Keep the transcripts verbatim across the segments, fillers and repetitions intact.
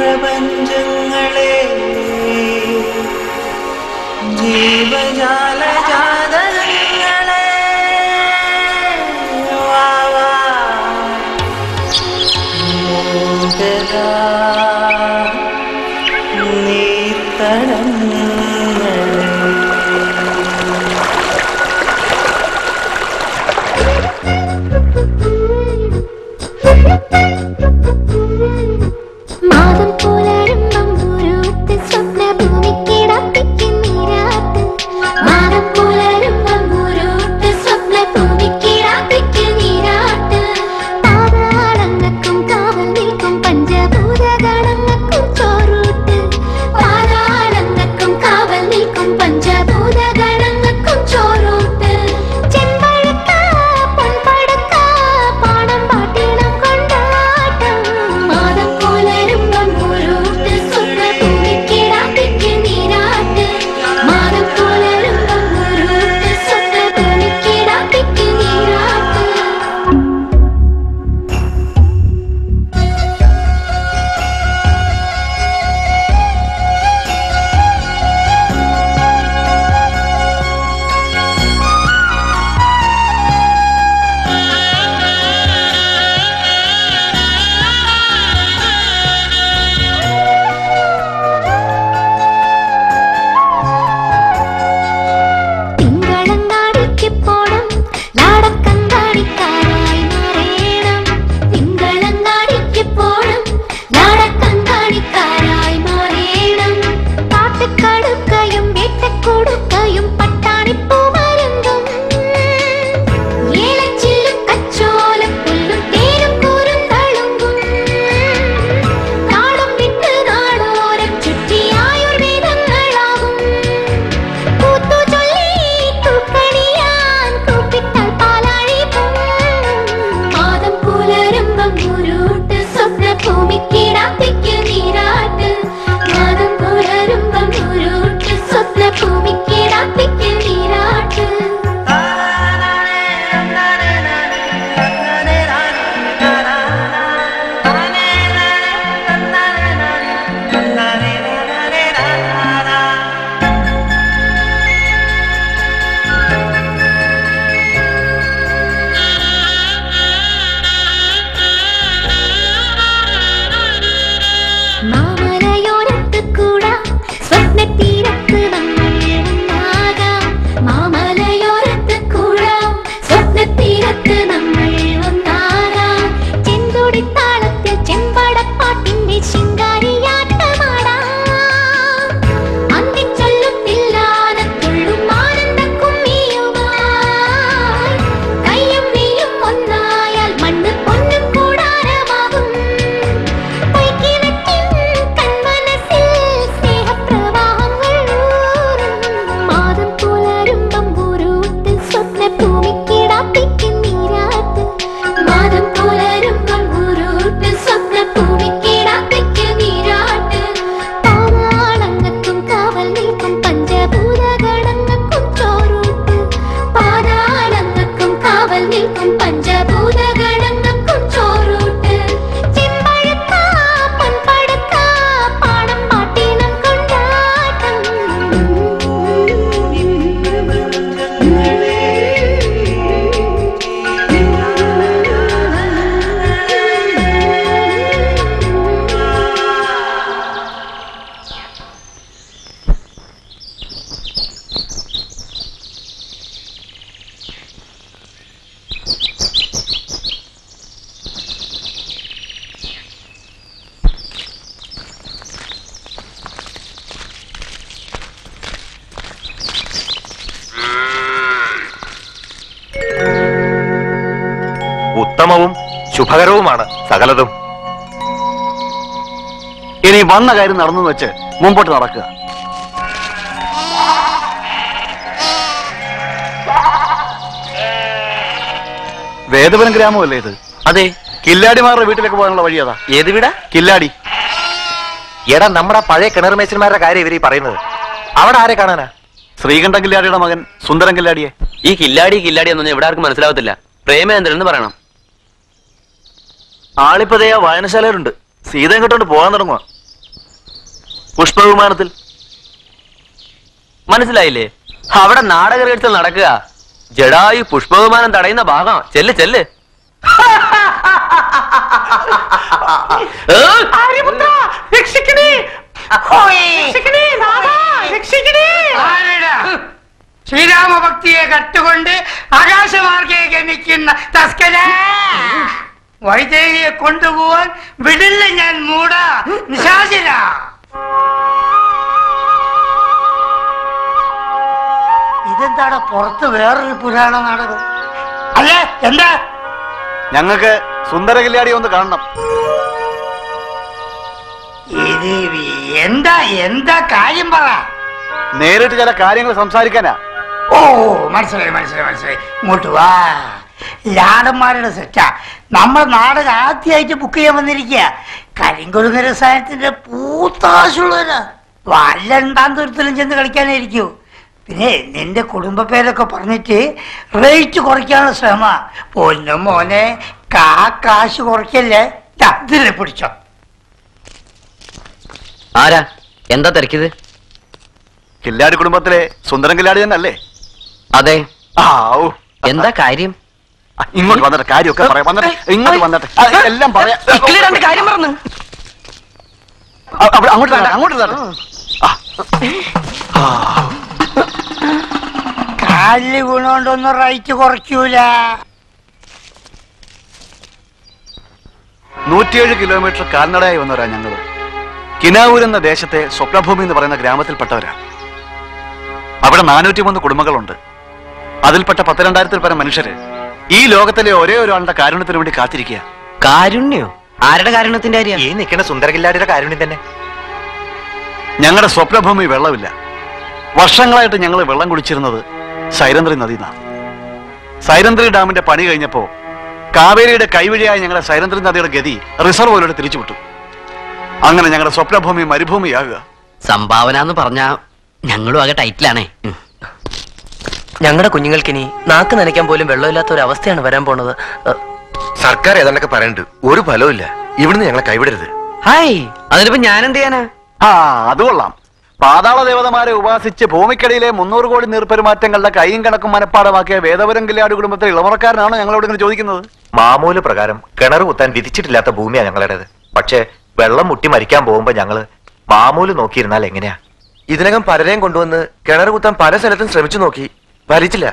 പ്രപഞ്ചങ്ങളെ ജീവജാല ജാതകങ്ങളെ വാവാ മൂകരാ നീർത്തടങ്ങളെ മാതം പോലരും നമ്പൂരൂത്ത് സ്വപ്ന ഭൂമിക്കിടപ്പിക്ക് നീരാട്ട് മാതം പോലരും നമ്പൂരൂത്ത് സ്വപ്ന ഭൂമിക്കിടപ്പിക്ക് നീരാട്ട് പാതാളങ്ങൾക്കും കാവൽ നിൽക്കും പഞ്ചഭൂതഗണങ്ങൾക്കും ചോറൂട്ട് പാതാളങ്ങൾക്കും കാവൽ നിൽക്കും പഞ്ചഭൂതഗണങ്ങൾക്കും ചോറൂട്ട് ചെമ്പഴുക്ക പൊൻപടുക്ക പാണം പാട്ടിണം കൊണ്ടാട്ടം മാതം പോലരും നമ്പൂരൂത്ത് സ്വപ്ന ഭൂമിക്കിടപ്പിക്ക് നീരാട്ട് മാതം പോലരും നമ്പൂരൂത്ത് സ്വപ്ന ഭൂമിക്കിടപ്പിക്ക് നീരാട്ട് തിങ്കളങ്ങാടിക്ക് പോണം ലാടക്കങ്കാണിക്കാരായി മാറേണം തിങ്കളങ്ങാടിക്ക് പോണം ലാടക്കങ്കാണിക്കാരായി മാറേണം കാട്ടുകടുക്കയും വേട്ടക്കൊടുക്കയും പട്ടാണിപ്പൂമരുന്നും ഏലച്ചില്ലും കച്ചോലം പുല്ലും തേനും കൂരുന്തളുങ്കും നാടും വിട്ട് നാടോരം ചുറ്റിയായുർവേദങ്ങളാകും കൂത്തു ചൊല്ലി തൂക്കണിയാൻ കൂപ്പിട്ടാൽ പാലാഴി മാതം പുലരും നമ്പൂരൂട്ട് സ്വപ്ന ഭൂമിക്കിടപ്പിക്ക് നീരാട്ട് മാതം പുലരും നമ്പൂരൂട്ട് സ്വപ്ന ഭൂമിക്കിടപ്പിക്ക് നീരാട്ട് മാമലയോരത്ത് കൂടാ സ്വപ്നത്തീരത്ത് നമ്മൾ ഒന്നാകാം മാമലയോരത്ത് കൂടാം സ്വപ്നത്തീരത്ത് നമ്മൾ ഒന്നാകാം ചെന്തുടിത്താളത്തിൽ ചെമ്പടപ്പാട്ടിന്റെ ശിങ്കാരിയാട്ടമാടാം അന്തിച്ചൊല്ലുത്തില്ലാനത്തുള്ളും ആനന്ദക്കുമ്മിയുമായി കയ്യും നീയും ഒന്നായാൽ മണ്ണ് പൊന്നും കൂടാരമാകും പൊയ്ക്കിണറ്റിൻ കൺമനസ്സിൽ സ്നേഹപ്രവാഹങ്ങൾ ഊറും മാതം പുലരും നമ്പൂരൂട്ട് സ്വപ്ന ഭൂമിക്കിടപ്പിക്ക് നീരാട്ട് മാതം പുലരും നമ്പൂരൂട്ട് സ്വപ്ന ഭൂമിക്കിടപ്പിക്ക് നീരാട്ട് പാതാളങ്ങൾക്കും കാവൽ നിൽക്കും പഞ്ചഭൂതഗണങ്ങൾക്കും ചോറൂട്ട് പാതാളങ്ങൾക്കും കാവൽ നിൽക്കും പഞ്ചഭൂതഗണങ്ങൾക്കും ചോറൂട്ട് ചെമ്പഴുക്ക പൊൻപടുക്ക പാണം പാട്ടിണം കൊണ്ടാട്ടം ഉത്തമവും ശുഭകരവുമാണ് സകലതും. ഇനി വന്ന കാര്യം നടന്നു വെച്ച് മുമ്പോട്ട് നടക്കുക. വേദവനം ഗ്രാമമല്ലേ ഇത്? അതെ. കില്ലാടിമാരുടെ വീട്ടിലേക്ക് പോകാനുള്ള വഴി അതാ. ഏത് വീടാ? കില്ലാടി. എടാ, നമ്മുടെ പഴയ കിണർ മേച്ചന്മാരുടെ കാര്യം ഇവരീ പറയുന്നത്. അവിടെ ആരെ കാണാനാ? ശ്രീകണ്ഠൻ കില്ലാടിയുടെ മകൻ സുന്ദരൻ കില്ലാടിയെ. ഈ കില്ലാടി കില്ലാടി എന്നൊന്നും ഇവിടെ ആർക്കും മനസ്സിലാവത്തില്ല. പ്രേമേന്ദ്രൻ എന്ന് പറയണം. ആളിപ്പതേ ആ വായനശാലയിലുണ്ട്. സീതയും കെട്ടോണ്ട് പോകാൻ തുടങ്ങുക. പുഷ്പവിമാനത്തിൽ. മനസ്സിലായില്ലേ? അവിടെ നാടക റിഹേഴ്സൽ നടക്കുക. ജഡായു പുഷ്പവിമാനം തടയുന്ന ഭാഗം. ചെല്ല് ചെല്ല്. ശ്രീരാമഭക്തിയെ കട്ടുകൊണ്ട് ആകാശമാർഗെ ഗമിക്കുന്ന തസ്കര വൈദേഹിയെ കൊണ്ടുപോവാൻ വിടില്ല ഞാൻ മൂട നിശാചര. ഇതെന്താണ് പുറത്ത് വേറൊരു പുരാണ നാടകം? അല്ലേ എന്താ? ഞങ്ങൾക്ക് സുന്ദര കില്ലാടി ഒന്ന് കാണണം. ഇത് എന്താ എന്താ കാര്യം പറ. നേരിട്ട് ചില കാര്യങ്ങൾ സംസാരിക്കാനാ. ഓ മനസ്സിലായി മനസ്സിലായി മനസ്സിലായി. ഇങ്ങോട്ട് വാ. ലാടന്മാരുടെ സെറ്റാ. നമ്മൾ നാടകം ആദ്യമായിട്ട് ബുക്ക് ചെയ്യാൻ വന്നിരിക്കുക. കരിങ്കൊടുങ്ങ രസായനത്തിന്റെ പൂത്താശുള്ളവരാ. വല്ലണ്ടാം തുരത്തിലും ചെന്ന് കളിക്കാനായിരിക്കൂ. പിന്നെ നിന്റെ കുടുംബ പേരൊക്കെ പറഞ്ഞിട്ട് റേറ്റ് കുറയ്ക്കാനുള്ള ശ്രമ. പൊന്നും മോനെ കാ കാശ് കുറയ്ക്കല്ലേ. ഇതിലെ പിടിച്ചോ. ആരാ? എന്താ തിരക്കിയത്? കില്ലാടി കുടുംബത്തിലെ സുന്ദരൻ കില്ലാടി തന്നെ അല്ലേ? അതെ. ആ ഓ എന്താ കാര്യം? ഇങ്ങോട്ട് വന്നിട്ട് കാര്യമൊക്കെ പറയാം. വന്നിട്ട് ഇങ്ങോട്ട് വന്നിട്ട് എല്ലാം പറയാം. കാര്യം പറഞ്ഞു. അങ്ങോട്ട് തന്നെ അങ്ങോട്ട് തന്നെ. കാലില് വീണോണ്ടൊന്നും റേറ്റ് കുറയ്ക്കൂല. നൂറ്റിയേഴ് കിലോമീറ്റർ കാൽനടയായി വന്നവരാ ഞങ്ങള്. കിനാവൂർ എന്ന ദേശത്തെ സ്വപ്നഭൂമി എന്ന് പറയുന്ന ഗ്രാമത്തിൽപ്പെട്ടവരാ. അവിടെ നാനൂറ്റി മൂന്ന് കുടുംബങ്ങളുണ്ട്. അതിൽപ്പെട്ട പത്തിരണ്ടായിരത്തിൽ പരം മനുഷ്യര് ഈ ലോകത്തിലെ ഒരേ ഒരാളുടെ കാരുണ്യത്തിന് വേണ്ടി കാത്തിരിക്കുക. കാരുണ്യോ? ആരുടെ കാരുണ്യത്തിന്റെ കാര്യം? ഈ നിൽക്കുന്ന സുന്ദരകില്ലാടിയുടെ കാരുണ്യം തന്നെ. ഞങ്ങളുടെ സ്വപ്നഭൂമി വെള്ളമില്ല. വർഷങ്ങളായിട്ട് ഞങ്ങൾ വെള്ളം കുടിച്ചിരുന്നത് സൈരന്ത്രി നദിന്നാണ്. സൈരന്ത്രി ഡാമിന്റെ പണി കഴിഞ്ഞപ്പോ കാവേരിയുടെ കൈവഴിയായ ഞങ്ങളുടെ സൈരന്ത്രി നദിയുടെ ഗതി റിസർവോയിലൂടെ തിരിച്ചുവിട്ടു. അങ്ങനെ ഞങ്ങളുടെ സ്വപ്നഭൂമി മരുഭൂമിയാകുക. സംഭാവന എന്ന് പറഞ്ഞാ ഞങ്ങളും ആകെ ടൈറ്റിലാണേ. ഞങ്ങളുടെ കുഞ്ഞുങ്ങൾക്കിനി നാക്ക് നനയ്ക്കാൻ പോലും വെള്ളമില്ലാത്ത ഒരു അവസ്ഥയാണ് വരാൻ പോണത്. സർക്കാർ ഏതാണ്ടൊക്കെ പറയുന്നുണ്ട്. ഒരു ഫലവും ഇവിടുന്ന് ഞങ്ങളെ കൈവിടരുത്. ഹായ്, അതിനിപ്പോ ഞാൻ എന്ത് ചെയ്യാനാ? ആ അത് കൊള്ളാം. പാതാള ദേവതമാരെ ഉപാസിച്ച് ഭൂമിക്കടിയിലെ മുന്നൂറ് കോടി നീർപ്പെരുമാറ്റങ്ങളുടെ കൈയും കണക്കും മനപ്പാടമാക്കിയ വേദപുരം കില്ലാടി കുടുംബത്തിലെ ഇളവറക്കാരനാണോ ഞങ്ങളോട് ഇങ്ങനെ ചോദിക്കുന്നത്? മാമൂല് പ്രകാരം കിണർ കുത്താൻ വിധിച്ചിട്ടില്ലാത്ത ഭൂമിയാ ഞങ്ങളുടേത്. പക്ഷെ വെള്ളം മുട്ടി മരിക്കാൻ പോകുമ്പോ ഞങ്ങള് മാമൂല് നോക്കിയിരുന്നാൽ എങ്ങനെയാ? ഇതിനകം പലരെയും കൊണ്ടുവന്ന് കിണർ കുത്താൻ പല സ്ഥലത്തും ശ്രമിച്ചു നോക്കി, ഫലിച്ചില്ല.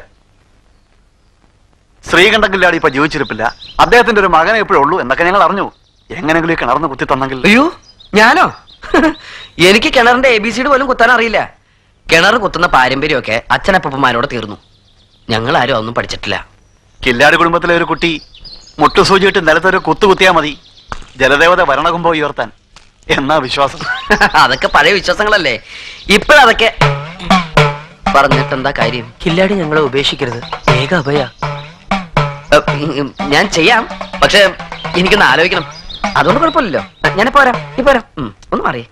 ശ്രീകണ്ഠൻ കില്ലാടി ഇപ്പൊ ജീവിച്ചിരിപ്പില്ല. അദ്ദേഹത്തിന്റെ ഒരു മകനെ എപ്പോഴും ഉള്ളൂ എന്നൊക്കെ ഞങ്ങൾ അറിഞ്ഞു. എങ്ങനെങ്കിലും ഈ കിണർന്ന് കുത്തി തന്നെങ്കിൽ. അയ്യോ, ഞാനോ? എനിക്ക് കിണറിന്റെ എ ബി സിഡ് പോലും കുത്താൻ അറിയില്ല. കിണർ കുത്തുന്ന പാരമ്പര്യമൊക്കെ അച്ഛനപ്പന്മാരോട് തീർന്നു. ഞങ്ങൾ ആരും ഒന്നും പഠിച്ചിട്ടില്ല. കില്ലാടി കുടുംബത്തിലെ ഒരു കുട്ടി മുട്ടുസൂചിയിട്ട് നിലത്തൊരു കുത്തു കുത്തിയാ മതി ജലദേവത ഭരണകുംഭം ഉയർത്താൻ എന്നാ വിശ്വാസം. അതൊക്കെ പഴയ വിശ്വാസങ്ങളല്ലേ. ഇപ്പോഴതൊക്കെ പറഞ്ഞിട്ടെന്താ കാര്യം? കില്ലാടി ഞങ്ങളെ ഉപേക്ഷിക്കരുത്. വേഗ അഭയ. ഞാൻ ചെയ്യാം, പക്ഷെ എനിക്കൊന്ന് ആലോചിക്കണം. അതുകൊണ്ട് കുഴപ്പമില്ലല്ലോ. ഞാനിപ്പോ വരാം. ഇപ്പൊ വരാം. ഒന്ന് മാറിയേ.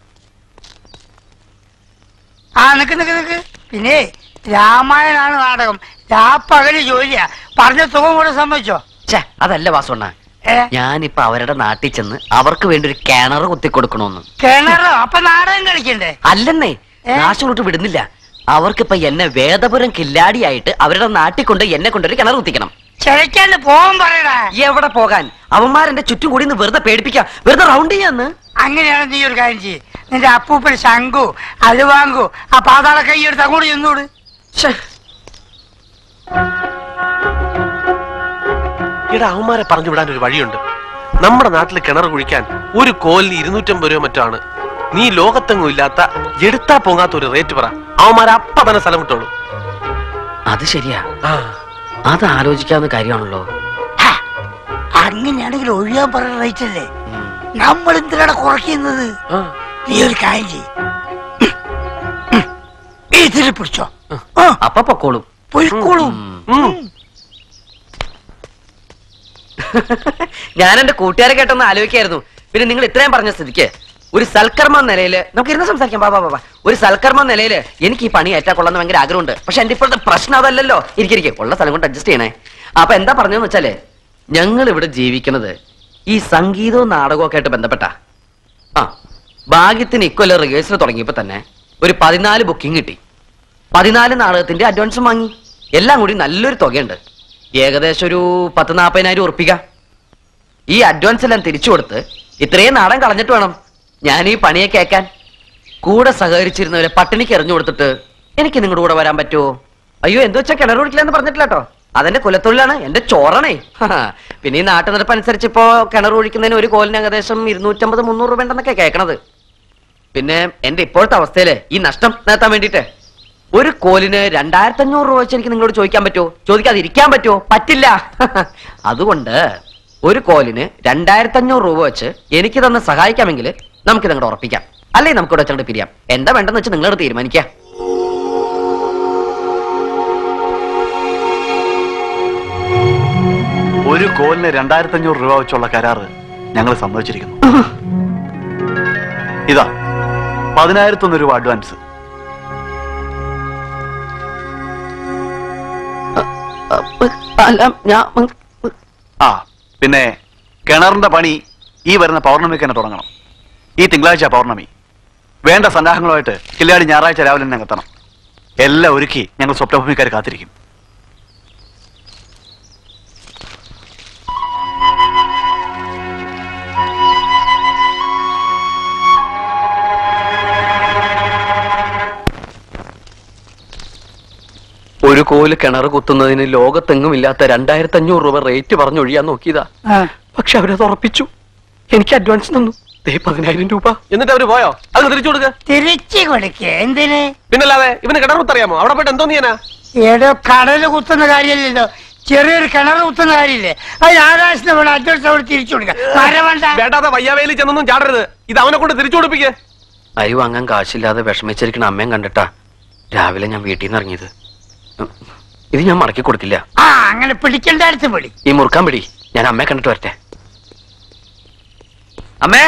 ആ നിക്ക് നിക്ക് നിക്ക്. പിന്നെ രാമായണാണ് നാടകം. രാപ്പകല് ജോലിയാ. പറഞ്ഞ സുഖം കൂടെ സമ്മതിച്ചോ? ഛേ, അതല്ല വാസുണ്ണ. ഞാനിപ്പൊ അവരുടെ നാട്ടിൽ ചെന്ന് അവർക്ക് വേണ്ടി ഒരു കിണർ കുത്തി കൊടുക്കണോന്ന്. കിണറോ? അപ്പൊ നാടകം കളിക്കണ്ടേ? അല്ലെന്നേ, നാശോട്ട് വിടുന്നില്ല. അവർക്കിപ്പൊ എന്നെ വേദപുരം കില്ലാടിയായിട്ട് അവരുടെ നാട്ടിൽ കൊണ്ട് എന്നെ കൊണ്ടൊരു കിണർ കുത്തിക്കണം. ചിലക്കാണ്ട് പോകാൻ പറയടാ. എവിടെ പോകാൻ? അവന്മാരെന്റെ ചുറ്റും കൂടി വെറുതെ പേടിപ്പിക്കാം, വെറുതെ റൗണ്ട് ചെയ്യാന്ന്. അങ്ങനെയാണ് നീ ഒരു കാര്യം ചെയ്യ്. നിന്റെ അപ്പൂപ്പൻ ശങ്കു അലുവാങ്കു ആ പാതാള കൈ എടുത്ത് അങ്ങോട്ട് ചെന്നോട്. ഇവിടെ അവന്മാരെ പറഞ്ഞു വിടാൻ ഒരു വഴിയുണ്ട്. നമ്മുടെ നാട്ടിൽ കിണർ കുഴിക്കാൻ ഒരു കോലിന് ഇരുന്നൂറ്റമ്പത് രൂപ മറ്റാണ്. നീ ലോകത്തെങ്ങും ഇല്ലാത്ത എടുത്താ പോകാത്ത ഒരു റേറ്റ് പറ. അവന്മാരെ അപ്പ തന്നെ സ്ഥലം വിട്ടോളൂ. അത് ശരിയാ. അത് ആലോചിക്കാവുന്ന കാര്യമാണല്ലോ. അങ്ങനെയാണെങ്കിൽ ഒഴിയാൻ പറയുന്ന റേറ്റ് അല്ലേ. നമ്മൾ എന്തിനാണ് കുറയ്ക്കുന്നത്? നീ ഒരു കാര്യം ചെയ്യ്. ഇതിൽ പിടിച്ചോ. അപ്പൊ പൊക്കോളും. പൊയ്ക്കോളും. ഞാൻ എന്റെ കൂട്ടുകാരെ കേട്ടൊന്ന് ആലോചിക്കായിരുന്നു. പിന്നെ നിങ്ങൾ ഇത്രയും പറഞ്ഞ സ്ഥിതിക്ക് ഒരു സൽക്കർമ്മ നിലയില് നമുക്ക് ഇരുന്ന് സംസാരിക്കാം. ബാബാ ബാബാ ഒരു സൽക്കർമ്മ നിലയില് എനിക്ക് ഈ പണി ഏറ്റാ കൊള്ളാന്ന് ഭയങ്കര ആഗ്രഹമുണ്ട്. പക്ഷെ എന്റെ ഇപ്പോഴത്തെ പ്രശ്നം അതല്ലല്ലോ. ഇരിക്കും ഉള്ള സ്ഥലം കൊണ്ട് അഡ്ജസ്റ്റ് ചെയ്യണേ. അപ്പൊ എന്താ പറഞ്ഞെന്ന് വെച്ചാല്, ഞങ്ങൾ ഇവിടെ ജീവിക്കുന്നത് ഈ സംഗീതവും നാടകവും ഒക്കെ ആയിട്ട് ബന്ധപ്പെട്ട. ആ ഭാഗ്യത്തിന് ഇക്കൊല്ലം റിഹേഴ്സൽ തുടങ്ങിയപ്പോ തന്നെ ഒരു പതിനാല് ബുക്കിംഗ് കിട്ടി. പതിനാല് നാടകത്തിന്റെ അഡ്വാൻസും വാങ്ങി. എല്ലാം കൂടി നല്ലൊരു തുകയുണ്ട്. ഏകദേശം ഒരു പത്ത് നാപ്പതിനായിരം ഉറപ്പിക്ക. ഈ അഡ്വാൻസ് എല്ലാം തിരിച്ചു കൊടുത്ത് ഇത്രയും നാടൻ കളഞ്ഞിട്ട് വേണം ഞാൻ ഈ പണിയെ കേൾക്കാൻ. കൂടെ സഹകരിച്ചിരുന്നവരെ പട്ടിണിക്ക് എറിഞ്ഞു കൊടുത്തിട്ട് എനിക്ക് നിങ്ങളുടെ കൂടെ വരാൻ പറ്റുമോ? അയ്യോ എന്ത് വെച്ചാൽ കിണർ കുടിക്കില്ല എന്ന് പറഞ്ഞിട്ടില്ല കേട്ടോ. അതെന്റെ കുലത്തൊഴിലാണ്, എന്റെ ചോറണേ. പിന്നെ ഈ നാട്ടു നടപ്പനുസരിച്ച് ഇപ്പോ കിണർ ഒഴിക്കുന്നതിന് ഒരു കോലിന് ഏകദേശം ഇരുന്നൂറ്റമ്പത് മുന്നൂറ് രൂപ ഉണ്ടെന്നൊക്കെ കേൾക്കണത്. പിന്നെ എന്റെ ഇപ്പോഴത്തെ അവസ്ഥയില് ഈ നഷ്ടം നേട്ടാൻ വേണ്ടിട്ട് ഒരു കോലിന് രണ്ടായിരത്തി അഞ്ഞൂറ് രൂപ വെച്ച് എനിക്ക് നിങ്ങളോട് ചോദിക്കാൻ പറ്റുമോ? ചോദിക്കാതിരിക്കാൻ പറ്റുമോ? പറ്റില്ല. അതുകൊണ്ട് ഒരു കോലിന് രണ്ടായിരത്തി അഞ്ഞൂറ് രൂപ വെച്ച് എനിക്ക് തന്നെ സഹായിക്കാമെങ്കിൽ നമുക്ക് നിങ്ങളുടെ ഉറപ്പിക്കാം. അല്ലെങ്കിൽ നമുക്ക് ഇവിടെ വെച്ചോണ്ട് പിരിയാം. എന്താ വേണ്ടെന്ന് വെച്ച് നിങ്ങളോട് തീരുമാനിക്കാം. ഒരു കോലിന് രണ്ടായിരത്തി അഞ്ഞൂറ് രൂപ വെച്ചുള്ള കരാറ് ഞങ്ങൾ സമ്മതിച്ചിരിക്കുന്നു. ഇതാ പതിനായിരത്തൊന്ന് രൂപ അഡ്വാൻസ്. ആ പിന്നെ കിണറിന്റെ പണി ഈ വരുന്ന പൗർണമിക്ക് തന്നെ തുടങ്ങണം. ഈ തിങ്കളാഴ്ച പൗർണമി. വേണ്ട സന്നാഹങ്ങളുമായിട്ട് കില്ലാടി ഞായറാഴ്ച രാവിലെ തന്നെ എത്തണം. എല്ലാം ഒരുക്കി ഞങ്ങൾ സ്വപ്നഭൂമിക്കാർ കാത്തിരിക്കും. ഒരു കോല് കിണർ കുത്തുന്നതിന് ലോകത്തെങ്ങും ഇല്ലാത്ത രണ്ടായിരത്തി അഞ്ഞൂറ് രൂപ റേറ്റ് പറഞ്ഞൊഴിയാൻ നോക്കിയതാ. പക്ഷെ അവരത് ഉറപ്പിച്ചു. എനിക്ക് അഡ്വാൻസ് തന്നു പതിനായിരം രൂപ. എന്നിട്ട് അവര് പോയോ? അത് തിരിച്ചു കൊടുക്ക. തിരിച്ചു കൊടുക്ക എന്തിന്? പിന്നല്ലാതെ ഇവന് കിണർ കുത്തറിയാമോ? അവിടെ പോയിട്ട് എന്തോ നീനാ ഏതോ കടല് കുത്തുന്ന കാര്യമില്ലല്ലോ, ചെറിയൊരു കിണർ കുത്തുന്ന കാര്യമില്ലേ? അത് ആകാശത്ത് വേണം അഡ്വാൻസ് അവിടെ തിരിച്ചു കൊടുക്കാം. വേണ്ടാതെ വയ്യാവേലി ചെന്നൊന്നും ചാടരുത്. ഇത് അവനെ കൊണ്ട് തിരിച്ചു കൊടുപ്പിക്കേ. അരി വാങ്ങാൻ കാശില്ലാതെ വിഷമിച്ചിരിക്കണ അമ്മയും കണ്ടിട്ടാ രാവിലെ ഞാൻ വീട്ടിൽ നിന്ന് ഇറങ്ങിയത്. ഇത് ഞാൻ മടക്കി കൊടുക്കില്ല. ആ അങ്ങനെ പിടിക്കേണ്ട അടുത്ത് പിടി. ഈ മുറുക്കാൻ പിടി. ഞാൻ അമ്മയെ കണ്ടിട്ട് വരട്ടെ. അമ്മേ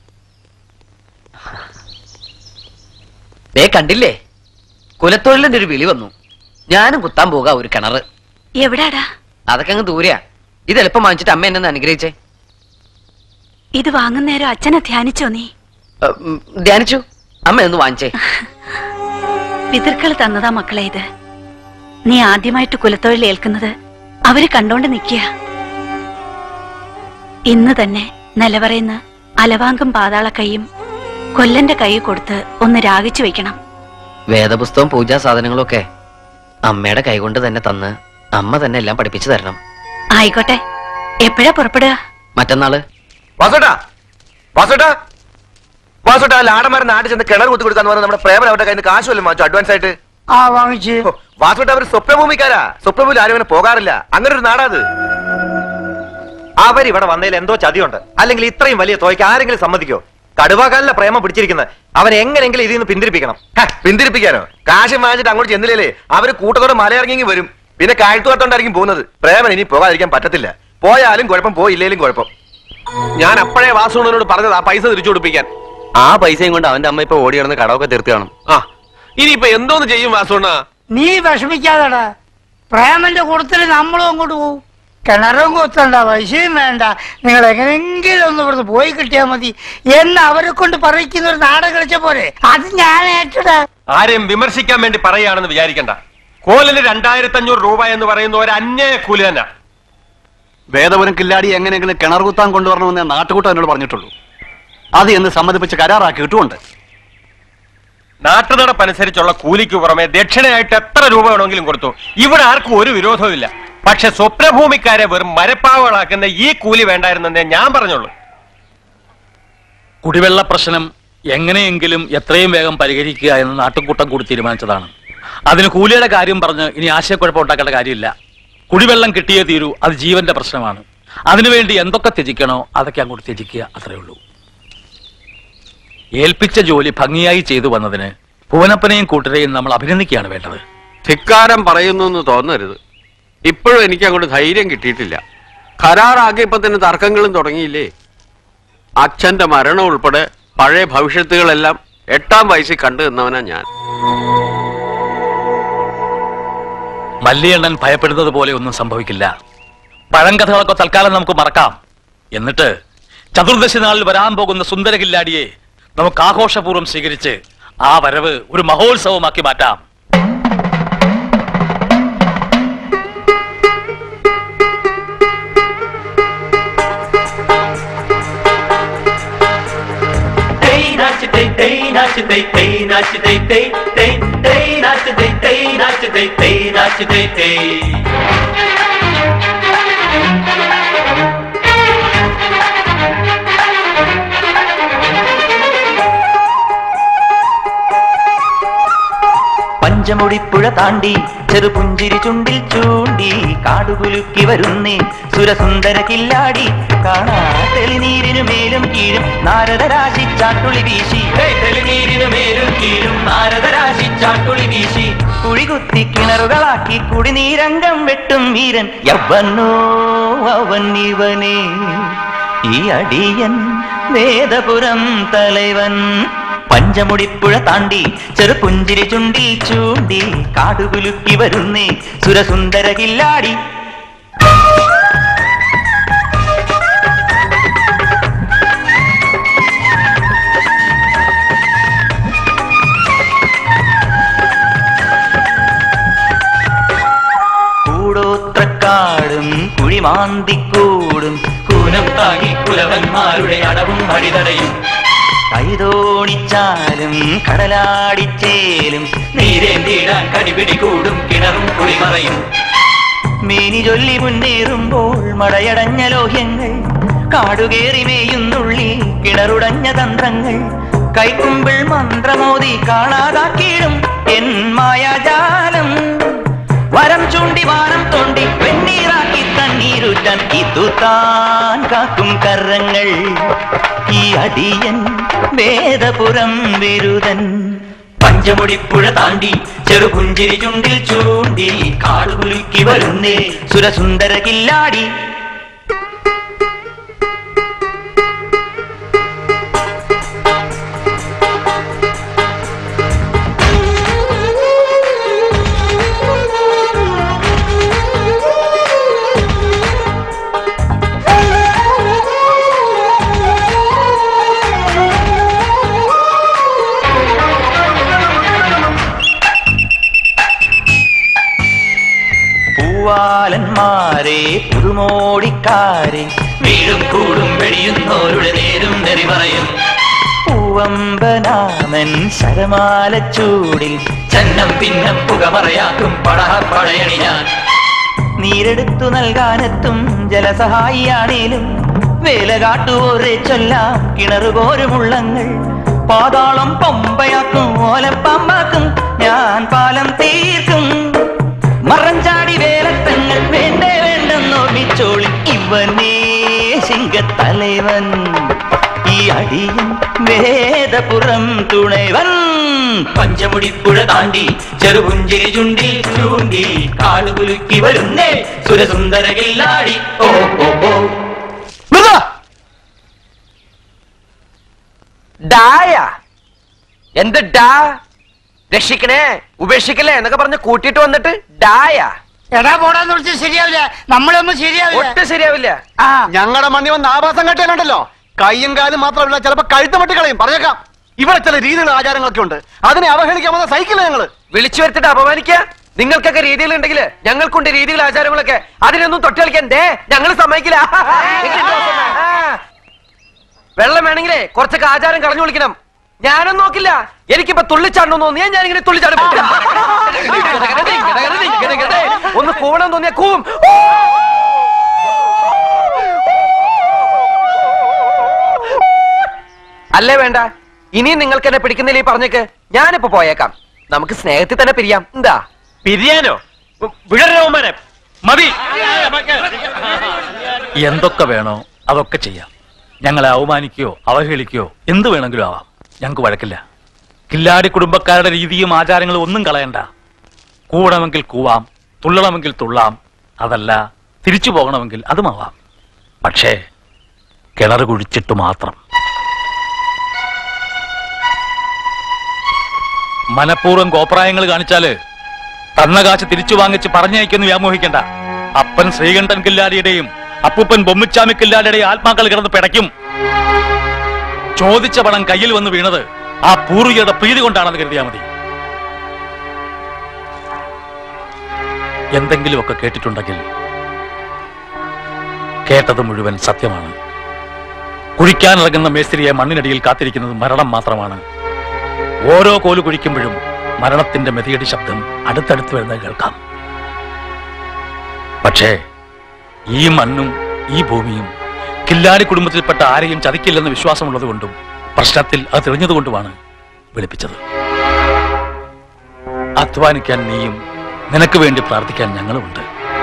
ദേ കണ്ടില്ലേ, കുലത്തൊഴിലിന്റെ ഒരു വിളി വന്നു. ഞാനും കുത്താൻ പോകാ ഒരു കിണറ്. എവിടാടാ? അതൊക്കെ അങ്ങ് ദൂരെയാ. ഇത് എളുപ്പം വാങ്ങിച്ചിട്ട് അമ്മ എന്നെ അനുഗ്രഹിച്ചേ. ഇത് വാങ്ങുന്നേരം അച്ഛനെ ധ്യാനിച്ചോ നീ? ധ്യാനിച്ചു. അമ്മ ഒന്ന് വാങ്ങിച്ചേ. പിതൃക്കൾ തന്നതാ മക്കളെ ഇത്. നീ ആദ്യമായിട്ട് കുലത്തൊഴിൽ ഏൽക്കുന്നത് അവര് കണ്ടോണ്ട് നിക്കുക. ഇന്ന് തന്നെ നിലവറയുന്ന അലവാങ്കം പാതാള കൈയും കൊല്ലന്റെ കൈ കൊടുത്ത് ഒന്ന് രാഗിച്ചു വെക്കണം. വേദപുസ്തകം പൂജാ സാധനങ്ങളും ഒക്കെ അമ്മയുടെ കൈകൊണ്ട് തന്നെ തന്ന് അമ്മ തന്നെ എല്ലാം പഠിപ്പിച്ചു തരണം. ആയിക്കോട്ടെ. എപ്പോഴാ പുറപ്പെടുക? മറ്റന്നാള്. വാസുട്ടാ വാസുട്ടാ വാസുട്ടാ ലാടന്മാരെ നാട്ടിൽ ചെന്ന് കിണർ കുത്തി കൊടുക്കാന്ന് പറഞ്ഞാൽ നമ്മുടെ പ്രേമൻ അവരുടെ കയ്യിൽ നിന്ന് കാശ് വല്ലതും വാങ്ങിച്ചു അഡ്വാൻസ് ആയിട്ട്? ആ വാങ്ങിച്ചു. വാസുട്ട അവര് സ്വപ്നഭൂമിക്കാരാ. സ്വപ്നഭൂമിയിൽ ആരും അങ്ങനെ പോകാറില്ല. അങ്ങനെ ഒരു നാടാത്. അവരിവിടെ വന്നതിൽ എന്തോ ചതിയുണ്ട്. അല്ലെങ്കിൽ ഇത്രയും വലിയ തുകയ്ക്ക് ആരെങ്കിലും സമ്മതിക്കോ? കടുവാക്കാലിലെ പ്രേമം പിടിച്ചിരിക്കുന്നത്. അവൻ എങ്ങനെയെങ്കിലും ഇതിൽ നിന്ന് പിന്തിരിപ്പിക്കണം. പിന്തിരിപ്പിക്കാനോ? കാശ് വാങ്ങിച്ചിട്ട് അങ്ങോട്ട് ചെന്നില്ലേ അവര് കൂട്ടത്തോടെ മലയിറങ്ങി വരും. പിന്നെ കാഴ്ത്തുകാത്തോണ്ടായിരിക്കും പോകുന്നത്. പ്രേമൻ ഇനി പോകാതിരിക്കാൻ പറ്റത്തില്ല. പോയാലും കുഴപ്പം, പോയില്ലേലും കുഴപ്പം. ഞാൻ അപ്പോഴേ വാസുണ്ണനോട് പറഞ്ഞത് ആ പൈസ തിരിച്ചു കൊടുപ്പിക്കാൻ. ആ പൈസയും കൊണ്ട് അവന്റെ അമ്മ ഇപ്പൊ ഓടി കിടന്ന് കടമൊക്കെ തീർത്ത് കാണും. ആ ഇനിയിപ്പൊ എന്തോന്ന് ചെയ്യും വാസുണ്ണ? നീ വിഷമിക്കാതെടാ. പ്രേമന്റെ കൂട്ടത്തിൽ നമ്മളും അങ്ങോട്ട് പോവും. കിണറും കുത്തണ്ട, പൈസയും വേണ്ട, നിങ്ങൾ എങ്ങനെയെങ്കിലും ഒന്ന് ഇവിടുന്ന് പോയി കിട്ടിയാൽ മതി എന്ന് അവരെ കൊണ്ട് പറയിക്കുന്ന ഒരു നാടകം കളിച്ച പോലെ അത് ഞാൻ ഏറ്റടാ. ആരെയും വിമർശിക്കാൻ വേണ്ടി പറയുകയാണെന്ന് വിചാരിക്കണ്ട. കോലിന് രണ്ടായിരത്തി അഞ്ഞൂറ് രൂപ എന്ന് പറയുന്ന ഒരു അന്യായ കൂലി തന്നെ. വേദപുരം കില്ലാടി എങ്ങനെയെങ്കിലും കിണർ കുത്താൻ കൊണ്ടുവരണമെന്ന് നാട്ടുകൂട്ടം എന്നോട് പറഞ്ഞിട്ടുള്ളൂ. അത് എന്ന് സമ്മതിപ്പിച്ച് കരാറാക്കി ഇട്ടുകൊണ്ട് നാട്ടുനടപ്പനുസരിച്ചുള്ള കൂലിക്ക് പുറമെ ദക്ഷിണയായിട്ട് എത്ര രൂപ വേണമെങ്കിലും കൊടുത്തു. ഇവിടെ ആർക്കും ഒരു വിരോധവും ഇല്ല. പക്ഷെ സ്വപ്നഭൂമിക്കാരെ വെറും മരപ്പാവകളാക്കുന്ന ഈ കൂലി വേണ്ടായിരുന്നെന്നേ ഞാൻ പറഞ്ഞുള്ളൂ. കുടിവെള്ള പ്രശ്നം എങ്ങനെയെങ്കിലും എത്രയും വേഗം പരിഹരിക്കുക എന്ന് നാട്ടുകൂട്ടം കൂടി തീരുമാനിച്ചതാണ്. അതിന് കൂലിയുടെ കാര്യം പറഞ്ഞ് ഇനി ആശയക്കുഴപ്പം ഉണ്ടാക്കേണ്ട കാര്യമില്ല. കുടിവെള്ളം കിട്ടിയേ തീരൂ. അത് ജീവന്റെ പ്രശ്നമാണ്. അതിനുവേണ്ടി എന്തൊക്കെ ത്യജിക്കണോ അതൊക്കെ അങ്ങോട്ട് ത്യജിക്കുക, അത്രേ ഉള്ളൂ. ഏൽപ്പിച്ച ജോലി ഭംഗിയായി ചെയ്തു വന്നതിന് ഭുവനപ്പനെയും കൂട്ടരെയും നമ്മൾ അഭിനന്ദിക്കുകയാണ് വേണ്ടത്. ധിക്കാരം പറയുന്നു എന്ന് തോന്നരുത്. ഇപ്പോഴും എനിക്ക് അങ്ങോട്ട് ധൈര്യം കിട്ടിയിട്ടില്ല. കരാറാക്കിയപ്പോ തന്നെ തർക്കങ്ങളും തുടങ്ങിയില്ലേ. അച്ഛന്റെ മരണം ഉൾപ്പെടെ പഴയ ഭവിഷ്യത്തുകളെല്ലാം എട്ടാം വയസ്സിൽ കണ്ടു നിന്നവനാ ഞാൻ. മല്ലിയണ്ണൻ ഭയപ്പെടുന്നത് പോലെ ഒന്നും സംഭവിക്കില്ല. പഴങ്കഥകളൊക്കെ തൽക്കാലം നമുക്ക് മറക്കാം. എന്നിട്ട് ചതുർദശി നാളിൽ വരാൻ പോകുന്ന സുന്ദര കില്ലാടിയെ നമുക്ക് ആഘോഷപൂർവ്വം സ്വീകരിച്ച് ആ വരവ് ഒരു മഹോത്സവമാക്കി മാറ്റാം. പഞ്ചമുടിപ്പുഴ താണ്ടി ചെറുപുഞ്ചിരി ചുണ്ടിൽ ചൂണ്ടി കാടുകുലുക്കി വരുന്നേ സുരസുന്ദര കില്ലാടി കാണാ തെളിനീരിനു മേലും കീഴും നാരദരാശി ചാട്ടുളി വീശി തെളിനീരിനു മേലും കീഴും നാരദരാശി ചാട്ടുളി വീശി കുഴികുത്തി കിണറുകളാക്കി കുടിനീരംഗം വെട്ടും വീരൻ യവനോ അവൻ ഇവനേ ഈ അടിയൻ വേദപുരം തലവൻ. പഞ്ചമുടിപ്പുഴ താണ്ടി ചെറുപുഞ്ചിരി ചുണ്ടിൽ ചൂണ്ടി കാടുകുലുക്കി വരുന്നേ സുരസുന്ദര കില്ലാടി. കൂടോത്രക്കാടും കുഴിമാന്തിക്കൂടും കൂനം താങ്ങി കുലവന്മാരുടെ അടവും അടിതടയും കൈതോണിച്ചാലും കടലാടിച്ചേലും നീരേന്തിടാൻ കടിപിടി കൂടും കിണറും കുളിമറയും. മേനി ചൊല്ലി മുന്നേറുമ്പോൾ മടയടഞ്ഞ ലോഹ്യങ്ങൾ കാടുകേറി മേയുന്നുള്ളി കിണറുടഞ്ഞ തന്ത്രങ്ങൾ കൈക്കുമ്പിൾ മന്ത്രമോദി കാണാതാക്കിയിടും എൻ മായാജാലം. വരം ചൂണ്ടി വാനം തോണ്ടി വെണ്ണീറാക്കി തണ്ണീരുറ്റാൻ ഇതു താൻ കാക്കും കരങ്ങൾ ഈ അടിയൻ വേദപുരം വിരുദൻ. പഞ്ചമുടിപ്പുഴ താണ്ടി ചെറുപുഞ്ചിരി ചുണ്ടിൽ ചൂണ്ടി കാടുകുലുക്കി വരുന്നേ സുരസുന്ദര കില്ലാടി. പൂവാലന്മാരെ പുതുമോടിക്കാരെ വീടും കൂടും വെടിയുന്നോരുടെ നേരും നെറി പറയും. പൂവമ്പനാമൻ ശരമാല ചൂടിൽ ചന്നം പിന്നം പുകമറയാക്കും പടഹ പടയണി ഞാൻ. നീരെടുത്തു നൽകാനെത്തും ജലസഹായിയാണേലും വേല കാട്ടുവോരെ ചൊല്ലാം കിണറുപോരുമുള്ളങ്ങൾ. പാതാളം പമ്പയാക്കും ഓലപ്പമ്പാക്കും ഞാൻ പാലം തീർക്കും. മറഞ്ചാടി വേലത്തങ്ങൾ വേണ്ടേ വേണ്ടെന്നോടിച്ചോളി ഇവനേ സിംഗത്തലവൻ ഈ അടിയൻ വേദപുരം തുണൈവൻ. പഞ്ചമുടിപ്പുഴ താണ്ടി ചെറുപുഞ്ചിരി ചുണ്ടിൽ ചൂണ്ടി കാടുകുലുക്കി വരുന്നേ സുരസുന്ദര കില്ലാടി. ഓ ഓ ഓ ഡായ എന്ത് ഡാ രക്ഷിക്കണേ ഉപേക്ഷിക്കലേ എന്നൊക്കെ പറഞ്ഞ് കൂട്ടിട്ട് വന്നിട്ട് ഡായ എടാ പോടാന്ന് വിളിച്ച് ശരിയാവില്ല. നമ്മളൊന്നും ശരിയാവില്ല. ഒട്ടും ശരിയാവില്ല. ഞങ്ങളുടെ മണ്ണി വന്ന് ആഭാസം കെട്ടിയാലുണ്ടല്ലോ കയ്യും കാലും മാത്രമല്ല ചിലപ്പോ കഴുത്ത് മട്ടി കളയും. പറഞ്ഞേക്കാം, ഇവിടെ ചില രീതികളും ആചാരങ്ങളൊക്കെ ഉണ്ട്. അതിനെ അവഹേളിക്കാൻ വന്ന സൈക്കിള് ഞങ്ങള് വിളിച്ചു വരുത്തിട്ട് അപമാനിക്കുക. നിങ്ങൾക്കൊക്കെ രീതികളുണ്ടെങ്കിൽ ഞങ്ങൾക്കുണ്ട് രീതികൾ ആചാരങ്ങളൊക്കെ. അതിനൊന്നും തൊട്ട് കളിക്കാൻ ദേ ഞങ്ങൾ സമ്മതിക്കില്ല. വെള്ളം വേണമെങ്കിലേ കുറച്ചൊക്കെ ആചാരം കളഞ്ഞു വിളിക്കണം. ഞാനൊന്നും നോക്കില്ല. എനിക്കിപ്പോ തുള്ളിച്ചാടണം തോന്നിയാ ഞാനിങ്ങനെ തുള്ളിച്ചാടും. ഒന്ന് കൂവണം തോന്നിയാ കൂവും. അല്ലേ വേണ്ട. ഇനിയും നിങ്ങൾക്ക് എന്നെ പിടിക്കുന്നില്ല ഈ പറഞ്ഞേക്ക്. ഞാനിപ്പോ പോയേക്കാം. നമുക്ക് സ്നേഹത്തിൽ തന്നെ പിരിയാം. എന്താ പിരിയാനോ? വിടരോമനെ മതി. എന്തൊക്കെ വേണോ അതൊക്കെ ചെയ്യാം. ഞങ്ങളെ അവമാനിക്കുകയോ അവഹേളിക്കുകയോ എന്ത് വേണമെങ്കിലും ആവാം. ഞങ്ങൾക്ക് വഴക്കില്ല. കില്ലാടി കുടുംബക്കാരുടെ രീതിയും ആചാരങ്ങളും ഒന്നും കളയണ്ട. കൂടണമെങ്കിൽ കൂവാം, തുള്ളണമെങ്കിൽ തുള്ളാം. അതല്ല തിരിച്ചു പോകണമെങ്കിൽ അതുമാവാം. പക്ഷേ കിണർ കുഴിച്ചിട്ട് മാത്രം. മനഃപൂർവ്വം കോപ്രായങ്ങൾ കാണിച്ചാല് തന്ന കാശ് തിരിച്ചു വാങ്ങിച്ച് പറഞ്ഞയക്കുന്നു വ്യാമോഹിക്കണ്ട. അപ്പൻ ശ്രീകണ്ഠൻ കില്ലാടിയുടെയും അപ്പൂപ്പൻ ബൊമ്മിച്ചാമി കില്ലാടിയുടെയും ആത്മാക്കൾ കിടന്ന് പിടയ്ക്കും. ചോദിച്ച പണം കയ്യിൽ വന്ന് വീണത് ആ പൂർവികരുടെ പ്രീതി കൊണ്ടാണെന്ന് കരുതിയാൽ മതി. എന്തെങ്കിലുമൊക്കെ കേട്ടിട്ടുണ്ടെങ്കിൽ കേട്ടത് മുഴുവൻ സത്യമാണ്. കുഴിക്കാനിറങ്ങുന്ന മേസ്ത്രിയെ മണ്ണിനടിയിൽ കാത്തിരിക്കുന്നത് മരണം മാത്രമാണ്. ഓരോ കോല് കുഴിക്കുമ്പോഴും മരണത്തിന്റെ മെതിയടി ശബ്ദം അടുത്തടുത്ത് വരുന്നത് കേൾക്കാം. പക്ഷേ ഈ മണ്ണും ഈ ഭൂമിയും കില്ലാടി കുടുംബത്തിൽപ്പെട്ട ആരെയും ചതിക്കില്ലെന്ന് വിശ്വാസമുള്ളത് കൊണ്ടും പ്രശ്നത്തിൽ അത് തെളിഞ്ഞതുകൊണ്ടുമാണ് വിളിപ്പിച്ചത്. അധ്വാനിക്കാൻ നീയും നിനക്ക് വേണ്ടി പ്രാർത്ഥിക്കാൻ ഞങ്ങളുമുണ്ട്.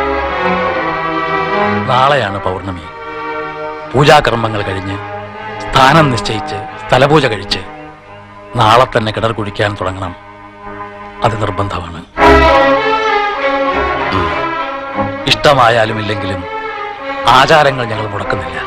നാളെയാണ് പൗർണമി. പൂജാകർമ്മങ്ങൾ കഴിഞ്ഞ് സ്ഥാനം നിശ്ചയിച്ച് സ്ഥലപൂജ കഴിച്ച് നാളെ തന്നെ കിണർ കുഴിക്കാൻ തുടങ്ങണം. അത് നിർബന്ധമാണ്. ഇഷ്ടമായാലും ഇല്ലെങ്കിലും ആചാരങ്ങൾ ഞങ്ങൾ മുടക്കുന്നില്ല.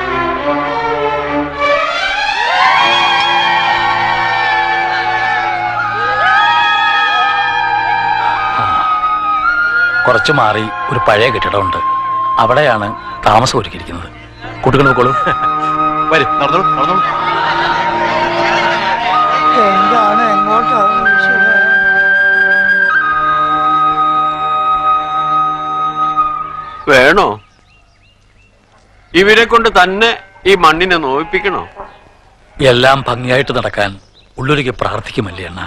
കുറച്ചു മാറി ഒരു പഴയ കെട്ടിടമുണ്ട്. അവിടെയാണ് താമസം ഒരുക്കിയിരിക്കുന്നത്. കുട്ടികൾ നോക്കോളൂ. വരും, നടന്നോളൂ, നടന്നോളൂ. എന്താണ് എങ്ങോട്ടാണ്? വേണോ? ഇവരെ കൊണ്ട് തന്നെ ഈ മണ്ണിനെ നോവിപ്പിക്കണോ? എല്ലാം ഭംഗിയായിട്ട് നടക്കാൻ ഉള്ളൊരുക്കി പ്രാർത്ഥിക്കുമല്ലേ അണ്ണ.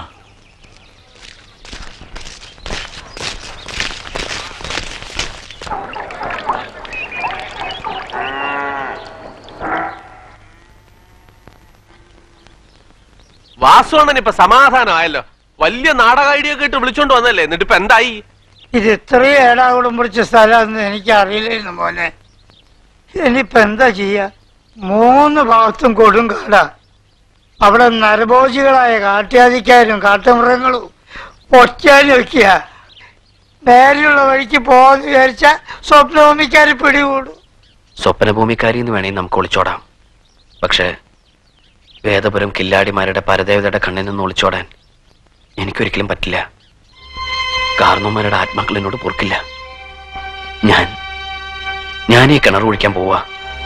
വാസുവണ്ണൻ ഇപ്പൊ സമാധാനമായല്ലോ. വലിയ നാടക ഐഡിയ ഒക്കെ ഇട്ട് വിളിച്ചോണ്ട് വന്നല്ലേ, എന്നിട്ട് ഇപ്പൊ എന്തായി? ഇത് ഇത്രയും ഏടാകൂടം പിടിച്ച സ്ഥലമാണെന്ന് എനിക്ക് അറിയില്ലായിരുന്നു മോനെ. ഇനിയിപ്പോ എന്താ ചെയ്യാ? മൂന്ന് ഭാഗത്തും കൊടുങ്കാടാ. അവിടെ നരഭോജികളായ കാട്ടുജാതിക്കാരും കാട്ടുമൃഗങ്ങളും ഒറ്റയാലും വെക്കുക. നേരെയുള്ള വഴിക്ക് പോകാന്ന് വിചാരിച്ച സ്വപ്നഭൂമിക്കാര് പിടികൂടും. സ്വപ്നഭൂമിക്കാരി എന്ന് വേണമെങ്കിൽ നമുക്ക് ഒളിച്ചോടാം. പക്ഷേ വേദപുരം കില്ലാടിമാരുടെ പരദേവതയുടെ കണ്ണിൽ നിന്ന് ഒളിച്ചോടാൻ എനിക്കൊരിക്കലും പറ്റില്ല. കാർന്നോമാരുടെ ആത്മാക്കൾ എന്നോട് പൊറുക്കില്ല. ഞാൻ ഞാൻ ഈ കിണർ കുഴിക്കാൻ പോവാ.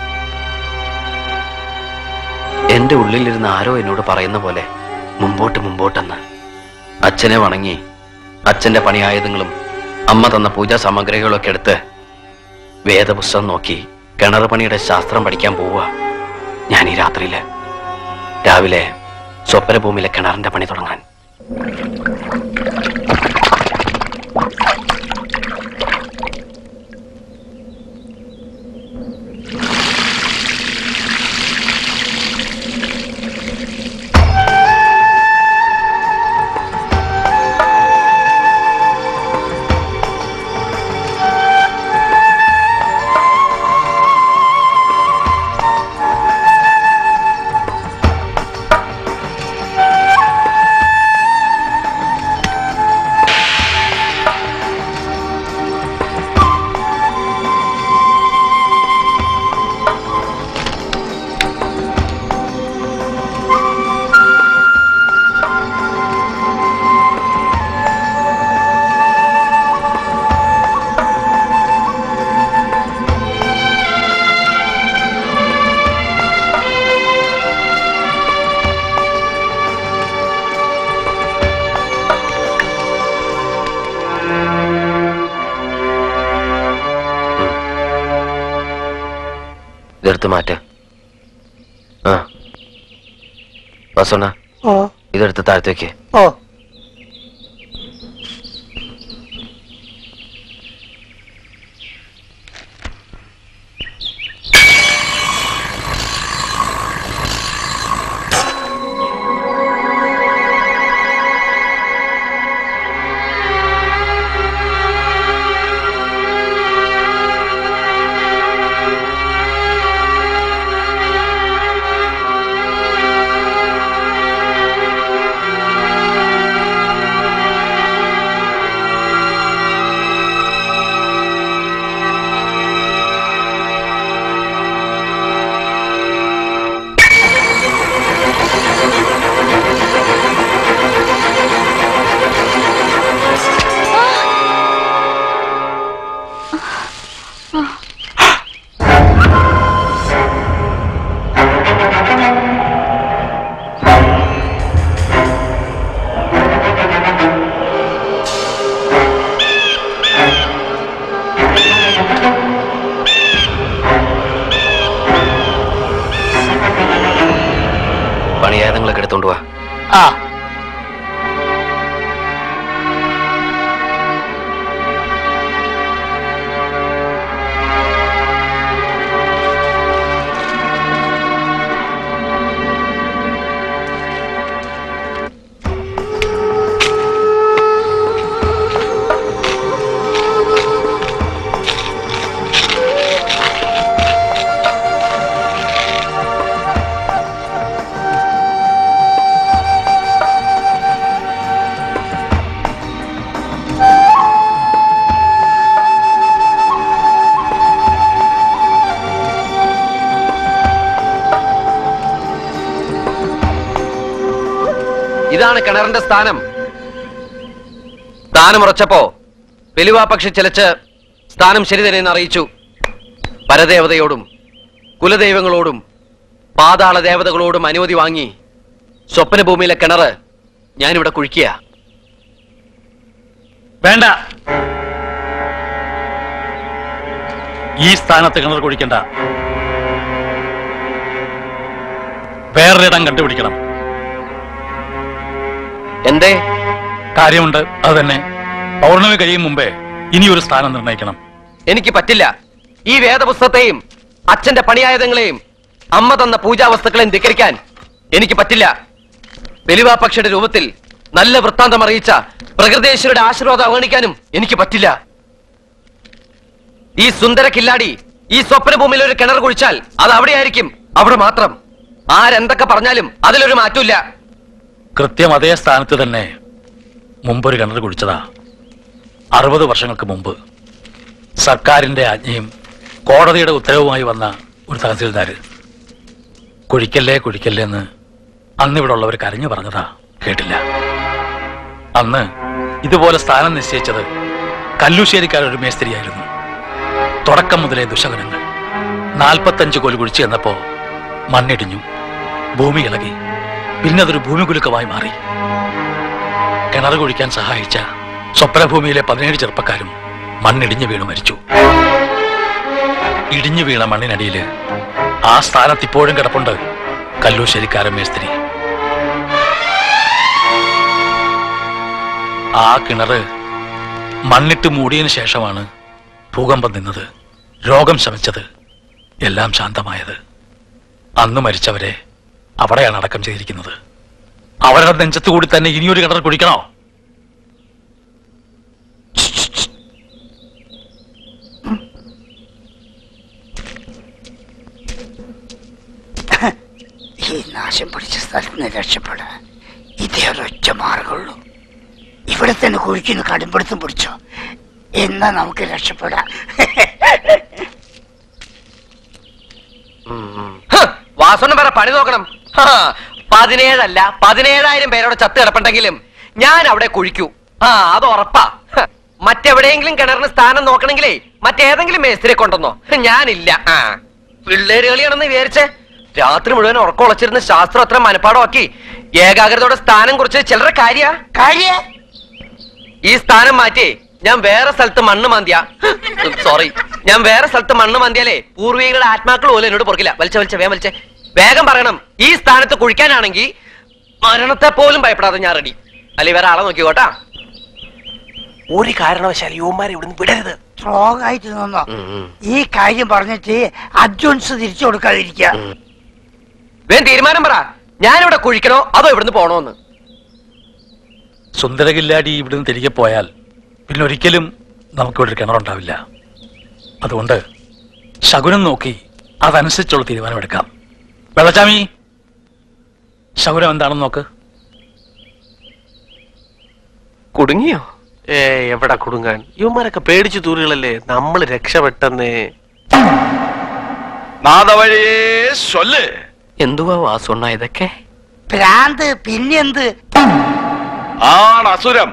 എന്റെ ഉള്ളിലിരുന്ന് ആരോ എന്നോട് പറയുന്ന പോലെ മുമ്പോട്ട് മുമ്പോട്ടെന്ന്. അച്ഛനെ വണങ്ങി അച്ഛന്റെ പണിയായുധങ്ങളും അമ്മ തന്ന പൂജാ സാമഗ്രികളൊക്കെ എടുത്ത് വേദപുസ്തകം നോക്കി കിണർ പണിയുടെ ശാസ്ത്രം പഠിക്കാൻ പോവുക ഞാൻ ഈ രാത്രിയില്. രാവിലെ സ്വപ്നഭൂമിയിലെ കിണറിന്റെ പണി തുടങ്ങാൻ. ഇതെടുത്ത് മാറ്റ്. ആ വസോണ, ഇതെടുത്ത് താഴത്തേക്ക്. ഓ ആ ഏതെങ്കിലൊക്കെ എടുത്തോണ്ട് പോവാ. ആ ഇതാണ് കിണറിന്റെ സ്ഥാനം. സ്ഥാനം ഉറച്ചപ്പോ പെലുവാപക്ഷി ചിലച്ച് സ്ഥാനം ശരി തന്നെയെന്ന് അറിയിച്ചു. പരദേവതയോടും കുലദൈവങ്ങളോടും പാതാള ദേവതകളോടും അനുമതി വാങ്ങി സ്വപ്നഭൂമിയിലെ കിണറ് ഞാനിവിടെ കുഴിക്കുക. വേണ്ട, ഈ സ്ഥാനത്ത് കിണർ കുഴിക്കണ്ട. വേറൊരിടം കണ്ടുപിടിക്കണം. എന്തേ? കാര്യമുണ്ട്. അത് തന്നെ, പൗർണമി കഴിയും മുമ്പേ ഇനി ഒരു സ്ഥാനം നിർണയിക്കണം. എനിക്ക് പറ്റില്ല. ഈ വേദപുസ്തകത്തെയും അച്ഛന്റെ പണിയായുധങ്ങളെയും അമ്മ തന്ന പൂജാവസ്തുക്കളെയും ധിക്കരിക്കാൻ എനിക്ക് പറ്റില്ല. പെലുവാപക്ഷിയുടെ രൂപത്തിൽ നല്ല വൃത്താന്തം അറിയിച്ച പ്രകൃതേശ്വരുടെ ആശീർവാദം അവഗണിക്കാനും എനിക്ക് പറ്റില്ല. ഈ സുന്ദര കില്ലാടി ഈ സ്വപ്നഭൂമിയിൽ ഒരു കിണർ കുഴിച്ചാൽ അത് അവിടെയായിരിക്കും, അവിടെ മാത്രം. ആരെന്തൊക്കെ പറഞ്ഞാലും അതിലൊരു മാറ്റമില്ല. കൃത്യം അതേ സ്ഥാനത്ത് തന്നെ മുമ്പൊരു കിണർ കുഴിച്ചതാ. അറുപത് വർഷങ്ങൾക്ക് മുമ്പ് സർക്കാരിന്റെ ആജ്ഞയും കോടതിയുടെ ഉത്തരവുമായി വന്ന ഒരു തഹസിൽദാര് കുഴിക്കല്ലേ കുഴിക്കല്ലേ എന്ന് അന്നിവിടെ ഉള്ളവർ കരഞ്ഞു പറഞ്ഞതാ, കേട്ടില്ല. അന്ന് ഇതുപോലെ സ്ഥാനം നിശ്ചയിച്ചത് കല്ലുശ്ശേരിക്കാരൊരു മേസ്ത്രിയായിരുന്നു. തുടക്കം മുതലേ ദുശകനങ്ങൾ. നാൽപ്പത്തഞ്ച് കോൽ കുഴിച്ചു എന്നപ്പോ മണ്ണിടിഞ്ഞു, ഭൂമി ഇളകി, പിന്നെ അതൊരു ഭൂമികുലുക്കമായി മാറി. കിണർ കുഴിക്കാൻ സഹായിച്ച സ്വപ്നഭൂമിയിലെ പതിനേഴ് ചെറുപ്പക്കാരും മണ്ണിടിഞ്ഞു വീണു മരിച്ചു. ഇടിഞ്ഞു വീണ മണ്ണിനടിയില് ആ സ്ഥാനത്ത് ഇപ്പോഴും കിടപ്പുണ്ട് കല്ലൂശ്ശേരിക്കാരൻ മേസ്ത്രി. ആ കിണറ് മണ്ണിട്ട് മൂടിയതിനു ശേഷമാണ് ഭൂകമ്പം നിന്നത്, രോഗം ശമിച്ചത്, എല്ലാം ശാന്തമായത്. അന്ന് മരിച്ചവരെ അവിടെയാണ് അടക്കം ചെയ്തിരിക്കുന്നത്. അവരുടെ നെഞ്ചത്ത് കൂടി തന്നെ ഇനിയൊരു കിണർ കുഴിക്കണോ? ഈ നാശം പിടിച്ച സ്ഥലത്ത് നിന്ന് രക്ഷപ്പെടാൻ ഇതേ ഒരൊറ്റ മാർഗമുള്ളൂ. ഇവിടെ തന്നെ കുഴിക്കുന്ന കടുംപിടുത്തം പിടിച്ചോ, എന്നാ നമുക്ക് രക്ഷപ്പെടാം. വാസോണം വേറെ പണി നോക്കണം. പതിനേഴല്ല പതിനേഴായിരം പേരോട് ചത്ത് കിടപ്പുണ്ടെങ്കിലും ഞാൻ അവിടെ കുഴിക്കൂ. ആ അത് ഉറപ്പാ. മറ്റെവിടെയെങ്കിലും കിണറിന് സ്ഥാനം നോക്കണെങ്കിലേ മറ്റേതെങ്കിലും മേസ്തിരെ കൊണ്ടുവന്നോ, ഞാനില്ല. ആ പിള്ളേര് കളിയാണെന്ന് വിചാരിച്ചേ രാത്രി മുഴുവൻ ഉറക്കം ഉളച്ചിരുന്ന ശാസ്ത്രം അത്ര മനപ്പാടമാക്കി ഏകാഗ്രതയോടെ സ്ഥാനം കുറിച്ച് ചിലരുടെ കാര്യ കാര്യ ഈ സ്ഥാനം മാറ്റി ഞാൻ വേറെ സ്ഥലത്ത് മണ്ണ് മാന്തിയ സോറി ഞാൻ വേറെ സ്ഥലത്ത് മണ്ണ് മാന്തിയാലേ പൂർവികളുടെ ആത്മാക്കൾ പോലും എന്നോട് പൊറുക്കില്ല. വലിച്ച വലിച്ച വേഗം വലിച്ചേ വേഗം പറയണം. ഈ സ്ഥാനത്ത് കുഴിക്കാനാണെങ്കിൽ മരണത്തെ പോലും ഭയപ്പെടാതെ ഞാൻ റെഡി. അല്ലെ വേറെ ആളെ നോക്കിക്കോട്ടാ. ഒരു കാരണവശാൽ യുവമാരെ ഇവിടുന്ന് വിടരുത്. സ്ട്രോങ് ആയിട്ട് നിന്നോ. ഈ കാര്യം പറഞ്ഞിട്ട് അഡ്വാൻസ് തിരിച്ചു കൊടുക്കാതിരിക്കുക. വേഗം തീരുമാനം പറ. ഞാനിവിടെ കുഴിക്കണോ അതോ ഇവിടുന്ന് പോണോന്ന്? സുന്ദരകില്ലാടി ഇവിടുന്ന് തിരികെ പോയാൽ പിന്നെ ഒരിക്കലും നമുക്കിവിടെ ഒരു കിണറുണ്ടാവില്ല. അതുകൊണ്ട് ശകുനം നോക്കി അതനുസരിച്ചുള്ള തീരുമാനമെടുക്കാം. വെള്ളച്ചാമി, ശകുനം എന്താണെന്ന് നോക്ക്. കുടുങ്ങിയോ? ഏ എവിടെ കുടുങ്ങാൻ, ഇവന്മാരൊക്കെ പേടിച്ചു തൂറുകളല്ലേ. നമ്മൾ രക്ഷപ്പെട്ടെന്നേ. നാദവഴിയേ ചൊല്ല്. എന്തുവാ വാസുണ്ണ ഇതൊക്കെ? ഭ്രാന്ത് പിന്നെന്ത്? ആണ് അസുരം,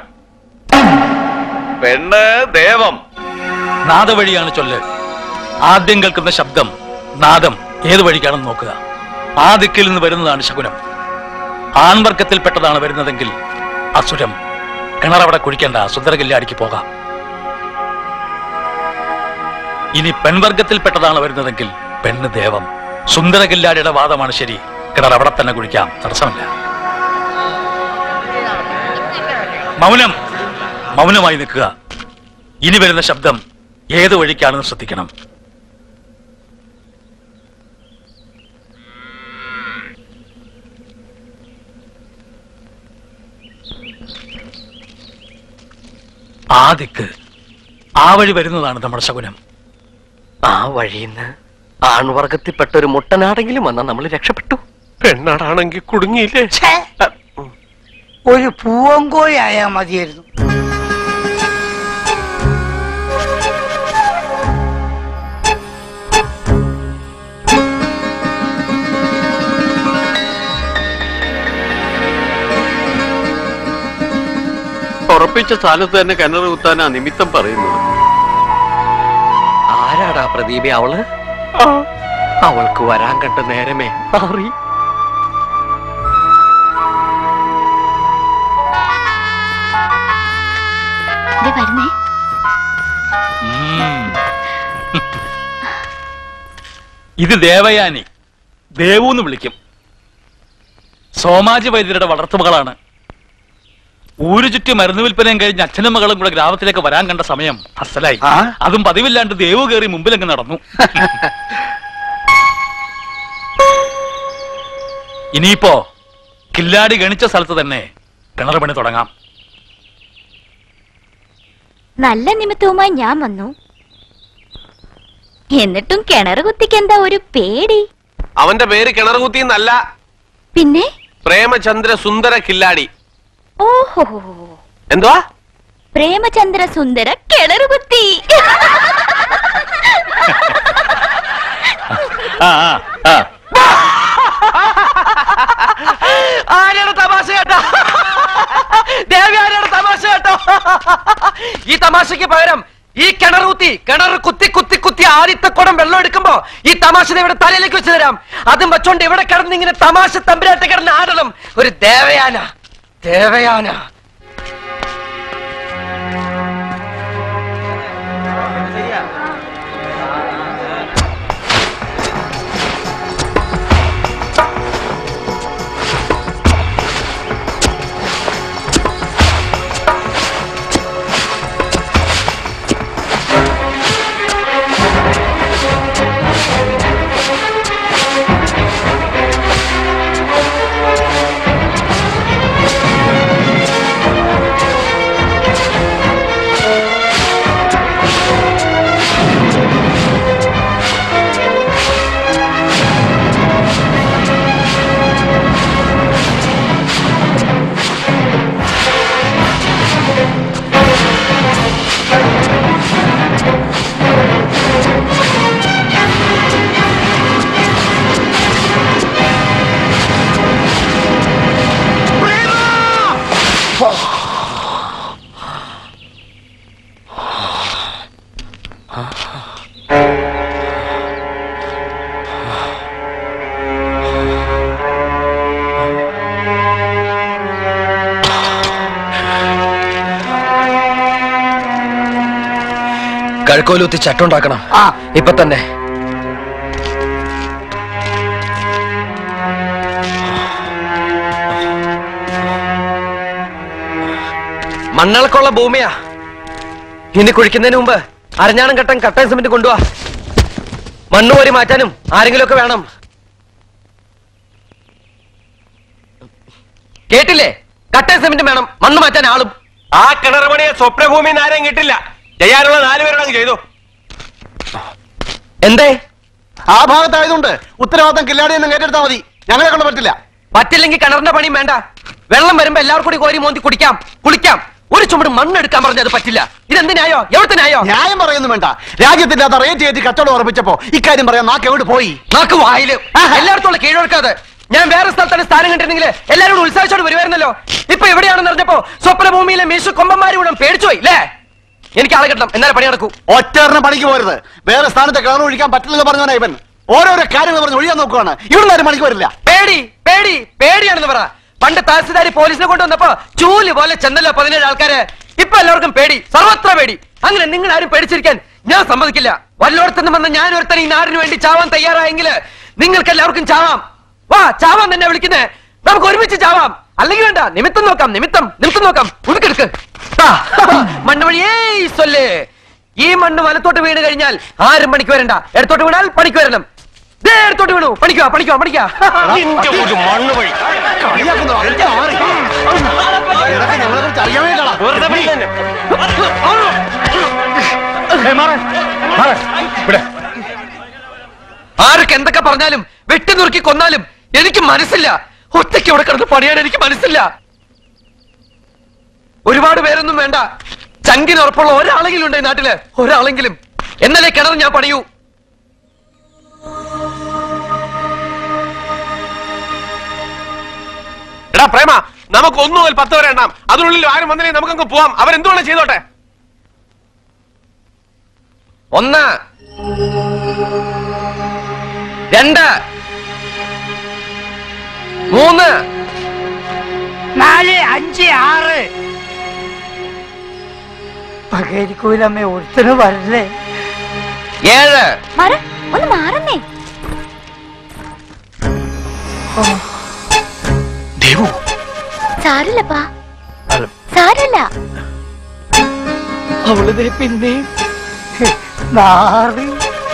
പെണ്ണ് ദേവം. നാദവഴിയാണ് ചൊല്ല്. ആദ്യം കേൾക്കുന്ന ശബ്ദം നാദം ഏത് വഴിക്കാണെന്ന് നോക്കുക. ആ ദിക്കിൽ നിന്ന് വരുന്നതാണ് ശകുനം. ആൺവർഗത്തിൽപ്പെട്ടതാണ് വരുന്നതെങ്കിൽ അസുരം. കിണറവിടെ കുഴിക്കേണ്ട, സുന്ദരകില്ലാടിക്ക് പോകാം. ഇനി പെൺവർഗത്തിൽപ്പെട്ടതാണ് വരുന്നതെങ്കിൽ പെണ്ണ് ദേവം. സുന്ദരകില്ലാടിയുടെ വാദമാണ് ശരി. കിണർ അവിടെ തന്നെ കുഴിക്കാം, തടസ്സമില്ല. മൗനം, മൗനമായി നിൽക്കുക. ഇനി വരുന്ന ശബ്ദം ഏത് വഴിക്കാണെന്ന് ശ്രദ്ധിക്കണം. ആ ദിക്ക്, ആ വഴി വരുന്നതാണ് നമ്മുടെ ശകുനം. ആ വഴിന്ന് ആൺവർഗത്തിൽപ്പെട്ട ഒരു മുട്ടനാടെങ്കിലും വന്നാൽ നമ്മൾ രക്ഷപ്പെട്ടു. പെണ്ണാടാണെങ്കിൽ കുടുങ്ങിയില്ലേ? ഒരു പൂവങ്കോഴി ആയാ മതിയായിരുന്നു. ഉറപ്പിച്ച സ്ഥാനത്ത് തന്നെ കിണർ കുത്താനാ നിമിത്തം പറയുന്നത്. ആരാടാ പ്രദീപ? അവള് അവൾക്ക് വരാൻ കണ്ട നേരമേ മാറി. ഇത് ദേവയാനി, ദേവൂന്ന് വിളിക്കും. സോമാജി വൈദ്യരുടെ വളർത്തുമകളാണ്. ഊരു ചുറ്റി മരുന്ന് വിൽപ്പനയും കഴിഞ്ഞ് അച്ഛനും മകളും കൂടെ ഗ്രാമത്തിലേക്ക് വരാൻ കണ്ട സമയം അസലായി. അതും പതിവില്ലാണ്ട് ദേവു കയറി മുമ്പിലങ്ങ് നടന്നു. ഇനിയിപ്പോ കില്ലാടി ഗണിച്ച സ്ഥലത്ത് തന്നെ കിണർ പണി തുടങ്ങാം. നല്ല നിമിത്തവുമായി ഞാൻ വന്നു. എന്നിട്ടും കിണർ കുത്തിക്കെന്താ ഒരു പേടി? അവന്റെ പേര് കിണർ കുത്തി എന്നല്ല, പിന്നെ പ്രേമചന്ദ്ര സുന്ദര കില്ലാടി. ഓഹോ, എന്തുവാ? പ്രേമചന്ദ്ര സുന്ദര കിണറുകുത്തി. ആരാണ് തമാശ കേട്ടോ? ദേവി ആരാണ് തമാശ കേട്ടോ? ഈ തമാശക്ക് പകരം ഈ കിണർ കുത്തി കിണർ കുത്തി കുത്തി കുത്തി ആദ്യത്തെ കുടം വെള്ളം എടുക്കുമ്പോ ഈ തമാശ ഇവിടെ തലയിലേക്ക് വെച്ച് തരാം. അതും വെച്ചോണ്ട് ഇവിടെ കിടന്ന് ഇങ്ങനെ തമാശ തമ്പുരാട്ട് കിടന്ന് ആടണം. ഒരു ദേവയാന, ദേവയാന. കഴുക്കോലൂത്തി ചട്ടുണ്ടാക്കണം ഇപ്പൊ തന്നെ. മണ്ണളക്കുള്ള ഭൂമിയാ. ഇനി കുഴിക്കുന്നതിന് മുമ്പ് അരഞ്ഞാണം കെട്ടാൻ കട്ടൻ സിമെന്റ് കൊണ്ടുപോവാ. മണ്ണ് കോരി മാറ്റാനും ആരെങ്കിലും ഒക്കെ വേണം. കേട്ടില്ലേ? കട്ടൻ സിമെന്റ് വേണം, മണ്ണ് മാറ്റാൻ ആളും. ആ കിണർ പണിയെ സ്വപ്നഭൂമി ആരെയും കിട്ടില്ല. ചെയ്യാനുള്ള നാലുപേരോടങ്ങ് ചെയ്തു. എന്തേ? ആ ഭാഗത്തായതുകൊണ്ട് ഉത്തരവാദിത്തം കില്ലാടിയൊന്നും ഏറ്റെടുത്താൽ മതി. ഞങ്ങളെ കൊണ്ട് പറ്റില്ല. പറ്റില്ലെങ്കിൽ കിണറിന്റെ പണിയും വേണ്ട. വെള്ളം വരുമ്പോ എല്ലാവർക്കും കൂടി കോരി മോന്തി കുടിക്കാം, കുളിക്കാം. ഒരു ചുമട് മണ്ണ് എടുക്കാൻ പറഞ്ഞത് പറ്റില്ല. ഇതെന്തിനായോ? എവിടത്തിനായോ? ന്യായം പറയുന്നു വേണ്ട. രാജ്യത്തിന്റെ അത് റേറ്റ് കയറ്റി കച്ചവടം ഉറപ്പിച്ചപ്പോ ഇക്കാര്യം പറയാൻ നാക്ക് എവിടെ പോയി? നാക്ക് വായില്. എല്ലായിടത്തുള്ള കീഴൊഴുക്കാതെ. ഞാൻ വേറെ സ്ഥലത്താണ് സ്ഥാനം കണ്ടിരുന്നെങ്കിൽ എല്ലാവരും കൂടി ഉത്സാഹിച്ചോട് വരുമായിരുന്നല്ലോ. ഇപ്പൊ എവിടെയാണെന്ന് അറിഞ്ഞപ്പോ സ്വപ്നഭൂമിയിലെ മീശു കൊമ്പന്മാരും കൂടെ പേടിച്ചുപോയി അല്ലേ? എനിക്ക് ആളെ കിട്ടണം, എന്നാലും പണി നടക്കൂ. ഒറ്ററിന് പണിക്ക് പോരുത്. വേറെ സ്ഥാനത്ത് കിണർ ഒഴിക്കാൻ പറ്റില്ലെന്ന് പറഞ്ഞവനാ ഇവൻ. ഓരോരോ കാര്യങ്ങൾ പറഞ്ഞ് ഒഴിയാൻ നോക്കുവാണ്. ഇവിടെ ആരും പണിക്ക് വരില്ല. പേടി പേടി പേടിയാണെന്ന് പറ. പണ്ട് തഹസിൽദാരി പോലീസിനെ കൊണ്ടുവന്നപ്പോ ചൂല് പോലെ ചെന്നല്ലോ പതിനേഴ് ആൾക്കാര്. ഇപ്പൊ എല്ലാവർക്കും പേടി, സർവത്ര പേടി. അങ്ങനെ നിങ്ങൾ ആരും പേടിച്ചിരിക്കാൻ ഞാൻ സമ്മതിക്കില്ല. വല്ലോടത്തുനിന്ന് വന്ന ഞാൻ ഒരുത്തൻ ഈ നാടിന് വേണ്ടി ചാവാൻ തയ്യാറായെങ്കിൽ നിങ്ങൾക്ക് എല്ലാവർക്കും ചാവാം. വാ ചാവാൻ തന്നെ വിളിക്കുന്നേ. നമുക്ക് ഒരുമിച്ച് ചാവാം. അല്ലെങ്കിൽ വേണ്ട, നിമിത്തം നോക്കാം. നിമിത്തം നിമിത്തം നോക്കാം. ഉടുക്കെടുക്ക്. മണ്ണ് വഴിയേ സൊല്ലേ. ഈ മണ്ണ് വലത്തോട്ട് വീണ് കഴിഞ്ഞാൽ ആരും പണിക്ക് വരണ്ട. ഇടത്തോട്ട് വീണാൽ പണിക്ക് വരണം. ദേ ഇടത്തോട്ട് വീണു. പണിക്കുക പണിക്കുക പണിക്കുക. മണ്ണ് വഴി ആരൊക്കെ എന്തൊക്കെ പറഞ്ഞാലും വെട്ടി നുറുക്കി കൊന്നാലും എനിക്ക് മനസ്സില്ല. ഒറ്റയ്ക്ക് ഇവിടെ കിടന്ന് പണിയാൻ എനിക്ക് മനസ്സില്ല. ഒരുപാട് പേരൊന്നും വേണ്ട. ചങ്കിന് ഉറപ്പുള്ള ഒരാളെങ്കിലും ഉണ്ട് ഈ നാട്ടില്. ഒരാളെങ്കിലും. എന്നാലേ കിണർ ഞാൻ പണിയൂ. എടാ പ്രേമ, നമുക്ക് ഒന്നു മുതൽ പത്ത് വരെ എണ്ണാം. അതിനുള്ളിൽ ആരും വന്നില്ലേ നമുക്കങ്ങ് പോവാം. അവരെന്തുവേണം ചെയ്തോട്ടെ. ഒന്ന്, രണ്ട്, മൂന്ന്, നാല്, അഞ്ച്, ആറ്. പകരിക്കൂലമ്മ ഒരുത്തന് വരല്ലേ. ഏഴ്. ഒന്ന് മാറുന്നേ. സാരല്ലപ്പാ, സാരല്ല. അവളതേ പിന്നെ നാറ്.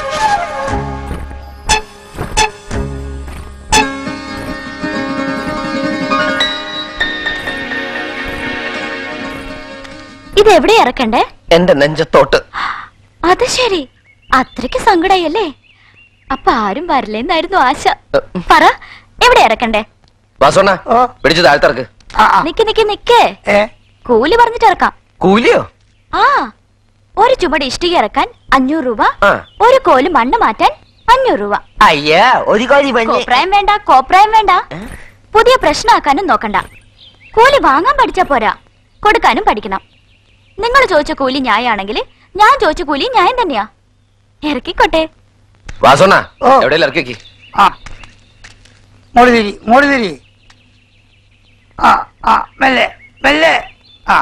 ഇതെവിടെ ഇറക്കണ്ടേ? എന്റെ നെഞ്ചത്തോട്ട്. അത് ശരി, അത്രയ്ക്ക് സങ്കടായല്ലേ? അപ്പൊ ആരും വരില്ലെന്നായിരുന്നു ആശ. പറ, എവിടെ ഇറക്കണ്ടേ? വാസോണ്ണ പിടിച്ചു താഴ്ത്തിറക്ക്. നിക്ക് നിക്ക് നിക്ക്. കൂലി പറഞ്ഞിട്ട് ഇറക്കാം. കൂലിയോ? ആ, ഒരു ചുമട് ഇഷ്ടിക ഇറക്കാൻ അഞ്ഞൂറ് രൂപ, ഒരു കോല് മണ്ണ് മാറ്റാൻ അഞ്ഞൂറ് രൂപ. അയ്യാ, ഒരു കോലി കോപ്രായം വേണ്ട, കോപ്രായം വേണ്ട. പുതിയ പ്രശ്നമാക്കാനും നോക്കണ്ട. കൂലി വാങ്ങാൻ പഠിച്ചാ പോരാ, കൊടുക്കാനും പഠിക്കണം. നിങ്ങൾ ചോദിച്ച കൂലി ന്യായാണെങ്കിൽ ഞാൻ ചോദിച്ച കൂലി ന്യായം തന്നെയാ. ഇറക്കിക്കോട്ടെ. വാസോണ്ണ എവിടെയെങ്കിലും ഇറക്കി വെക്കി. ആ, മോളി തിരി, മോളി തിരി. ആ ആ, മെല്ലെ മെല്ലെ. ആ,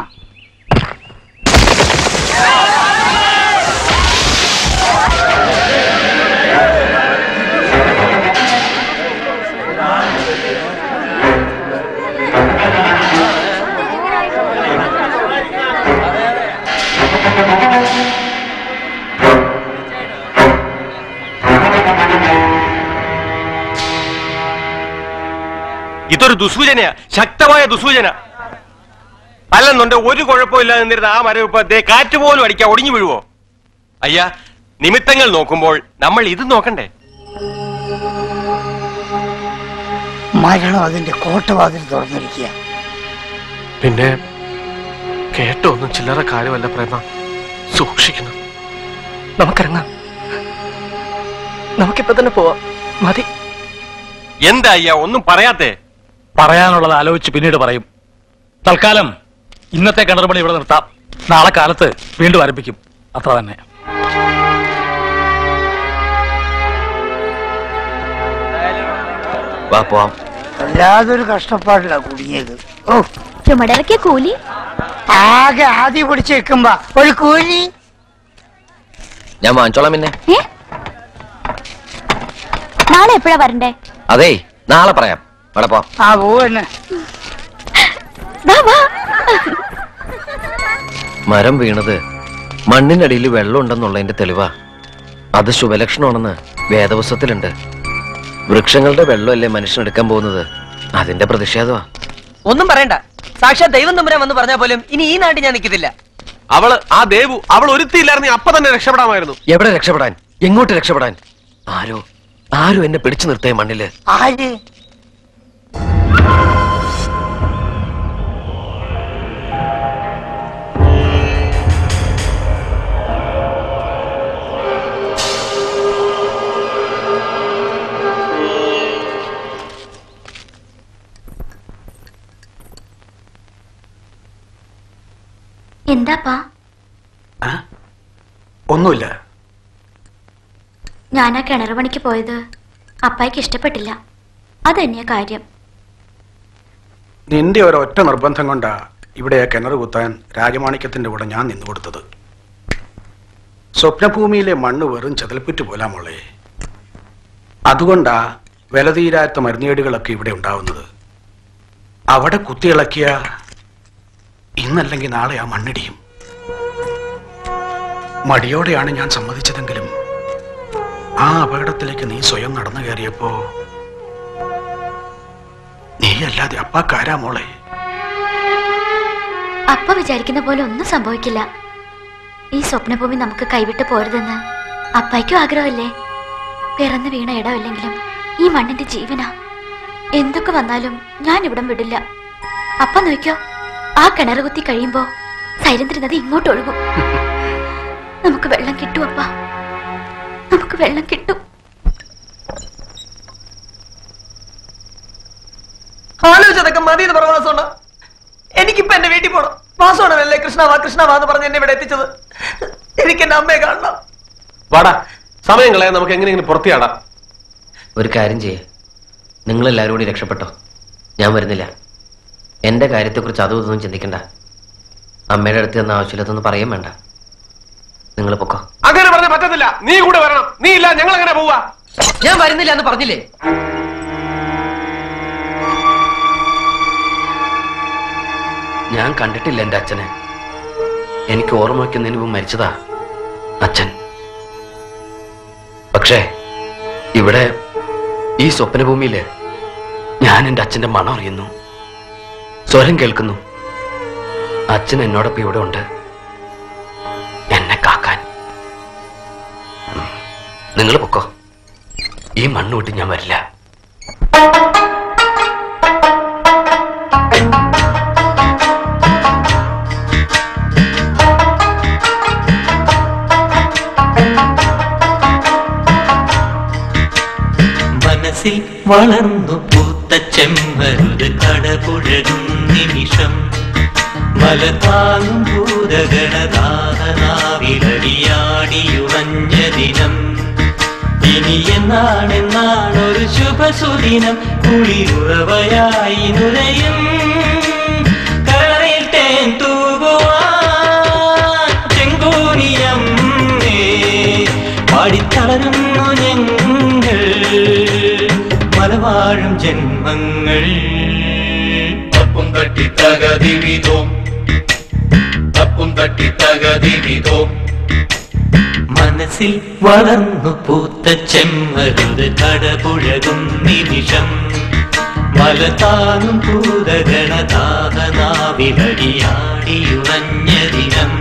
ഇതൊരു ദുസൂചനയാ, ശക്തമായ ദുസൂചന. അല്ലെന്നുണ്ട് ഒരു കുഴപ്പമില്ലാതെ നിന്നിരുന്ന ആ മരം ഇപ്പൊ ദേ കാറ്റ് പോലും അടിക്കാൻ ഒടിഞ്ഞു വീഴുവോ? അയ്യാ, നിമിത്തങ്ങൾ നോക്കുമ്പോൾ നമ്മൾ ഇത് നോക്കണ്ടേ? മരണം അതിന്റെ കോട്ടവാതിൽ തുറന്നിരിക്കുക. പിന്നെ കേട്ടോ, ഒന്നും ചില്ലറ കാര്യമല്ല പ്രേമ. സൂക്ഷിക്കണം. നമുക്കിറങ്ങാം. നമുക്കിപ്പോ തന്നെ പോവാം. മതി. എന്താ അയ്യാ ഒന്നും പറയാത്തേ? പറയാനുള്ളത് ആലോചിച്ച് പിന്നീട് പറയും. തൽക്കാലം ഇന്നത്തെ കിണർ പണി ഇവിടെ നിർത്താം. നാളെ കാലത്ത് വീണ്ടും ആരംഭിക്കും. അത്ര തന്നെ. വല്ലാതൊരു കഷ്ടപ്പാടില്ല കുടുങ്ങിയത്. ഓ, ചുമടിറക്കിയ കൂലി ആകെ ആദ്യം പിടിച്ച് വെക്കുമ്പോ ഒരു കൂലി ഞാൻ വാങ്ങിച്ചോളാം. പിന്നെ നാളെ എപ്പോഴാ വരണ്ടേ? അതേ, നാളെ പറയാം. അവിടെ പോ. ആ, പോവന്നെ. മരം വീണത് മണ്ണിനടിയിൽ വെള്ളം ഉണ്ടെന്നുള്ളതിന്റെ തെളിവാ. അത് ശുഭലക്ഷണമാണെന്ന് വേദപുസ്തകത്തിലുണ്ട്. വൃക്ഷങ്ങളുടെ വെള്ളമല്ലേ മനുഷ്യനെടുക്കാൻ പോകുന്നത്. അതിന്റെ പ്രതിഷേധമാ. ഒന്നും പറയണ്ട. സാക്ഷാ ദൈവം തമ്പുരാൻ വന്ന് പറഞ്ഞാൽ പോലും ഇനി ഈ നാട്ടിൽ ഞാൻ നിൽക്കത്തില്ല. അവള് ആ ദേവു അവൾ ഒരുത്തിയില്ലായിരുന്നു, അപ്പൊ തന്നെ രക്ഷപ്പെടാമായിരുന്നു. എവിടെ രക്ഷപ്പെടാൻ? എങ്ങോട്ട് രക്ഷപ്പെടാൻ? ആരോ ആരോ എന്നെ പിടിച്ചു നിർത്തേ മണ്ണില്. ആര്? എന്താപ്പാ? ഒന്നുമില്ല. ഞാൻ ആ കിണർ പണിക്ക് പോയത് അപ്പായ്ക്ക് ഇഷ്ടപ്പെട്ടില്ല. അതന്നെയാ കാര്യം. നിന്റെ ഒരൊറ്റ നിർബന്ധം കൊണ്ടാ ഇവിടെ കിണർ കുത്താൻ രാജമാണിക്യത്തിന്റെ കൂടെ ഞാൻ നിന്നു കൊടുത്തത്. സ്വപ്നഭൂമിയിലെ മണ്ണ് വെറും ചതൽപ്പുറ്റ് പോലാ മോളെ. അതുകൊണ്ടാ വിലതീരാത്ത മരുന്നേടുകളൊക്കെ ഇവിടെ ഉണ്ടാവുന്നത്. അവിടെ കുത്തിയിളക്കിയ ഇന്നല്ലെങ്കിൽ നാളെ ആ മണ്ണിടിയും. മടിയോടെയാണ് ഞാൻ സമ്മതിച്ചതെങ്കിലും ആ അപകടത്തിലേക്ക് നീ സ്വയം നടന്നു കയറിയപ്പോ നീ അല്ലാതെ അപ്പാക്കാരാ മോളെ? അപ്പ വിചാരിക്കുന്ന പോലെ ഒന്നും സംഭവിക്കില്ല. ഈ സ്വപ്നഭൂമി നമുക്ക് കൈവിട്ട് പോരുതെന്ന് അപ്പായ്ക്കും ആഗ്രഹമല്ലേ? പിറന്നു വീണ ഇടമല്ലെങ്കിലും ഈ മണ്ണിന്റെ ജീവനാ. എന്തൊക്കെ വന്നാലും ഞാൻ ഇവിടം വിടില്ല. അപ്പ നോക്കിയോ, ആ കിണർ കുത്തി കഴിയുമ്പോ സൈരന്ദ്രി നദി ഇങ്ങോട്ട് ഒഴുകും. നമുക്ക് വെള്ളം കിട്ടും അപ്പ, നമുക്ക് വെള്ളം കിട്ടും. ആലോചിച്ചതൊക്കെ മതി എന്ന് പറഞ്ഞ വാസോണ്ട. എനിക്കിപ്പോ എന്റെ വീട്ടിൽ പോണം. വാസോണല്ലേ കൃഷ്ണ വാ കൃഷ്ണ വാ എന്ന് പറഞ്ഞ് എന്നെ ഇവിടെ എത്തിച്ചത്. എനിക്ക് എന്റെ അമ്മയെ കാണണം. വാടാ, സമയം കളയാൻ നമുക്ക് എങ്ങനെയെങ്കിലും പുറത്തിയാടാം. ഒരു കാര്യം ചെയ്യേ, നിങ്ങളെല്ലാവരും കൂടി രക്ഷപ്പെട്ടോ. ഞാൻ വരുന്നില്ല. എന്റെ കാര്യത്തെക്കുറിച്ച് അതും ഇതൊന്നും ചിന്തിക്കണ്ട. അമ്മയുടെ അടുത്ത് തന്ന ആവശ്യമില്ലാത്തൊന്നും പറയാൻ വേണ്ട. നിങ്ങൾ പൊക്കോ. അങ്ങനെ പറഞ്ഞ പറ്റത്തില്ല. നീ കൂടെ വരണം. നീ ഇല്ല ഞങ്ങൾ എങ്ങനെ പോവാ? ഞാൻ വരുന്നില്ല എന്ന് പറഞ്ഞില്ലേ? ഞാൻ കണ്ടിട്ടില്ല എന്റെ അച്ഛനെ. എനിക്ക് ഓർമ്മ വയ്ക്കുന്നതിന് മുമ്പ് മരിച്ചതാ അച്ഛൻ. പക്ഷേ ഇവിടെ ഈ സ്വപ്നഭൂമിയില് ഞാൻ എന്റെ അച്ഛന്റെ മണം അറിയുന്നു, സ്വരം കേൾക്കുന്നു. അച്ഛൻ എന്നോടൊപ്പം ഇവിടെ ഉണ്ട്, എന്നെ കാക്കാൻ. നിങ്ങൾ പൊക്കോ. ഈ മണ്ണ് വിട്ട് ഞാൻ വരില്ല. മനസ്സിൽ വളർന്നു പൂത്ത ചെമ്മരുത് കടപുഴകും നിമിഷം, മലതാങ്ങും ഭൂതഗണനാഥനാവിലടിയാടിയുറഞ്ഞ ദിനം. ഇനി എന്നാണെന്നാണൊരു ശുഭസുദിനം കുളിരുറവയായി നുരയും കരയിൽ തേൻ തൂകുവാൻ ചെങ്കൂനിയം പാടിത്തളരുന്നു ഞങ്ങൾ മലവാഴും ജന്മങ്ങൾ. തപ്പും തട്ടി തകതിവിതോ, തപ്പും തട്ടി തകതിവിതോ. മനസ്സിൽ വളർന്നു പൂത്ത ചെമ്മരുത് കടപുഴകും നിമിഷം, മലതാനും ഭൂതഗണനാഥനാവിലടിയാടിയുറഞ്ഞ ദിനം.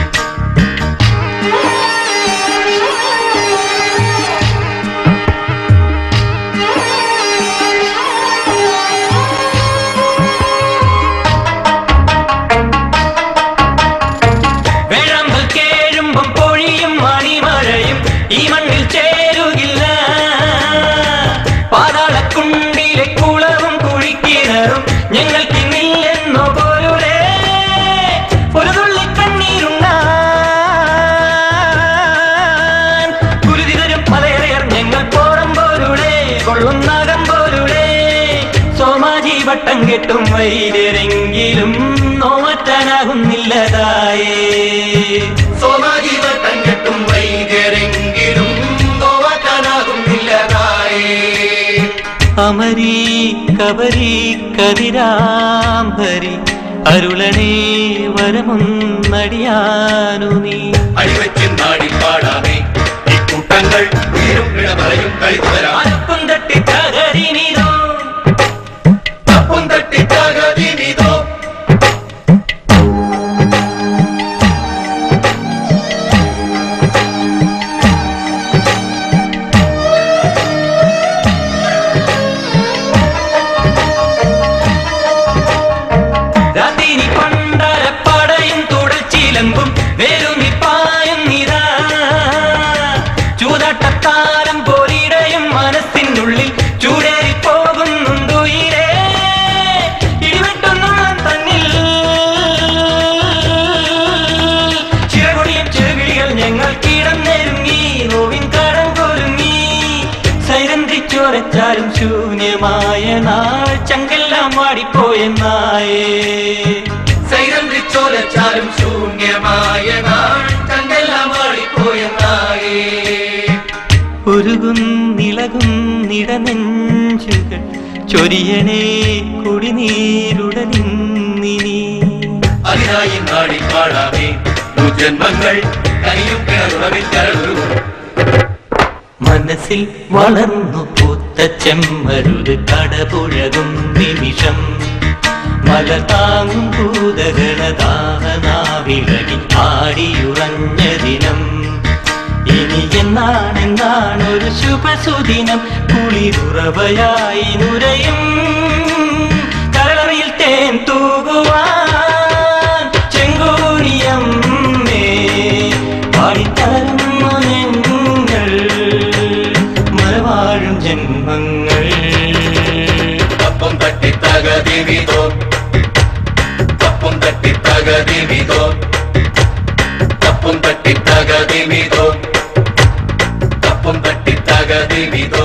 ഈ മണ്ണിൽ ചേരുകില്ല പാതാളക്കുണ്ടിലെ കുളവും കുഴിക്കിണറും ഞങ്ങൾക്ക് നില്ലെന്നോ പോരുടെ ഒരു തുള്ളി കണ്ണീരുണ്ടാൻ കുരുതി തരും മലയറിയർ ഞങ്ങൾ പോറം പോരുടെ കൊള്ളുന്നകം പോരുടെ. സോമാജി വട്ടം കെട്ടും വൈദ്യരെങ്കിലും നോമാറ്റാനാകുന്നില്ലതായേ. സോമാജി വട്ടം കെട്ടും വൈദ്യരെങ്കിലും അമരീ കബരീ കതിരാംബരി അരുളണേ വരമൊന്നടിയാനു നീ. അടിവെച്ചും നാടിൽ പാടാമേ ഈ കൂട്ടങ്ങൾ വീരും പിഴമറയും കളിത്തരാം. തപ്പും തട്ടി തകതിനിതോ, തപ്പും തട്ടി തകതിനിതോ. ചൂതാട്ടത്താരം പോലിടയും മനസ്സിനുള്ളിൽ ചൂടേറി പോകുന്നുണ്ടുയിരേ. ഇടിവെട്ടുന്നുള്ള തന്നിൽ ചിറകൊടിയും ചെറുകിളികൾ ഞങ്ങൾ കിടന്നെരുങ്ങി നോവിൻ കടം കൊരുങ്ങി. സൈരന്ത്രി ചോരച്ചാലും ശൂന്യമായ നാൾ ചങ്കെല്ലാം വാടിപ്പോയെന്നായേ. സൈരന്ത്രി ചോരച്ചാലും ശൂന്യമായ നാൾ ചങ്കെല്ലാം വാടിപ്പോയെന്നായേ. ഉരുകുന്നിളകുന്നിടനെഞ്ച ചൊരിയണേ കുടിനീരുടനിന്നിനി. അതിനായി നാടിൽ പാടാമേ ജന്മങ്ങൾ കനിയും കിണറുറവിൽ കരളു. മനസ്സിൽ വളർന്നു പൂത്ത ചെമ്മരുത് കടപുഴകും നിമിഷം. മല താങ്ങും ഭൂതഗണദാഹനാവിളകി ആടിയുറഞ്ഞ ദിനം. ഇനി എന്നാണെന്നാണൊരു ശുഭസുദിനം കുളിരുറവയായി നുരയും കരളറിയിൽ തേൻ തൂകുവാൻ ചെങ്കോണിയം പാടിത്തരുന്നു ഞങ്ങൾ മലവാഴും ജന്മങ്ങൾ. തപ്പം തട്ടി തകതിവിതോ തപ്പം തട്ടി തകതിവിതോ തപ്പം തട്ടി തകതിവിതോ തപ്പം തട്ടി തകതിവിതോ.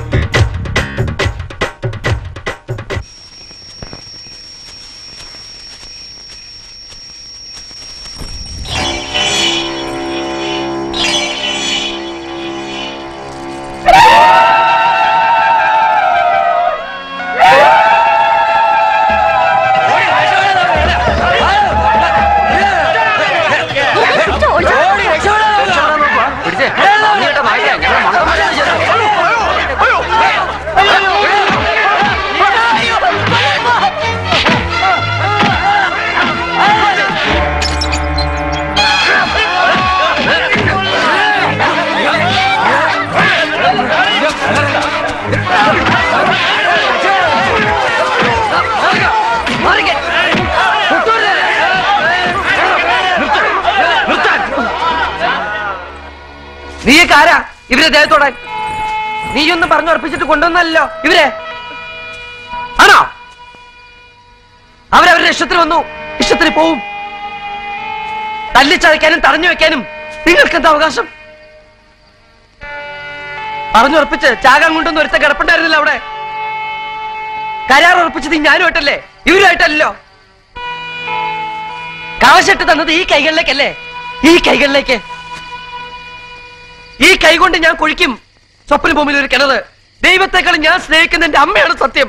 നീയൊക്കെ ആരാ ഇവരെ ദേഹത്തോടാൻ? നീയൊന്നും പറഞ്ഞു ഉറപ്പിച്ചിട്ട് കൊണ്ടുവന്നല്ലോ ഇവരെ, ആണോ? അവരവരുടെ ഇഷ്ടത്തിന് വന്നു, ഇഷ്ടത്തിന് പോവും. തല്ലിച്ചതയ്ക്കാനും തടഞ്ഞു വെക്കാനും നിങ്ങൾക്ക് എന്താ അവകാശം? പറഞ്ഞുറപ്പിച്ച് ചാകാൻ കൊണ്ടൊന്നും ഒരുത്ത കിടപ്പുണ്ടായിരുന്നില്ല അവിടെ. കരാർ ഉറപ്പിച്ചത് ഞാനുമായിട്ടല്ലേ, ഇവരുമായിട്ടല്ലോ. കാശിട്ട് തന്നത് ഈ കൈകളിലേക്കല്ലേ, ഈ കൈകളിലേക്ക്. ഈ കൈ കൊണ്ട് ഞാൻ കുഴിക്കും സ്വപ്ന ഭൂമിയിൽ ഒരു കിണറ്. ദൈവത്തെക്കാളും ഞാൻ സ്നേഹിക്കുന്ന എന്റെ അമ്മയാണ് സത്യം.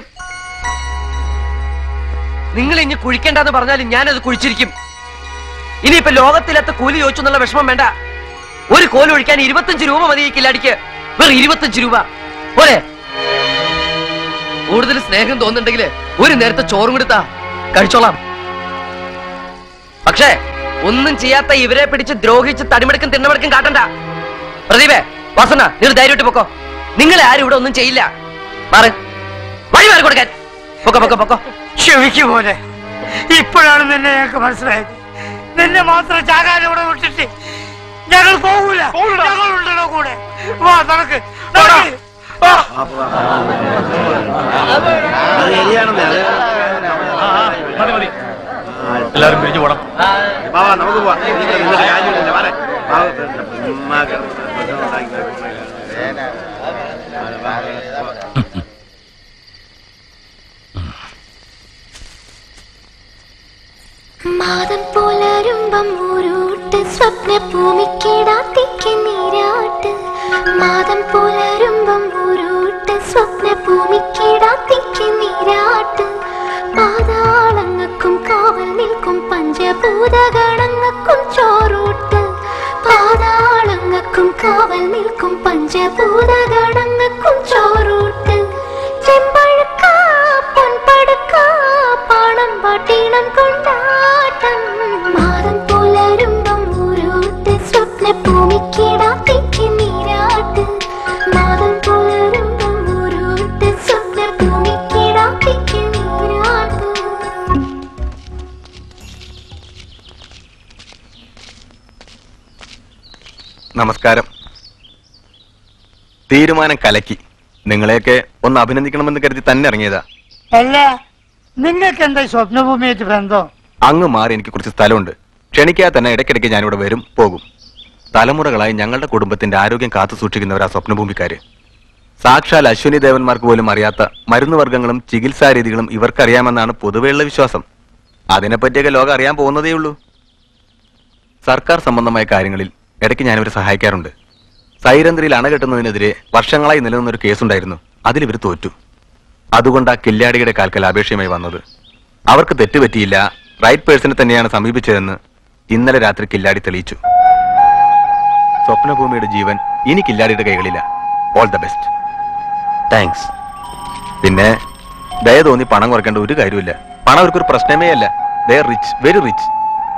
നിങ്ങൾ ഇനി കുഴിക്കേണ്ടെന്ന് പറഞ്ഞാലും ഞാനത് കുഴിച്ചിരിക്കും. ഇനിയിപ്പോ ലോകത്തിലത്തെ കൂലി ചോദിച്ചു എന്നുള്ള വിഷമം വേണ്ട. ഒരു കോല് ഒഴിക്കാൻ ഇരുപത്തഞ്ച് രൂപ മതി ഈ കില്ലാടിക്ക്. വെറും ഇരുപത്തഞ്ച് രൂപ പോരെ? കൂടുതൽ സ്നേഹം തോന്നുന്നുണ്ടെങ്കിൽ ഒരു നേരത്തെ ചോറും കൊടുത്താ കഴിച്ചോളാം. പക്ഷേ ഒന്നും ചെയ്യാത്ത ഇവരെ പിടിച്ച് ദ്രോഹിച്ച് തടിമെടുക്കും തിണ്ണമെടുക്കും കാട്ടണ്ട. പ്രദീപേ, വാസന, നിങ്ങൾ ധൈര്യമായിട്ട് പൊക്കോ. നിങ്ങളെ ആരും ഇവിടെ ഒന്നും ചെയ്യില്ല. മാറ്, വഴി മാറി കൊടുക്കാൻ. പൊക്കോ പൊക്കോ പൊക്കോ. ക്ഷമിക്കും പോലെ, ഇപ്പോഴാണ് നിന്നെ ഞങ്ങൾക്ക് മനസ്സിലായത്. നിന്നെ മാത്രം ചാകാൻ ഇവിടെ വിട്ടിട്ട് ഞങ്ങൾ പോകൂല. ഞങ്ങളുണ്ടല്ലോ കൂടെ. വാ നടക്ക് നടക്ക്. എല്ലാവരും പിരിഞ്ഞു പോണം. നമുക്ക് മാതം പോലരുമ്പം ഊരൂട്ട് സ്വപ്ന ഭൂമിക്കിടാത്തിക്ക് നീരാട്ട്. മാതം പോലരുമ്പം ഊരൂട്ട് സ്വപ്ന ഭൂമിക്കിടാത്തിക്ക് നീരാട്ട്. പാതാളങ്ങൾക്കും കാവൽ നിൽക്കും പഞ്ചഭൂതഗണങ്ങൾക്കും ചോറൂട്ട്. പാതാളങ്ങൾക്കും കാവൽ നിൽക്കും പഞ്ചഭൂതഗണങ്ങൾക്കും ചോറൂട്ട്. ചെമ്പഴുക്ക പൊൻപടുക്ക പാണം പാട്ടീണം കൊണ്ടാട്ടം. മാതം പുലരുമ്പം ഊരൂട്ട് സ്വപ്ന ഭൂമിക്കിടാത്തിക്ക് നീരാട്ട്. മാതം പുലരുമ്പം ഊരൂട്ട് സ്വപ്ന ഭൂമിക്കിടാത്തിക്ക് നീരാട്ട്. നമസ്കാരം. തീരുമാനം കലക്കി. നിങ്ങളെയൊക്കെ ഒന്ന് അഭിനന്ദിക്കണമെന്ന് കരുതി തന്നെ ഇറങ്ങിയതാ. അല്ല, നിങ്ങൾക്ക് എന്താ സ്വപ്നഭൂമിയായിട്ട് ബന്ധം? അങ്ങ് മാറി എനിക്ക് കുറച്ച് സ്ഥലമുണ്ട്. ക്ഷണിക്കാതെ തന്നെ ഇടയ്ക്കിടയ്ക്ക് ഞാനിവിടെ വരും പോകും. തലമുറകളായി ഞങ്ങളുടെ കുടുംബത്തിന്റെ ആരോഗ്യം കാത്തു സൂക്ഷിക്കുന്നവരാ സ്വപ്നഭൂമിക്കാര്. സാക്ഷാൽ അശ്വിനി ദേവന്മാർക്ക് പോലും അറിയാത്ത മരുന്നുവർഗ്ഗങ്ങളും ചികിത്സാ രീതികളും ഇവർക്കറിയാമെന്നാണ് പൊതുവെയുള്ള വിശ്വാസം. അതിനെപ്പറ്റിയൊക്കെ ലോകം അറിയാൻ പോകുന്നതേ ഉള്ളൂ. സർക്കാർ സംബന്ധമായ കാര്യങ്ങളിൽ ഇടയ്ക്ക് ഞാനിവരെ സഹായിക്കാറുണ്ട്. സൈരന്ധ്രിയിൽ അണ കെട്ടുന്നതിനെതിരെ വർഷങ്ങളായി നിലനിന്നൊരു കേസുണ്ടായിരുന്നു. അതിലിവർ തോറ്റു. അതുകൊണ്ട് ആ കില്ലാടിയുടെ കാൽക്കൽ അപേക്ഷയുമായി വന്നത്. അവർക്ക് തെറ്റുപറ്റിയില്ല, റൈറ്റ് പേഴ്സണെ തന്നെയാണ് സമീപിച്ചതെന്ന് ഇന്നലെ രാത്രി കില്ലാടി തെളിയിച്ചു. സ്വപ്നഭൂമിയുടെ ജീവൻ ഇനി കില്ലാടിയുടെ കൈകളില്ല. All the best. താങ്ക്സ്. പിന്നെ ദയ തോന്നി പണം കുറയ്ക്കേണ്ട ഒരു കാര്യമില്ല. പണം അവർക്കൊരു പ്രശ്നമേ അല്ല. They are rich, very rich.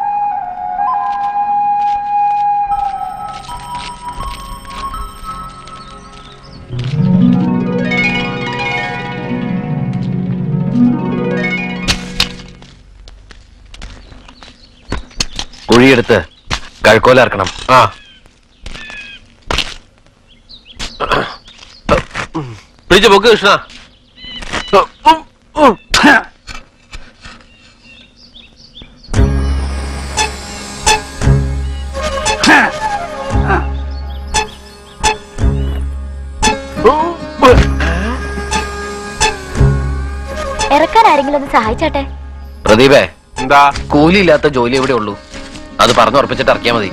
കുഴിയെടുത്ത് കഴുക്കോലിറക്കണം. ആ പിടിച്ചു പൊക്ക് കൃഷ്ണ. ഇറക്കാൻ ആരെങ്കിലും ഒന്ന് സഹായിച്ചാട്ടെ. പ്രദീപേ, എന്താ? കൂലിയില്ലാത്ത ജോലി എവിടെ ഉള്ളൂ? അത് പറഞ്ഞുറപ്പിച്ചിട്ട് ഇറക്കിയാ മതി.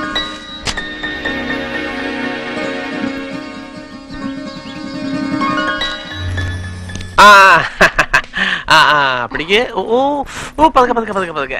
ആ ആ ആ പിടിക്ക്. ഓ ഓ പതുക്കെ പതുക്കെ പതുക്കെ പതുക്കെ.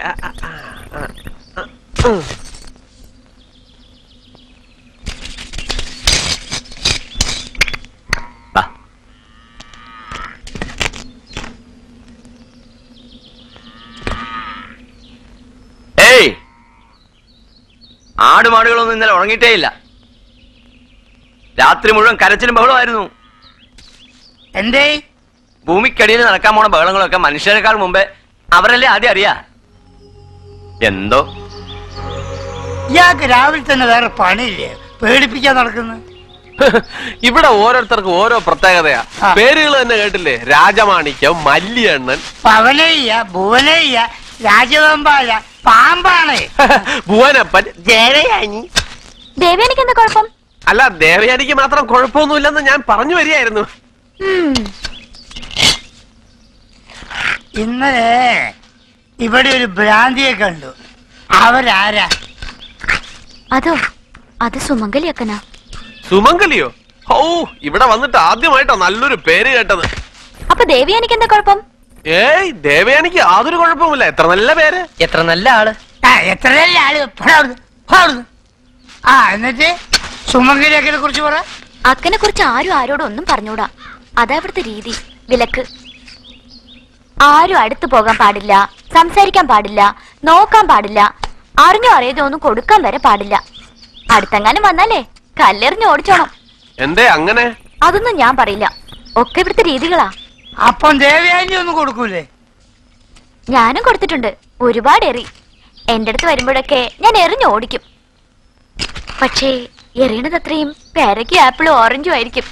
ഏയ്, ആടുമാടുകളൊന്നും ഇന്നലെ ഉറങ്ങിയിട്ടേ ഇല്ല. രാത്രി മുഴുവൻ കരച്ചിലും ബഹളമായിരുന്നു. എന്തേ? ഭൂമിക്കടിയിൽ നടക്കാൻ പോണ ബഹളങ്ങളൊക്കെ മനുഷ്യരെക്കാൾ മുമ്പേ അവരല്ലേ ആദ്യം അറിയാ. എന്തോ ഇയാൾക്ക് രാവിലെ തന്നെ വേറെ പണിയില്ലേ? പേടിപ്പിക്കാൻ നടക്കുന്നു. ഇവിടെ ഓരോരുത്തർക്കും ഓരോ പ്രത്യേകതയാ. പേരുകൾ തന്നെ കേട്ടില്ലേ? രാജമാണിക്യം, മല്ലിയണ്ണൻ, പവനയ്യ, ഭുവനയ്യ, രാജവമ്പാല, പാമ്പാണ്, ഭുവനപ്പൻ, ദേവയാനി. ദേവയാനിക്ക് എന്താ കുഴപ്പം? അല്ല, ദേവയാനിക്ക് മാത്രം കുഴപ്പമൊന്നുമില്ലെന്ന് ഞാൻ പറഞ്ഞു വരികയായിരുന്നു. ഇന്നലെ ഇവിടെ ഒരു ഭ്രാന്തിയെ കണ്ടു. അവരാരാ? അതോ, അത് സുമംഗലിയക്കനാ. സുമംഗലിയോ? ഓ, ഇവിടെ വന്നിട്ട് ആദ്യമായിട്ടാ നല്ലൊരു പേര് കേട്ടത്. അപ്പൊ ദേവയാനിക്ക് എന്താ കുഴപ്പം? ഏയ്, ദേവയാനിക്ക് യാതൊരു കുഴപ്പമില്ല. എത്ര നല്ല പേര്, എത്ര നല്ല ആള്. എത്ര നല്ല ആള്. ആ, എന്നിട്ട് സുമംഗലിയക്കനെ കുറിച്ച് പറ. അക്കനെ കുറിച്ച് ആരും ആരോടും ഒന്നും പറഞ്ഞൂടാ. അതാ ഇവിടുത്തെ രീതി, വിലക്ക്. ആരും അടുത്തു പോകാൻ പാടില്ല, സംസാരിക്കാൻ പാടില്ല, നോക്കാൻ പാടില്ല, അറിഞ്ഞോ അറിയാതോ ഒന്നും കൊടുക്കാൻ വരെ പാടില്ല. അടുത്തെങ്ങാനും വന്നാലേ കല്ലെറിഞ്ഞ് ഓടിച്ചോണം. എന്തേ അങ്ങനെ? അതൊന്നും ഞാൻ പറയില്ല, ഒക്കെ ഇവിടുത്തെ രീതികളാ. അപ്പം ദേവയാനി ഒന്നും കൊടുക്കൂലേ? ഞാനും കൊടുത്തിട്ടുണ്ട്, ഒരുപാട് എറി. എന്റെ അടുത്ത് വരുമ്പോഴൊക്കെ ഞാൻ എറിഞ്ഞ് ഓടിക്കും. പക്ഷേ എറിയണത് അത്രയും പേരയ്ക്കും ആപ്പിളും ഓറഞ്ചും ആയിരിക്കും.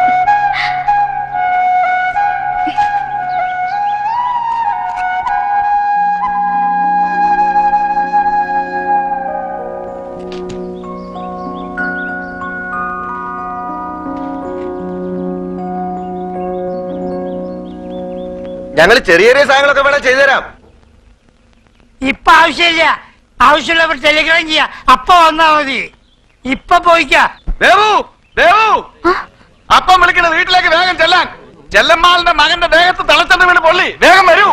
ഞങ്ങൾ ചെറിയ ചെറിയ സാധനങ്ങളൊക്കെ വേണം ചെയ്തുതരാം. ഇപ്പൊ ആവശ്യമില്ല, ആവശ്യമുള്ളവർ ടെലിഗ്രാം ചെയ്യാ, അപ്പ വന്നാ മതി. ഇപ്പൊ പോയിക്കാ. ദേവു, ദേവു, അപ്പം വിളിക്കണ വീട്ടിലേക്ക് വേഗം ചെല്ലാൻ. ചെല്ലമ്മാളിന്റെ മകന്റെ ദേഹത്ത് തളച്ചെന്ന് വീണ് പൊള്ളി. വേഗം വരൂ.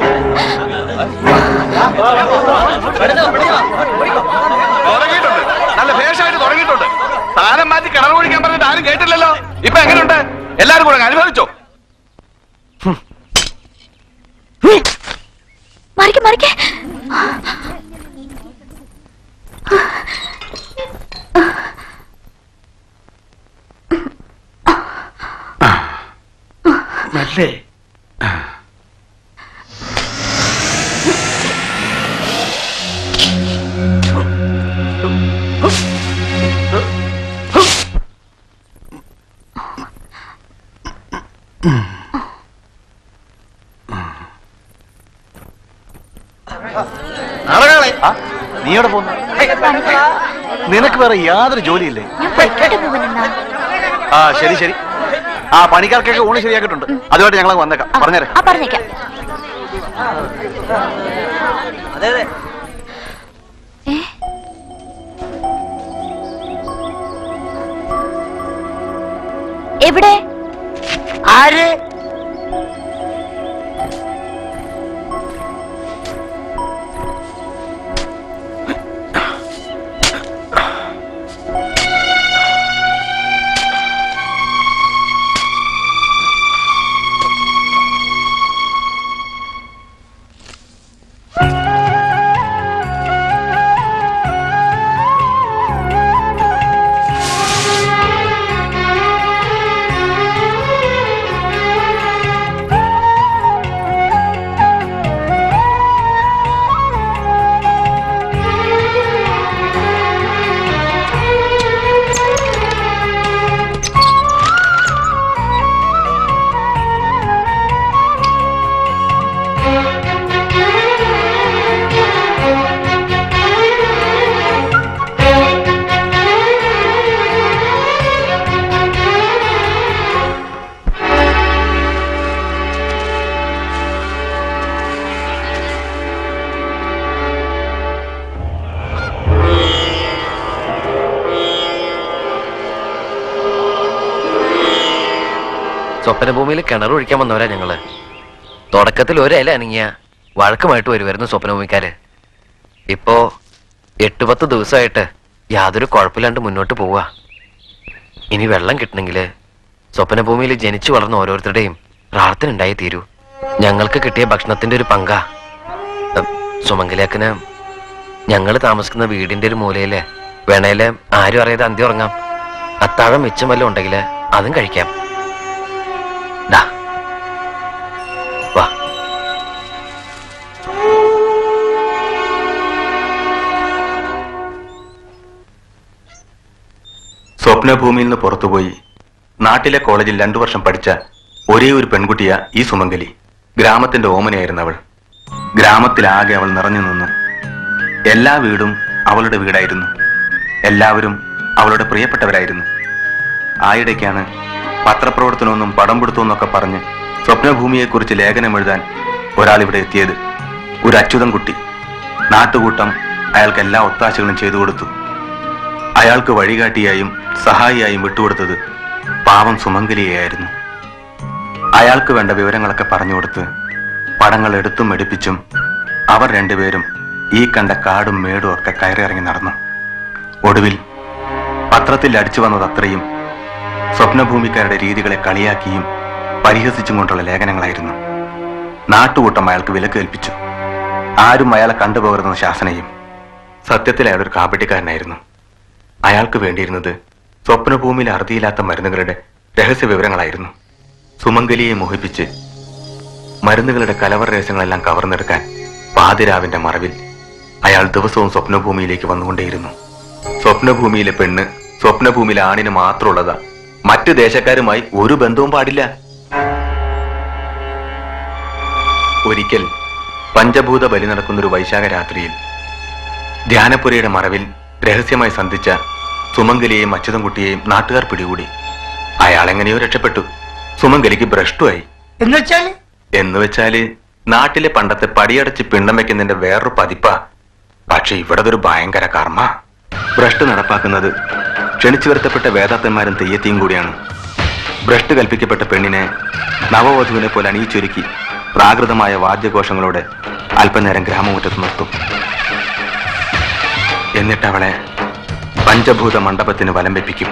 തുടങ്ങിയിട്ടുണ്ട്, നല്ല ഭേഷായിട്ട് തുടങ്ങിയിട്ടുണ്ട്. സ്ഥാനം മാറ്റി കിണർ കുഴിക്കാൻ പറഞ്ഞിട്ട് ആരും കേട്ടില്ലല്ലോ. ഇപ്പൊ എങ്ങനെയുണ്ട്? എല്ലാരും കൂടെ അനുഭവിച്ചോ? മറിക്ക് മറിക്ക്. മെല്ലെ. നീ എവിടെ പോന്നു? നിനക്ക് വേറെ യാതൊരു ജോലിയില്ലേ? ആ ശരി ശരി. ആ പണിക്കാർക്കൊക്കെ ഊണ് ശരിയാക്കിയിട്ടുണ്ട്. അതുമായിട്ട് ഞങ്ങൾ വന്നേക്കാം. പറഞ്ഞേരെ. പറഞ്ഞേക്കാം. അതെ അതെ. എവിടെ? ആര്? സ്വപ്നഭൂമിയിൽ കിണർ ഒഴിക്കാൻ വന്നവരാ ഞങ്ങള്. തുടക്കത്തിൽ ഒരില അനങ്ങിയ വഴക്കുമായിട്ട് വരുമായിരുന്നു സ്വപ്നഭൂമിക്കാര്. ഇപ്പോ എട്ട് പത്ത് ദിവസമായിട്ട് യാതൊരു കുഴപ്പമില്ലാണ്ട് മുന്നോട്ട് പോവാ. ഇനി വെള്ളം കിട്ടണമെങ്കില് സ്വപ്നഭൂമിയിൽ ജനിച്ചു വളർന്ന ഓരോരുത്തരുടെയും പ്രാർത്ഥന ഉണ്ടായി തീരൂ. ഞങ്ങൾക്ക് കിട്ടിയ ഭക്ഷണത്തിന്റെ ഒരു പങ്കാ. സുമംഗലേക്കന് ഞങ്ങൾ താമസിക്കുന്ന വീടിന്റെ ഒരു മൂലയില് വേണേല് ആരും അറിയാതെ അന്തി ഉറങ്ങാം. അത്താഴം മിച്ചം വല്ലതും ഉണ്ടെങ്കില് അതും കഴിക്കാം. ദാ വാ. സ്വപ്നഭൂമിയിൽ നിന്ന് പുറത്തുപോയി നാട്ടിലെ കോളേജിൽ രണ്ടു വർഷം പഠിച്ച ഒരേ ഒരു പെൺകുട്ടിയാ ഈ സുമംഗലി. ഗ്രാമത്തിന്റെ ഓമനയായിരുന്നു അവൾ. ഗ്രാമത്തിലാകെ അവൾ നിറഞ്ഞു നിന്നു. എല്ലാ വീടും അവളുടെ വീടായിരുന്നു. എല്ലാവരും അവളുടെ പ്രിയപ്പെട്ടവരായിരുന്നു. ആയിടയ്ക്കാണ് പത്രപ്രവർത്തനമൊന്നും പടം പിടുത്തമെന്നൊക്കെ പറഞ്ഞ് സ്വപ്നഭൂമിയെക്കുറിച്ച് ലേഖനം എഴുതാൻ ഒരാൾ ഇവിടെ എത്തിയത്. ഒരു അച്യുതൻ കുട്ടി. നാട്ടുകൂട്ടം അയാൾക്ക് എല്ലാ ഒത്താശകളും ചെയ്തു കൊടുത്തു. അയാൾക്ക് വഴികാട്ടിയായും സഹായിയായും വിട്ടുകൊടുത്തത് പാവം സുമംഗലിയായിരുന്നു. അയാൾക്ക് വേണ്ട വിവരങ്ങളൊക്കെ പറഞ്ഞു കൊടുത്ത് പടങ്ങൾ എടുത്തും എടുപ്പിച്ചും അവർ രണ്ടുപേരും ഈ കണ്ട കാടും മേടും ഒക്കെ കയറിയിറങ്ങി നടന്നു. ഒടുവിൽ പത്രത്തിൽ അടിച്ചു വന്നത് അത്രയും സ്വപ്നഭൂമിക്കാരുടെ രീതികളെ കളിയാക്കിയും പരിഹസിച്ചും കൊണ്ടുള്ള ലേഖനങ്ങളായിരുന്നു. നാട്ടുകൂട്ടം അയാൾക്ക് വിലക്ക് കൽപ്പിച്ചു. ആരും അയാളെ കണ്ടുപോകരുതെന്ന ശാസനയും. സത്യത്തിൽ അയാളൊരു കാപ്പട്ടിക്കാരനായിരുന്നു. അയാൾക്ക് വേണ്ടിയിരുന്നത് സ്വപ്നഭൂമിയിൽ അറുതിയില്ലാത്ത മരുന്നുകളുടെ രഹസ്യ വിവരങ്ങളായിരുന്നു. സുമംഗലിയെ മോഹിപ്പിച്ച് മരുന്നുകളുടെ കലവറ രഹസ്യങ്ങളെല്ലാം കവർന്നെടുക്കാൻ പാതിരാവിന്റെ മറവിൽ അയാൾ ദിവസവും സ്വപ്നഭൂമിയിലേക്ക് വന്നുകൊണ്ടേയിരുന്നു. സ്വപ്നഭൂമിയിലെ പെണ്ണ് സ്വപ്നഭൂമിയിലെ ആണിന് മാത്രമുള്ളതാ. മറ്റു ദേശക്കാരുമായി ഒരു ബന്ധവും പാടില്ല. ഒരിക്കൽ പഞ്ചഭൂത ബലി നടക്കുന്നൊരു വൈശാഖ രാത്രിയിൽ ധ്യാനപുരയുടെ മറവിൽ രഹസ്യമായി സന്ധിച്ച സുമംഗലിയെയും അച്യുതൻകുട്ടിയെയും നാട്ടുകാർ പിടികൂടി. അയാൾ എങ്ങനെയോ രക്ഷപ്പെട്ടു. സുമംഗലിക്ക് ഭ്രഷ്ടുമായി. എന്നുവെച്ചാല് എന്ന് വെച്ചാല് നാട്ടിലെ പണ്ടത്തെ പടിയടച്ച് പിണ്ണം വെക്കുന്നതിന്റെ വേറൊരു പതിപ്പാ. പക്ഷെ ഇവിടെ ഒരു ഭയങ്കര കർമ്മ. ഭ്രഷ്ട് നടപ്പാക്കുന്നത് ക്ഷണിച്ചു വരുത്തപ്പെട്ട വേദാത്തന്മാരും തെയ്യത്തിയും കൂടിയാണ്. ഭ്രഷ്ട് കൽപ്പിക്കപ്പെട്ട പെണ്ണിനെ നവവധുവിനെ പോലെ അണിയിച്ചൊരുക്കി പ്രാകൃതമായ വാദ്യഘോഷങ്ങളോടെ അല്പനേരം ഗ്രാമമുറ്റത്ത് നിർത്തും. എന്നിട്ട് അവളെ പഞ്ചഭൂത മണ്ഡപത്തിന് വലം വെപ്പിക്കും.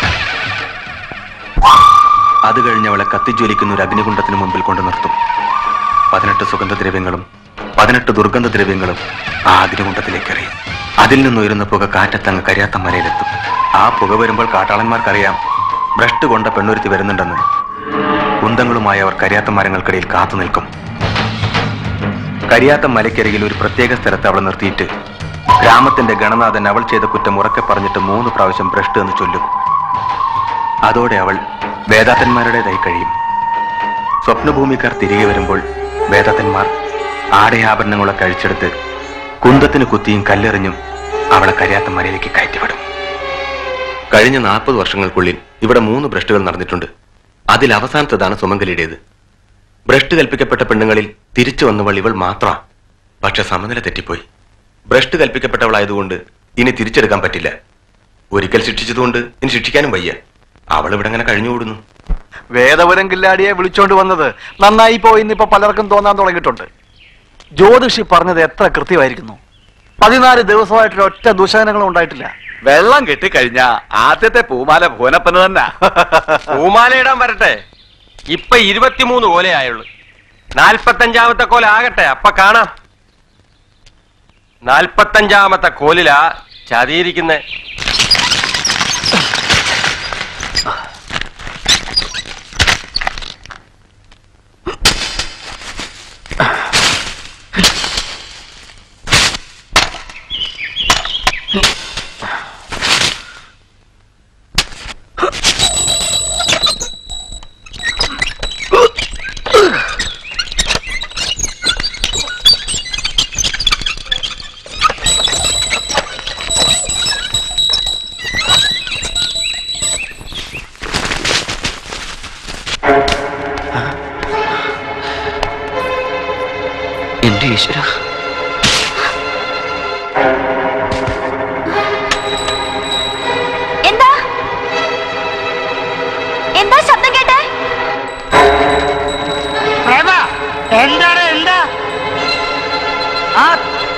അത് കഴിഞ്ഞ് അവളെ കത്തിജ്വലിക്കുന്ന ഒരു അഗ്നികുണ്ഡത്തിന് മുമ്പിൽ കൊണ്ടു നിർത്തും. പതിനെട്ട് സുഗന്ധദ്രവ്യങ്ങളും പതിനെട്ട് ദുർഗന്ധദ്രവ്യങ്ങളും ആ അഗ്നികുണ്ഡത്തിലേക്ക് എറിയും. അതിൽ നിന്നുയരുന്ന പുക കാറ്റത്തങ്ങ് കരിയാത്ത മലയിലെത്തും. ആ പുക വരുമ്പോൾ കാട്ടാളന്മാർക്കറിയാം ഭ്രഷ്ട് കൊണ്ട പെണ്ണൊരുത്തി വരുന്നുണ്ടെന്ന്. കുന്തങ്ങളുമായി അവർ കരിയാത്ത മരങ്ങൾക്കിടയിൽ കാത്തു നിൽക്കും. കരിയാത്ത മലയ്ക്കരികിൽ ഒരു പ്രത്യേക സ്ഥലത്ത് അവളെ നിർത്തിയിട്ട് ഗ്രാമത്തിന്റെ ഗണനാഥൻ അവൾ ചെയ്ത കുറ്റം ഉറക്കെ പറഞ്ഞിട്ട് മൂന്ന് പ്രാവശ്യം ഭ്രഷ്ട് എന്ന് ചൊല്ലും. അതോടെ അവൾ വേദാത്തന്മാരുടേതായി കഴിയും. സ്വപ്നഭൂമിക്കാർ തിരികെ വരുമ്പോൾ വേദാത്തന്മാർ ആടയാഭരണങ്ങളൊക്കെ അഴിച്ചെടുത്ത് കുന്തത്തിന് കുത്തിയും കല്ലെറിഞ്ഞും അവളെ കരിയാത്ത മലയിലേക്ക് കയറ്റിവിടും. കഴിഞ്ഞ നാൽപ്പത് വർഷങ്ങൾക്കുള്ളിൽ ഇവിടെ മൂന്ന് ഭ്രഷ്ടുകൾ നടന്നിട്ടുണ്ട്. അതിൽ അവസാനത്തതാണ് സുമംഗലിയുടേത്. ഭ്രഷ്ട് കൽപ്പിക്കപ്പെട്ട പെണ്ണുങ്ങളിൽ തിരിച്ചു വന്നവൾ ഇവൾ മാത്രമാ. പക്ഷെ സമനില തെറ്റിപ്പോയി. ഭ്രഷ്ട് കൽപ്പിക്കപ്പെട്ടവളായതുകൊണ്ട് ഇനി തിരിച്ചെടുക്കാൻ പറ്റില്ല. ഒരിക്കൽ ശിക്ഷിച്ചതുകൊണ്ട് ഇനി ശിക്ഷിക്കാനും വയ്യ. അവൾ ഇവിടെ അങ്ങനെ കഴിഞ്ഞുകൂടുന്നു. വേദവരം കില്ലാടിയെ വിളിച്ചോണ്ട് വന്നത് നന്നായി പോയി ഇന്നിപ്പോ പലർക്കും തോന്നാൻ തുടങ്ങിയിട്ടുണ്ട്. ജ്യോതിഷി പറഞ്ഞത് എത്ര കൃത്യമായിരിക്കുന്നു. പതിനാല് ദിവസമായിട്ട് ഒറ്റ ദുശകനങ്ങളും ഉണ്ടായിട്ടില്ല. വെള്ളം കെട്ടിക്കഴിഞ്ഞ ആദ്യത്തെ പൂമാല ഭുവനപ്പന് തന്നെ. പൂമാല ഇടാൻ വരട്ടെ. ഇപ്പൊ ഇരുപത്തിമൂന്ന് കോലയായുള്ളു. നാൽപ്പത്തഞ്ചാമത്തെ കോല ആകട്ടെ, അപ്പൊ കാണാം. നാൽപ്പത്തഞ്ചാമത്തെ കോലിലാ ചതിയിരിക്കുന്നെ.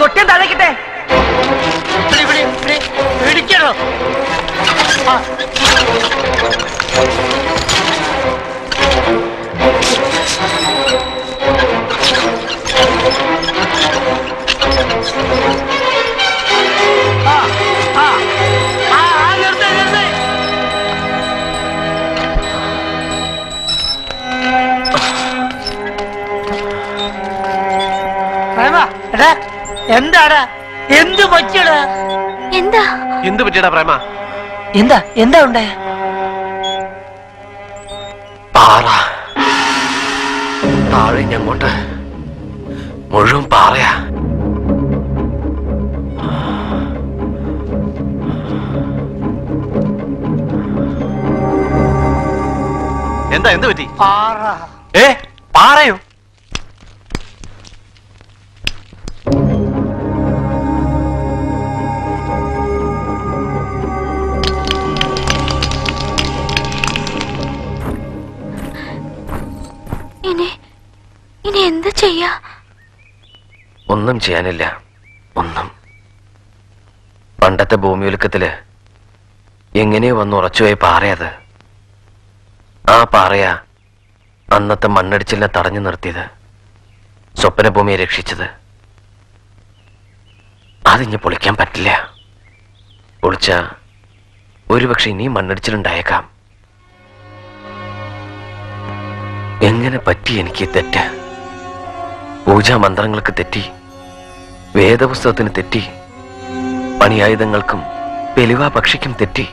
തൊട്ടിയും താഴേക്കിട്ടെ. പിടിക്കണോ? എന്താടാ? എന്ത് പറ്റിയടാ? എന്താ എന്ത് പറ്റിയടാ പ്രേമ? എന്താ എന്താ ഉണ്ടായ? പാറ താഴെ അങ്ങോട്ട് മുഴുവൻ പാറയാ. എന്താ എന്ത് പറ്റി? പാറ. ഏ പാറയോ? ഇനി ഇനി എന്ത് ചെയ്യാ? ഒന്നും ചെയ്യാനില്ല. ഒന്നും. പണ്ടത്തെ ഭൂമിയൊലുക്കത്തില് എങ്ങനെയോ വന്ന് ഉറച്ചുപോയി പാറയത്. ആ പാറയാ അന്നത്തെ മണ്ണടിച്ചിലിനെ തടഞ്ഞു നിർത്തിയത്, സ്വപ്ന ഭൂമിയെ രക്ഷിച്ചത്. അതിഞ്ഞ് പൊളിക്കാൻ പറ്റില്ല. പൊളിച്ച ഒരുപക്ഷെ ഇനിയും മണ്ണടിച്ചിലുണ്ടായേക്കാം. എങ്ങനെ പറ്റി എനിക്ക് തെറ്റ്? പൂജാ മന്ത്രങ്ങൾക്ക് തെറ്റി, വേദപുസ്തകത്തിന് തെറ്റി, പണിയായുധങ്ങൾക്കും പെലിവാ പക്ഷിക്കും തെറ്റി.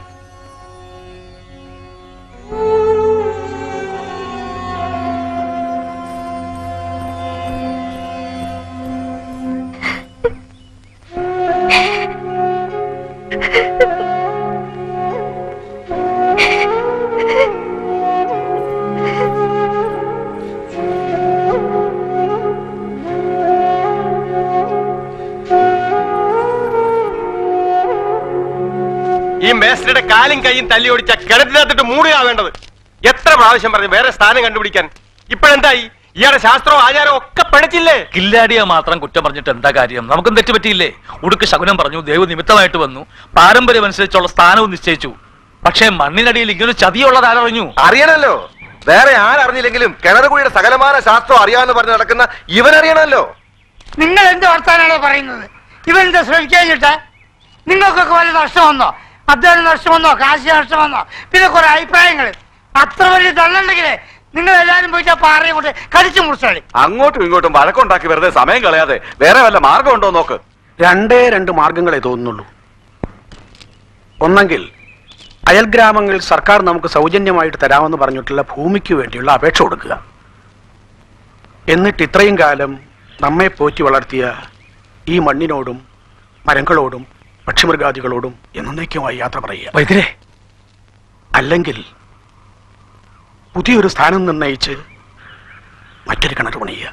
ഈ മേസ്ത്രിയുടെ കാലും കൈയും തല്ലി ഓടിച്ച കിണറ്റിനകത്തിട്ട് മൂടുക വേണ്ടത്. എത്ര പ്രാവശ്യം പറഞ്ഞു വേറെ സ്ഥാനം കണ്ടുപിടിക്കാൻ. ഇപ്പോഴെന്തായി? ഇയാളുടെ ശാസ്ത്രവും ആചാരവും ഒക്കെ പഴച്ചില്ലേ? കില്ലാടിയെ മാത്രം കുറ്റം പറഞ്ഞിട്ട് എന്താ കാര്യം? നമുക്കും തെറ്റുപറ്റിയില്ലേ? ഉടുക്ക് ശകുനം പറഞ്ഞു, ദൈവ നിമിത്തമായിട്ട് വന്നു, പാരമ്പര്യം അനുസരിച്ചുള്ള സ്ഥാനവും നിശ്ചയിച്ചു. പക്ഷേ മണ്ണിനടിയിൽ ഇങ്ങനെ ചതിയുള്ളത് ആരറിഞ്ഞു? അറിയണല്ലോ. വേറെ ആരറിഞ്ഞില്ലെങ്കിലും കിണറുകുഴിയുടെ സകലമാന ശാസ്ത്രം അറിയാമെന്ന് പറഞ്ഞ് നടക്കുന്ന ഇവനറിയണമല്ലോ. നിങ്ങൾ എന്ത് വർത്താനാണോ പറയുന്നത്? ഇവനെന്താ ശ്രമിക്കാഞ്ഞിട്ടാ? നിങ്ങൾക്കൊക്കെ വല്ല നഷ്ടം വന്നോ? അധ്വാനം നഷ്ടം വന്നോ? കാശ് നഷ്ടം വന്നോ? പിന്നെ കുറെ അഭിപ്രായങ്ങൾ. അത്ര വലിയ തള്ളുണ്ടെങ്കിലേ നിങ്ങൾ എല്ലാരും പോയിട്ട് ആ പാറയും കൊണ്ട് കടിച്ചു മുറിച്ചാളി. അങ്ങോട്ടും ഇങ്ങോട്ടും വഴക്കുണ്ടാക്കി വെറുതെ സമയം കളയാതെ വേറെ വല്ല മാർഗം ഉണ്ടോ നോക്ക്. രണ്ടേ രണ്ട് മാർഗങ്ങളെ തോന്നുന്നുള്ളൂ. ഒന്നെങ്കിൽ അയൽ ഗ്രാമങ്ങളിൽ സർക്കാർ നമുക്ക് സൗജന്യമായിട്ട് തരാമെന്ന് പറഞ്ഞിട്ടുള്ള ഭൂമിക്ക് വേണ്ടിയുള്ള അപേക്ഷ കൊടുക്കുക. എന്നിട്ട് ഇത്രയും കാലം നമ്മെ പോറ്റി വളർത്തിയ ഈ മണ്ണിനോടും മരങ്ങളോടും പക്ഷിമൃഗാദികളോടും എന്നേക്കുമായി യാത്ര പറയുക. അല്ലെങ്കിൽ പുതിയൊരു സ്ഥാനം നിർണയിച്ച് മറ്റൊരു കിണർ പണിയുക.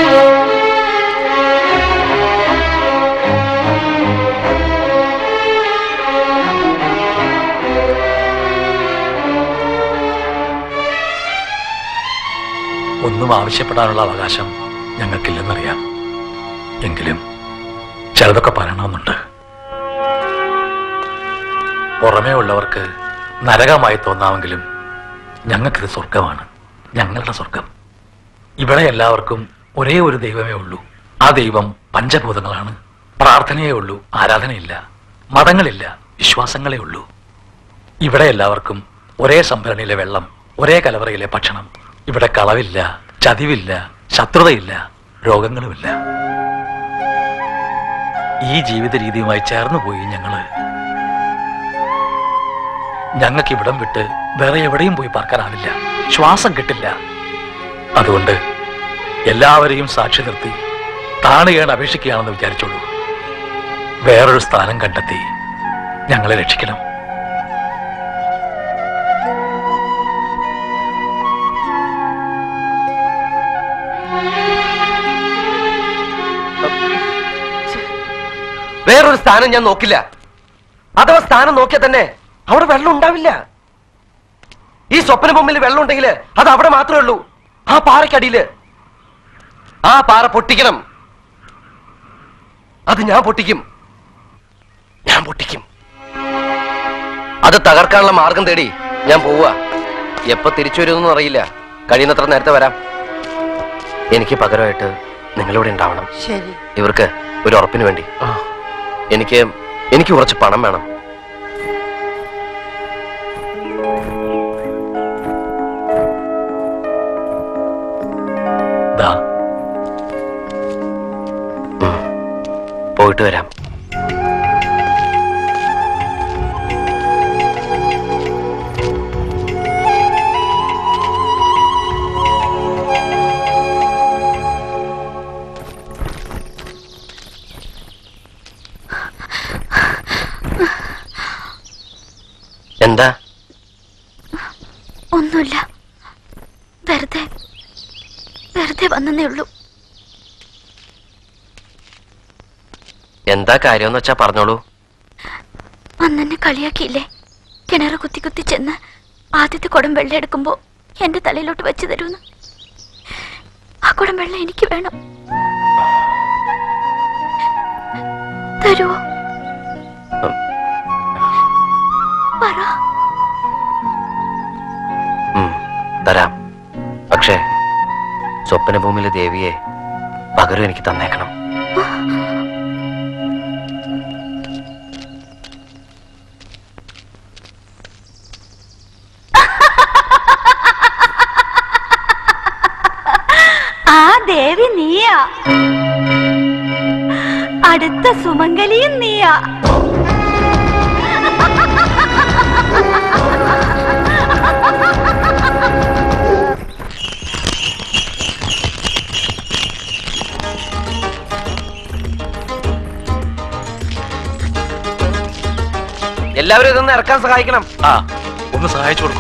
ഒന്നും ആവശ്യപ്പെടാനുള്ള അവകാശം ഞങ്ങൾക്കില്ലെന്നറിയാം. എങ്കിലും ചിലതൊക്കെ പറയണമെന്നുണ്ട്. പുറമേ ഉള്ളവർക്ക് നരകമായി തോന്നാമെങ്കിലും ഞങ്ങൾക്കിത് സ്വർഗമാണ്, ഞങ്ങളുടെ സ്വർഗം. ഇവിടെ എല്ലാവർക്കും ഒരേ ഒരു ദൈവമേ ഉള്ളൂ. ആ ദൈവം പഞ്ചഭൂതങ്ങളാണ്. പ്രാർത്ഥനയേ ഉള്ളൂ, ആരാധനയില്ല. മതങ്ങളില്ല, വിശ്വാസങ്ങളേ ഉള്ളൂ. ഇവിടെ എല്ലാവർക്കും ഒരേ സംഭരണിയിലെ വെള്ളം, ഒരേ കലവറയിലെ ഭക്ഷണം. ഇവിടെ കളവില്ല, ചതിവില്ല, ശത്രുതയില്ല, രോഗങ്ങളുമില്ല. ഈ ജീവിത രീതിയുമായി ചേർന്നു പോയി ഞങ്ങള്. ഞങ്ങൾക്ക് ഇവിടം വിട്ട് വേറെ എവിടെയും പോയി പാർക്കാനാവില്ല, ശ്വാസം കിട്ടില്ല. അതുകൊണ്ട് എല്ലാവരെയും സാക്ഷി നിർത്തി താണുകയാണ് അപേക്ഷിക്കുകയാണെന്ന് വിചാരിച്ചോളൂ. വേറൊരു സ്ഥാനം കണ്ടെത്തി ഞങ്ങളെ രക്ഷിക്കണം. വേറൊരു സ്ഥാനം ഞാൻ നോക്കില്ല. അഥവാ സ്ഥാനം നോക്കിയാൽ തന്നെ അവിടെ വെള്ളം ഉണ്ടാവില്ല. ഈ സ്വപ്ന ഭൂമിയിൽ വെള്ളം ഉണ്ടെങ്കിൽ അത് അവിടെ മാത്രമേ ഉള്ളൂ, ആ പാറയ്ക്കടിയില്. ആ പാറ പൊട്ടിക്കണം. അത് ഞാൻ പൊട്ടിക്കും, ഞാൻ പൊട്ടിക്കും. അത് തകർക്കാനുള്ള മാർഗം തേടി ഞാൻ പോവുക. എപ്പോ തിരിച്ചു വരുമെന്നൊന്നും അറിയില്ല. കഴിയുന്നത്ര നേരത്തെ വരാം. എനിക്ക് പകരമായിട്ട് നിങ്ങളിവിടെ ഉണ്ടാവണം. ശരി. ഇവർക്ക് ഒരു ഉറപ്പിന് വേണ്ടി എനിക്ക് എനിക്ക് കുറച്ച് പണം വേണം. പോയിട്ട് വരാം. എന്താ? ഒന്നുമില്ല, വെറുതെ വെറുതെ വന്നേ ഉള്ളൂ. എന്താ കാര്യമെന്ന് വെച്ചാ പറഞ്ഞോളൂ. അന്നെന്നെ കളിയാക്കിയില്ലേ? കിണർ കുത്തി കുത്തി ചെന്ന് ആദ്യത്തെ കുടം വെള്ളം എടുക്കുമ്പോ എന്റെ തലയിലോട്ട് വെച്ച് തരൂന്ന്. ആ കുടം വെള്ളം എനിക്ക് വേണം. തരുവോ? പറ. തരാം. പക്ഷേ സ്വപ്നഭൂമിയിലെ ദേവിയെ പകരം എനിക്ക് തന്നേക്കണം. ആ ദേവി നീയാ, അടുത്ത സുമംഗലിയും നീയാ. എല്ലാവരും ഇതൊന്ന് ഇറക്കാൻ സഹായിക്കണം. ആ, ഒന്ന് സഹായിച്ചു കൊടുക്കും.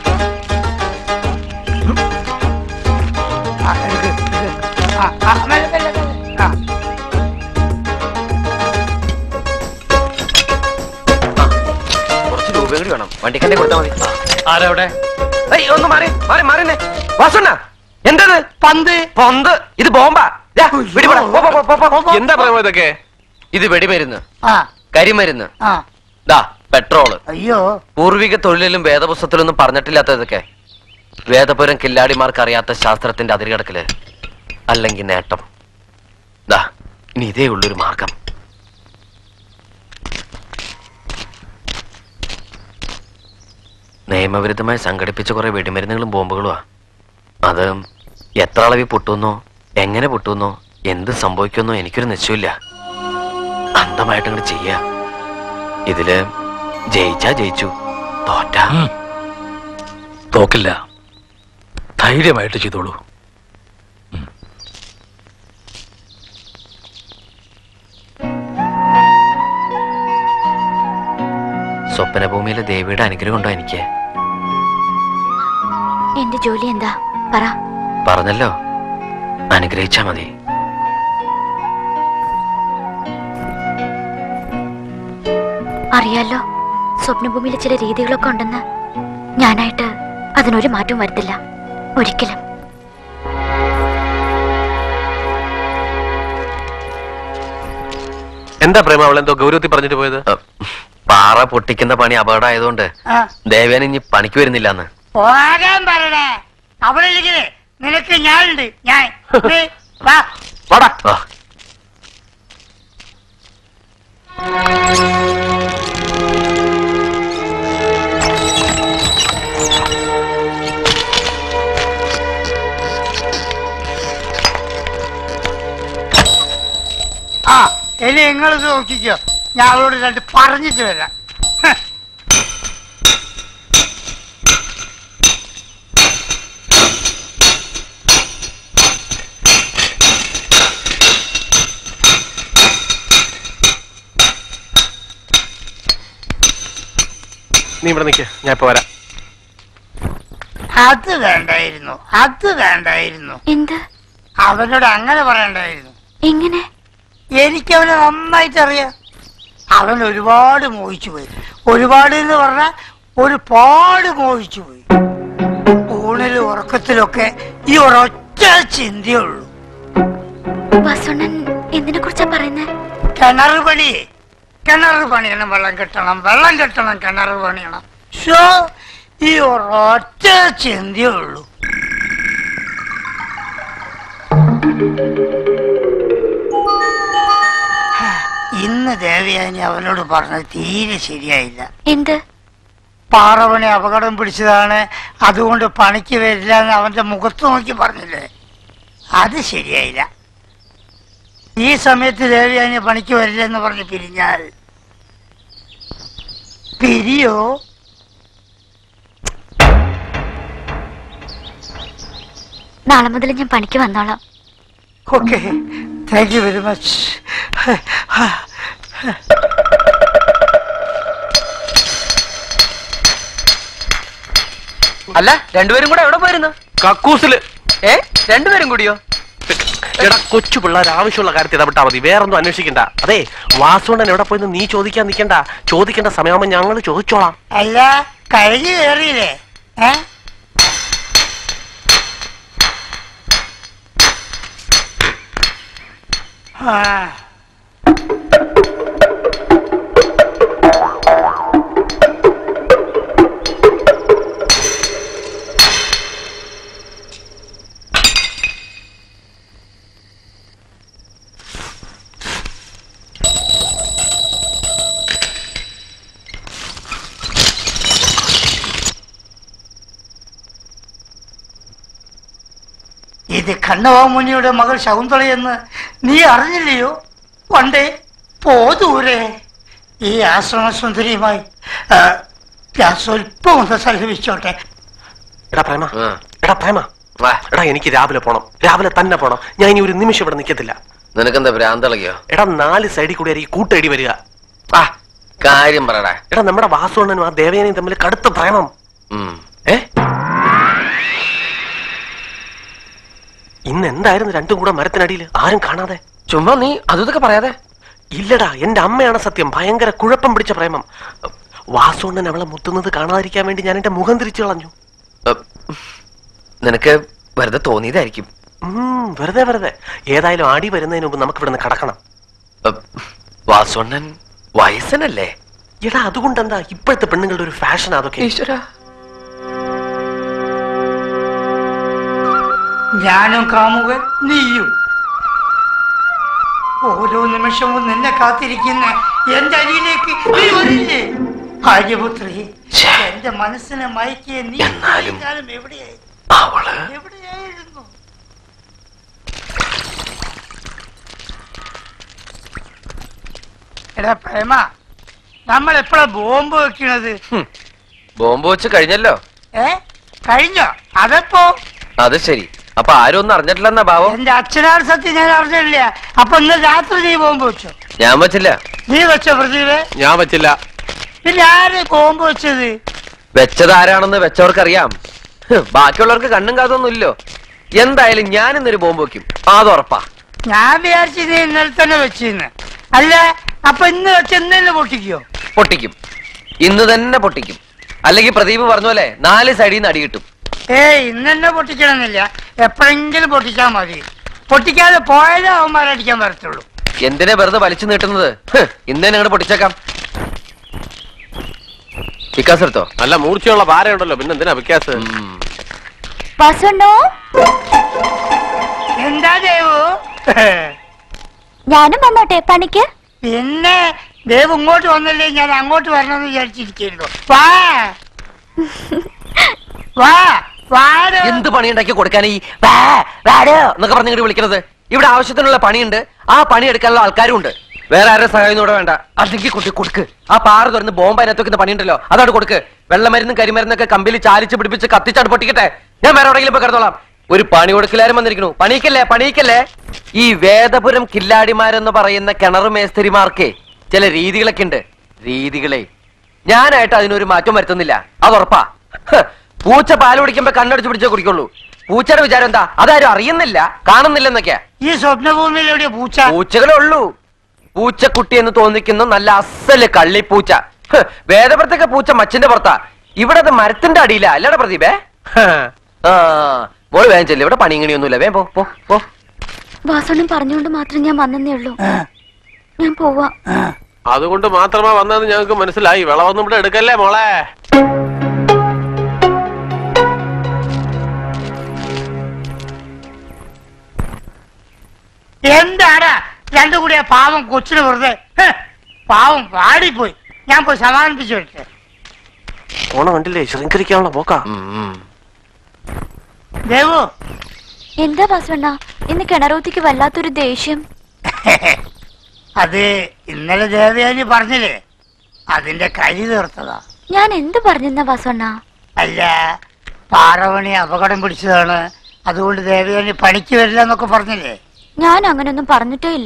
കുറച്ച് രൂപ കൂടി വേണം. വണ്ടിക്കന്നെ കൊടുത്താൽ മതി. ആരവിടെ? ഒന്ന് മാറി മാറി മാറിന്നെ. വാസണ്ണ, എന്തത്? പന്ത്. പന്ത്? ഇത് ബോംബാ. എന്താ പറയുമ്പോ ഇതൊക്കെ? ഇത് വെടിമരുന്ന്, കരിമരുന്ന്, ദാ പെട്രോള്. അയ്യോ, പൂർവിക തൊഴിലിലും വേദപുസ്തകത്തിലൊന്നും പറഞ്ഞിട്ടില്ലാത്ത ഇതൊക്കെ. വേദപുരം കില്ലാടിമാർക്ക് അറിയാത്ത ശാസ്ത്രത്തിന്റെ അതിരുകടക്കല് അല്ലെങ്കിൽ നേട്ടം. ദാ ഇനി ഇതേ ഉള്ളൊരു മാർഗം. നിയമവിരുദ്ധമായി സംഘടിപ്പിച്ച കുറെ വെടിമരുന്നുകളും ബോംബുകളുമാ. അത് എത്ര അളവിൽ പൊട്ടുന്നോ, എങ്ങനെ പൊട്ടുന്നോ, എന്ത് സംഭവിക്കുന്നോ എനിക്കൊരു നിശ്ചയമില്ല. അന്ധമായിട്ട് അങ്ങോട്ട് ചെയ്യാ. ഇതില് ജയിച്ചാ ജയിച്ചു, തോറ്റാ തോക്കില്ല. ധൈര്യമായിട്ട് ചെയ്തോളൂ. സ്വപ്നഭൂമിയിലെ ദേവിയുടെ അനുഗ്രഹം ഉണ്ടോ എനിക്ക്? എന്റെ ജോലി എന്താ പറ. പറഞ്ഞല്ലോ, അനുഗ്രഹിച്ചാ മതി. അറിയാലോ, സ്വപ്നഭൂമിയിലെ ചില രീതികളൊക്കെ ഉണ്ടെന്ന്. ഞാനായിട്ട് അതിനൊരു മാറ്റവും വരുത്തില്ല, ഒരിക്കലും. എന്താ പ്രേമ അവളെന്തോ ഗൗരവത്തിൽ പറഞ്ഞിട്ട് പോയത്? പാറ പൊട്ടിക്കുന്ന പണി അപകടമായതുകൊണ്ട് ദേവേന ഇനി പണിക്ക് വരുന്നില്ലെന്ന്. പോകാൻ പറയണേ. അവിടെ ഇരിക്കണേ, നിനക്ക് ഞാനുണ്ട്. ഞാൻ വാ. ആ, ഇനി നിങ്ങളിത് നോക്കിക്കോ. ഞാൻ അവളോട് രണ്ട് പറഞ്ഞിട്ട് വരാം. നീ ഇവിടെ നിൽക്ക്, ഞാൻ ഇപ്പൊ വരാം. അത് വേണ്ടായിരുന്നു, അത് വേണ്ടായിരുന്നു. എന്ത്? അവനോട് അങ്ങനെ പറയണ്ടായിരുന്നു. എങ്ങനെ? എനിക്കവനെ നന്നായിട്ട് അറിയാം. അവൻ ഒരുപാട് മോഹിച്ചു പോയി. ഒരുപാട് എന്ന് പറഞ്ഞാൽ ഒരുപാട് മോഹിച്ചു പോയി. ഊണിലും ഉറക്കത്തിലൊക്കെ ഈ ഒരൊറ്റ ചിന്തയുള്ളൂ. വസുണ്ണൻ എന്തിനെ കുറിച്ചാ പറയുന്നേ? കിണർ പണി കിണർ പണിയണം, വെള്ളം കിട്ടണം, വെള്ളം കിട്ടണം, കിണർ പണിയണം. ഷോ ഈ ഒരൊറ്റ ചിന്തയേ ഉള്ളൂ. ഇന്ന് ദേവയാനി അവനോട് പറഞ്ഞത് തീരെ ശരിയായില്ല. എന്ത്? പാറവനെ അപകടം പിടിച്ചതാണ്, അതുകൊണ്ട് പണിക്ക് വരില്ല എന്ന് അവന്റെ മുഖത്ത് നോക്കി പറഞ്ഞില്ലേ, അത് ശരിയായില്ല. ഈ സമയത്ത് ദേവയാനി പണിക്ക് വരില്ല എന്ന് പറഞ്ഞ് പിരിഞ്ഞാൽ പിരിയോ? നാളെ മുതൽ ഞാൻ പണിക്ക് വന്നോളാം. Okay, thank you very much. അല്ല, രണ്ടുപേരും കൂടെ എവിടെ പോയിരുന്നു? കക്കൂസില്. ഏ രണ്ടുപേരും കൂടിയോ? എടാ, കൊച്ചു പിള്ളേർ ആവശ്യമുള്ള കാര്യത്തിൽ ഇടപെട്ടാ മതി, വേറൊന്നും അന്വേഷിക്കണ്ട. അതെ, വാസുണ്ണൻ എവിടെ പോയെന്ന് നീ ചോദിക്കാൻ നിൽക്കണ്ട. ചോദിക്കേണ്ട സമയമാകുമ്പോ ഞങ്ങൾ ചോദിച്ചോളാം. അല്ല, കഴിഞ്ഞു കയറിയില്ലേ? ഏ ആ ഇത് കണ്ണവാമുനിയുടെ മകൾ ശകുന്തളയെന്ന് നീ അറിഞ്ഞില്ലയോ? പണ്ടേ പോതൂരെ ഈ ആശ്രമസുന്ദരിയുമായി ഞാൻ സ്വല്പം ഒന്ന് സഹവിച്ചോട്ടെ. എടാ പ്രേമ, എടാ പ്രേമ, എടാ എനിക്ക് രാവിലെ പോണം, രാവിലെ തന്നെ പോണം. ഞാൻ ഇനി ഒരു നിമിഷം ഇവിടെ നിൽക്കത്തില്ല. നിനക്കെന്താ ഭ്രാന്തളകിയോ? എടാ, നാല് സൈഡിൽ കൂടി ഈ കൂട്ടടി വരിക. ആ കാര്യം പറയടാ. എടാ, നമ്മുടെ വാസുണ്ണനും ആ ദേവയാനിയും തമ്മിൽ കടുത്ത പ്രേമം. ഏ ഇന്ന് എന്തായിരുന്നു രണ്ടും കൂടെ മരത്തിനടിയിൽ, ആരും കാണാതെ? ചുമ്മാ നീ അതൊക്കെ പറയാതെ. ഇല്ലടാ, എന്റെ അമ്മയാണ് സത്യം. ഭയങ്കര കുഴപ്പം പിടിച്ച പ്രേമം. വാസുണ്ണൻ അവളെ മുത്തുന്നത് കാണാതിരിക്കാൻ വേണ്ടി ഞാൻ എന്റെ മുഖം തിരിച്ചു കളഞ്ഞു. നിനക്ക് വെറുതെ തോന്നിയതായിരിക്കും. വെറുതെ വെറുതെ. ഏതായാലും ആടി വരുന്നതിന് മുമ്പ് നമുക്ക് ഇവിടുന്ന് കടക്കണം. വാസുണ്ണൻ വയസ്സനല്ലേ? എടാ, അതുകൊണ്ടെന്താ, ഇപ്പോഴത്തെ പെണ്ണുങ്ങളുടെ ഒരു ഫാഷൻ അതൊക്കെ. ഞാനും കാമുകൻ നീയും ഓരോ നിമിഷവും നിന്നെ കാത്തിരിക്കുന്ന എന്റെ അരിയിലേക്ക് നീ വരില്ലേ? ആര്യപുത്രി, എന്റെ മനസ്സിനെ മയക്കിയ നീ കാലം എവിടെയായി എവിടെയായിരുന്നു? എടാ പ്രേമ, നമ്മൾ എപ്പോഴാ ബോംബ് വെക്കണത്? ബോംബ് വെച്ച് കഴിഞ്ഞല്ലോ. ഏ കഴിഞ്ഞോ? അതെപ്പോ? അത് ശരി. അപ്പൊ ആരും ഒന്നും അറിഞ്ഞിട്ടില്ലെന്നാ ഭാവം. എന്റെ അച്ഛനാണ് സത്യം, ഞാൻ അറിഞ്ഞില്ല. അപ്പൊ ഇന്ന് രാത്രി നീ ബോംബ് വെച്ചോ? ഞാൻ വെച്ചില്ല. നീ വെച്ചോ പ്രദീപേ? ഞാൻ വെച്ചില്ല. പിന്നെ ആര് ബോംബ് വെച്ചത്? വെച്ചത് ആരാണെന്ന് വെച്ചവർക്കറിയാം. ബാക്കിയുള്ളവർക്ക് കണ്ണും കാതൊന്നുമില്ലോ. എന്തായാലും ഞാൻ ഇന്നൊരു ബോംബ് വെക്കും, അതുറപ്പാ. ഞാൻ വിചാരിച്ചു നീ ഇന്നലെ തന്നെ വെച്ചിന്ന്. അല്ല, അപ്പൊ ഇന്ന് വെച്ച് ഇന്നലെ പൊട്ടിക്കോ? പൊട്ടിക്കും, ഇന്ന് തന്നെ പൊട്ടിക്കും. അല്ലെങ്കിൽ പ്രദീപ് പറഞ്ഞ പോലെ നാല് സൈഡിൽ നിന്ന് അടി കിട്ടും. ഏയ്, ഇന്ന് തന്നെ പൊട്ടിക്കണമെന്നില്ല, എപ്പോഴെങ്കിലും പൊട്ടിച്ചാൽ മതി. പൊട്ടിക്കാതെ പോയാലേ അവന്മാരടിക്കാൻ വരത്തുള്ളൂ. എന്തിനാ വെറുതെ വലിച്ചു നീട്ടുന്നത്? ഇന്ന് തന്നെ അങ്ങോട്ട് പൊട്ടിച്ചേക്കാം. വിക്കാസ് എടുത്തോ. നല്ല മൂർച്ചയുള്ള ഭാരമുണ്ടല്ലോ, പിന്നെ എന്തിനാ വിക്കാസ്? എന്താ ദേവു? ഞാനും വന്നോട്ടെ പണിക്ക്? പിന്നെ ദേവ് ഇങ്ങോട്ട് വന്നല്ലേ ഞാൻ അങ്ങോട്ട് വരണമെന്ന് വിചാരിച്ചിരിക്കുന്നു. വാ വാ വാ. എന്ത് പണി ഉണ്ടാക്കി കൊടുക്കാൻ ഈ എന്നൊക്കെ പറഞ്ഞിട്ട് വിളിക്കുന്നത്? ഇവിടെ ആവശ്യത്തിനുള്ള പണിയുണ്ട്, ആ പണി എടുക്കാനുള്ള ആൾക്കാരും ഉണ്ട്. വേറെ ആരുടെ സഹായം കൂടെ വേണ്ട. അല്ലെങ്കിൽ കൊട്ടി കൊടുക്ക്. ആ പാറ തുറന്ന് ബോംബ് അതിനകത്ത് വെക്കുന്ന പണിയുണ്ടല്ലോ, അതോട് കൊടുക്ക്. വെള്ളമരുന്നും കരിമരുന്നൊക്കെ കമ്പിൽ ചാലിച്ച് പിടിപ്പിച്ച് കത്തിച്ചാട് പൊട്ടിക്കട്ടെ. ഞാൻ വേറെ എവിടെയെങ്കിലും പോയി കിടന്നോളാം. ഒരു പണി കൊടുക്കലാരും വന്നിരിക്കുന്നു. പണിക്കല്ലേ പണിക്കല്ലേ. ഈ വേദപുരം കില്ലാടിമാരെന്ന് പറയുന്ന കിണർ മേസ്തിരിമാർക്ക് ചില രീതികളൊക്കെ ഉണ്ട്. രീതികളെ ഞാനായിട്ട് അതിനൊരു മാറ്റം വരുത്തുന്നില്ല, അതുറപ്പാ. പൂച്ച പാല് കുടിക്കുമ്പോ കണ്ണടിച്ച് പിടിച്ചേ കുടിക്കുള്ളൂ. പൂച്ചയുടെ വിചാരം എന്താ? അതാരും അറിയുന്നില്ല, കാണുന്നില്ലെന്നൊക്കെയാ. ഈ സ്വപ്നഭൂമിയിൽ എവിടെയാ പൂച്ച? പൂച്ചകളേ ഉള്ളൂ. പൂച്ചക്കുട്ടി എന്ന് തോന്നിക്കുന്ന നല്ല അസല് കള്ളിപ്പൂച്ച. വേദപുരത്തൊക്കെ പൂച്ച മച്ചിന്റെ പുറത്താ, ഇവിടെ അത് മരത്തിന്റെ അടിയില. അല്ലടാ പ്രദീപേ? ആ മോള് വേഗം ചെല്ലു, ഇവിടെ പണിങ്ങണിയൊന്നുമില്ല. വേഗം പോ പോ പോ. വാസോണം പറഞ്ഞുകൊണ്ട് മാത്രം ഞാൻ വന്നേ ഉള്ളൂ. ഞാൻ പോവാ. അതുകൊണ്ട് മാത്രമാ വന്നതെന്ന് ഞങ്ങൾക്ക് മനസ്സിലായി. വിളവൊന്നും ഇവിടെ എടുക്കല്ലേ മോളെ. എന്താടാ രണ്ടു കൂടി ആ പാവം കൊച്ചിന് വെറുതെ പാവം പാടിപ്പോയി. ഞാൻ പോയി സമാധാനിപ്പിച്ചു വിട്ടേ. ഓണം കണ്ടില്ലേ ശൃംഖരിക്കാനുള്ള പോക്കാ. ദേവു എന്താ വാസവണ്ണ ഇന്ന് കിണറൂത്തിക്ക് വല്ലാത്തൊരു ദേഷ്യം? അത് ഇന്നലെ ദേവയാനി പറഞ്ഞില്ലേ, അതിന്റെ കരി തീർത്തതാ. ഞാൻ എന്ത് പറഞ്ഞെന്നാ വാസവണ്ണ? അല്ല, പാറവണി അപകടം പിടിച്ചതാണ്, അതുകൊണ്ട് ദേവയാനി പണിക്ക് വരില്ല എന്നൊക്കെ പറഞ്ഞില്ലേ. ഞാൻ അങ്ങനൊന്നും പറഞ്ഞിട്ടേ ഇല്ല.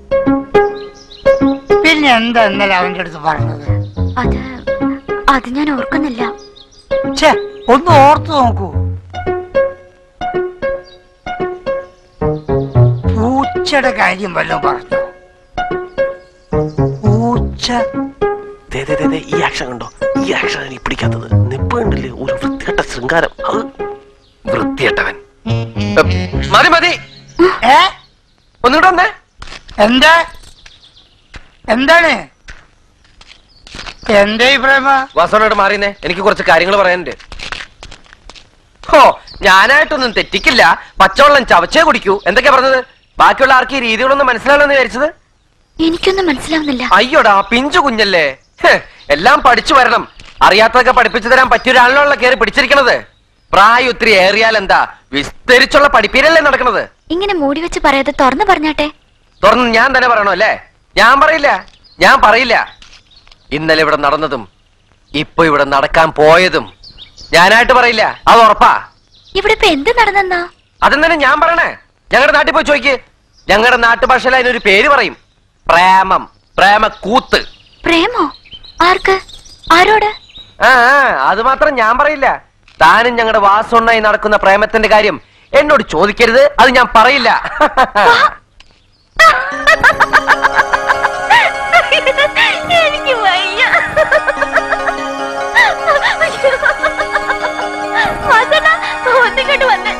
പിന്നെ എന്താ ഇന്നലെ അവന്റെ അടുത്ത് പറഞ്ഞത്? അത് അത് ഞാൻ ഓർക്കുന്നില്ല. ഒന്ന് ഓർത്തു നോക്കൂ. പൂച്ചയുടെ കാര്യം വല്ലതും പറഞ്ഞു? പൂച്ച ഈ ആക്ഷൻ കണ്ടോ? ഈ ആക്ഷൻ ഈ പിടിക്കാത്തത് നിപ്പ് കണ്ടില്ലേ? ഒരു വൃത്തികെട്ട ശൃംഗാരം. അത് വൃത്തികെട്ടവൻ. മതി മതി, ഏ ഒന്നുകൂടെ വന്നേ. എന്താ എന്താണ് എന്റെ പ്രേമ? വാസവനോട് മാറിയെന്നേ, എനിക്ക് കുറച്ച് കാര്യങ്ങൾ പറയാനുണ്ട്. ഓ, ഞാനായിട്ടൊന്നും തെറ്റിക്കില്ല. പച്ചവെള്ളം ചവച്ചേ കുടിക്കൂ. എന്തൊക്കെയാ പറഞ്ഞത്? ബാക്കിയുള്ള ആർക്ക് ഈ രീതികളൊന്നും മനസ്സിലാവില്ലെന്ന് വിചാരിച്ചത്? എനിക്കൊന്നും മനസ്സിലാവുന്നില്ല. അയ്യോടാ, പിഞ്ചു കുഞ്ഞല്ലേ. എല്ലാം പഠിച്ചു വരണം. അറിയാത്തതൊക്കെ പഠിപ്പിച്ചു തരാൻ പറ്റിയൊരാളിലുള്ള കയറി പിടിച്ചിരിക്കണത്. പ്രായം ഒത്തിരി ഏറിയാൽ എന്താ, വിസ്തരിച്ചുള്ള പഠിപ്പീരല്ലേ നടക്കണത്. ഇങ്ങനെ മൂടി വെച്ച് പറയാതെ തുറന്നു പറഞ്ഞാട്ടെ. തുറന്ന് ഞാൻ തന്നെ പറയണോ അല്ലേ? ഞാൻ പറയില്ല, ഞാൻ പറയില്ല. ഇന്നലെ ഇവിടെ നടന്നതും ഇപ്പൊ ഇവിടെ നടക്കാൻ പോയതും ഞാനായിട്ട് പറയില്ല, അത് ഉറപ്പാ. ഇവിടെ ഇപ്പൊ എന്ത് നടന്നെന്നാ? അതെന്താ ഞാൻ പറയണേ? ഞങ്ങളുടെ നാട്ടിൽ പോയി ചോദിക്ക്. ഞങ്ങളുടെ നാട്ടുഭാഷയിൽ അതിനൊരു പേര് പറയും, പ്രേമം. പ്രേമ കൂത്ത്. പ്രേമോ? ആർക്ക്? ആരോട്? ആ അത് മാത്രം ഞാൻ പറയില്ല. താനും ഞങ്ങളുടെ വാസൊന്നായി നടക്കുന്ന പ്രേമത്തിന്റെ കാര്യം എന്നോട് ചോദിക്കരുത്, അത് ഞാൻ പറയില്ല. എനിക്ക് വയ്യ. ഒന്നിങ്ങോട്ട് വന്നേ.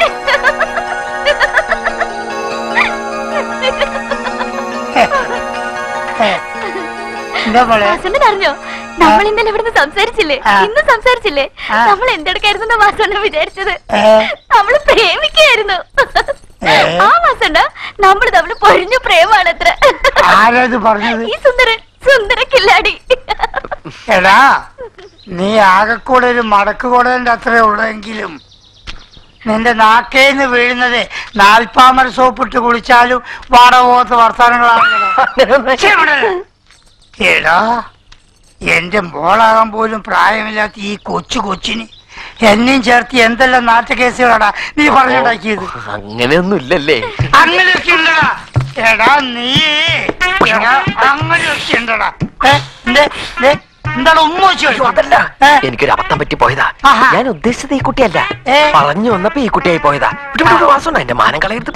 അറിഞ്ഞോ, നമ്മൾ ഇന്നലെ ഇവിടുന്ന് സംസാരിച്ചില്ലേ? ഇന്ന് സംസാരിച്ചില്ലേ? നമ്മൾ എന്തെടുക്കായിരുന്നു വാസണ്ണ വിചാരിച്ചത്? നമ്മള് പ്രേമിക്കായിരുന്നു. ആ വാസണ്ണ നമ്മൾ തമ്മിൽ പൊഴിഞ്ഞ പ്രേമാണത്ര. ഈ സുന്ദരൻ സുന്ദര കില്ലാടി. എടാ, നീ ആകെക്കൂടെ ഒരു മടക്ക് കൂടേന്റെ അത്രേ ഉള്ളെങ്കിലും നിന്റെ നാക്കേന്ന് വീഴുന്നത് നാൽപ്പാമര സോപ്പിട്ട് കുളിച്ചാലും വാടപോകത്ത് വർത്താനങ്ങളാണ്. എടാ, എന്റെ മോളാകാൻ പോലും പ്രായമില്ലാത്ത ഈ കൊച്ചു കൊച്ചിന് എന്നെയും ചേർത്ത് എന്തെല്ലാം നാട്ടുകേസുകളാടാ നീ പറഞ്ഞുണ്ടാക്കിയത്. അങ്ങനെയൊന്നും ഇല്ലല്ലേ? അങ്ങനെയൊക്കെ ഉണ്ടടാ. എടാ നീ അങ്ങനെയൊക്കെ ഉണ്ടടാ. എന്താണ് ഉമ്മ? അതല്ല, എനിക്കൊരു അബദ്ധം പറ്റി പോയതാ. ഞാൻ ഉദ്ദേശിച്ചത് ഈ കുട്ടിയല്ല, പറഞ്ഞു വന്നപ്പോ ഈ കുട്ടിയായി പോയതാ. വാസന എന്റെ മാനം കളയരുത്.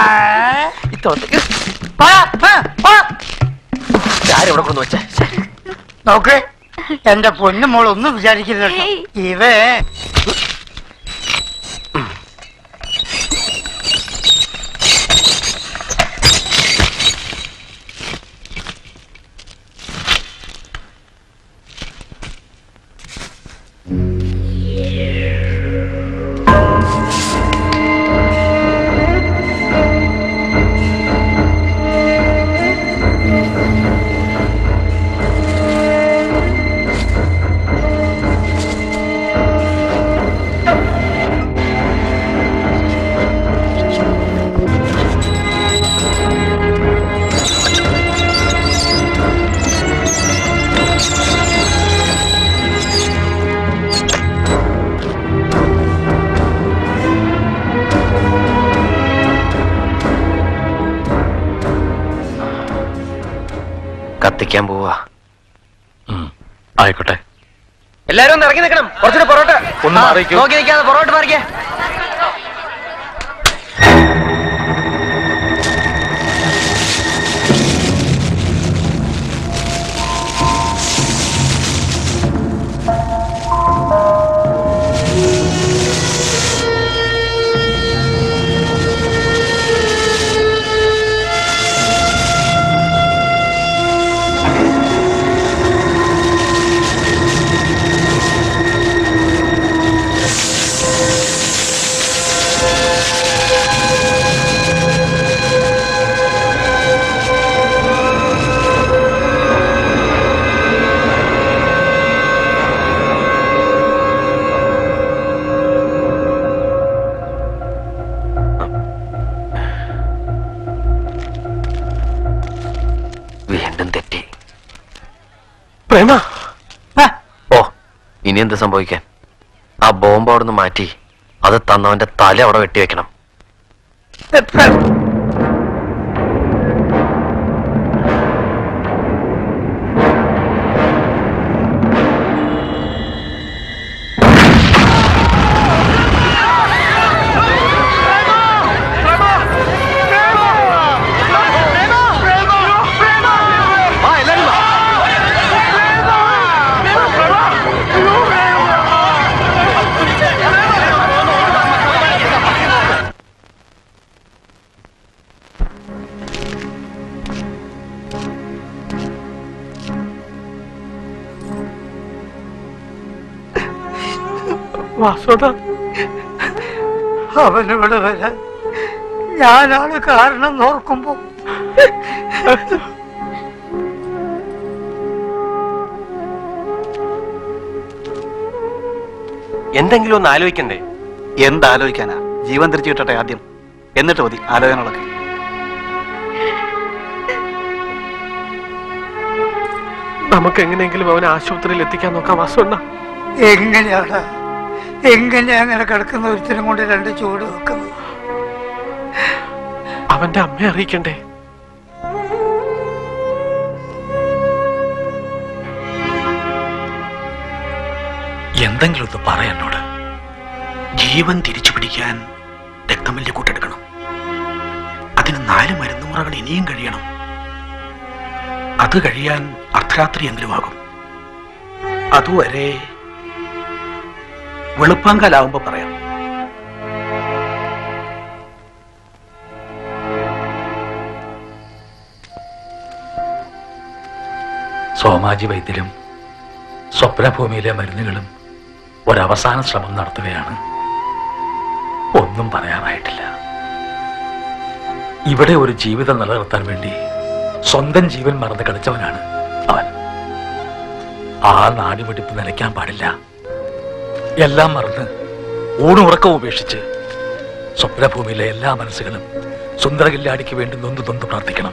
ആരെവിടെ കൊണ്ടു വെച്ചേ? നോക്ക്, എന്റെ പൊന്നു മോൾ ഒന്നും വിചാരിക്കരുത്. ഇവേ കത്തിക്കാൻ പോവാ. ആയിക്കോട്ടെ. എല്ലാരും ഒന്ന് ഇറങ്ങി നിൽക്കണം. കുറച്ചുകൂടെ പൊറോട്ട ഒന്ന് മാറിക്കോ. നോക്കി നിൽക്കാതെ പൊറോട്ട മാറിക്കേ. വീണ്ടും തെറ്റി. പ്രേമ, ഓ ഇനി എന്ത് സംഭവിക്കാൻ? ആ ബോംബ് അവിടെ നിന്ന് മാറ്റി അത് തന്നവന്റെ തല അവിടെ വെട്ടിവെക്കണം. അവനിവിടെ വരാൻ ഞാനാണ് കാരണം നോക്കുമ്പോ എന്തെങ്കിലും ഒന്ന് ആലോചിക്കണ്ടേ? എന്താലോചിക്കാനാ? ജീവൻ തിരിച്ചു കിട്ടട്ടെ ആദ്യം, എന്നിട്ട് മതി ആലോചനകളൊക്കെ. നമുക്ക് എങ്ങനെയെങ്കിലും അവനെ ആശുപത്രിയിൽ എത്തിക്കാൻ നോക്കാം വാസുണ്ണ. എങ്ങനെയാണ് എങ്ങനെയാ അങ്ങനെ കിടക്കുന്ന ഒരുത്തിനും കൊണ്ട് രണ്ട് ചൂട് വെക്കുന്നത്? അവന്റെ അമ്മയെ അറിയിക്കണ്ടേ? എന്തെങ്കിലും ഒന്ന് പറ എന്നോട്. ജീവൻ തിരിച്ചു പിടിക്കാൻ രക്തമല്യ കൂട്ടെടുക്കണം. അതിന് നാല് മരുന്നുമുറകൾ ഇനിയും കഴിയണം. അത് കഴിയാൻ അർദ്ധരാത്രി എങ്കിലും ആകും. അതുവരെ വെളുപ്പാങ്കാലാവുമ്പോ പറയാം. സോമാജി വൈദ്യരും സ്വപ്നഭൂമിയിലെ മരുന്നുകളും ഒരവസാന ശ്രമം നടത്തുകയാണ്. ഒന്നും പറയാനായിട്ടില്ല. ഇവിടെ ഒരു ജീവിതം നിലനിർത്താൻ വേണ്ടി സ്വന്തം ജീവൻ മറന്ന് കളിച്ചവനാണ് അവൻ. ആ നാടിമിടിപ്പ് നിലയ്ക്കാൻ പാടില്ല. എല്ലാം മറന്ന് ഊണുറക്കം ഉപേക്ഷിച്ച് സ്വപ്നഭൂമിയിലെ എല്ലാ മനസ്സുകളും സുന്ദരകില്ലാടിക്ക് വേണ്ടി നൊന്തു നൊന്തു പ്രാർത്ഥിക്കണം.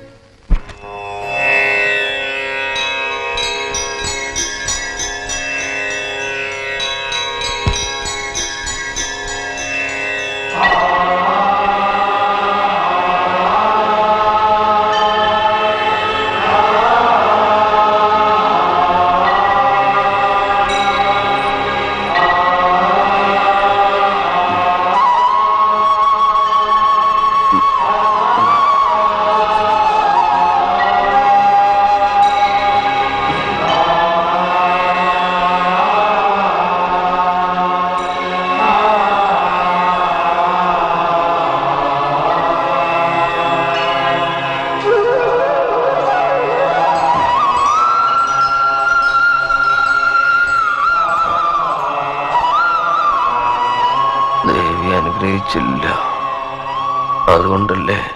അനുഗ്രഹിച്ചില്ല, അതുകൊണ്ടല്ലേ.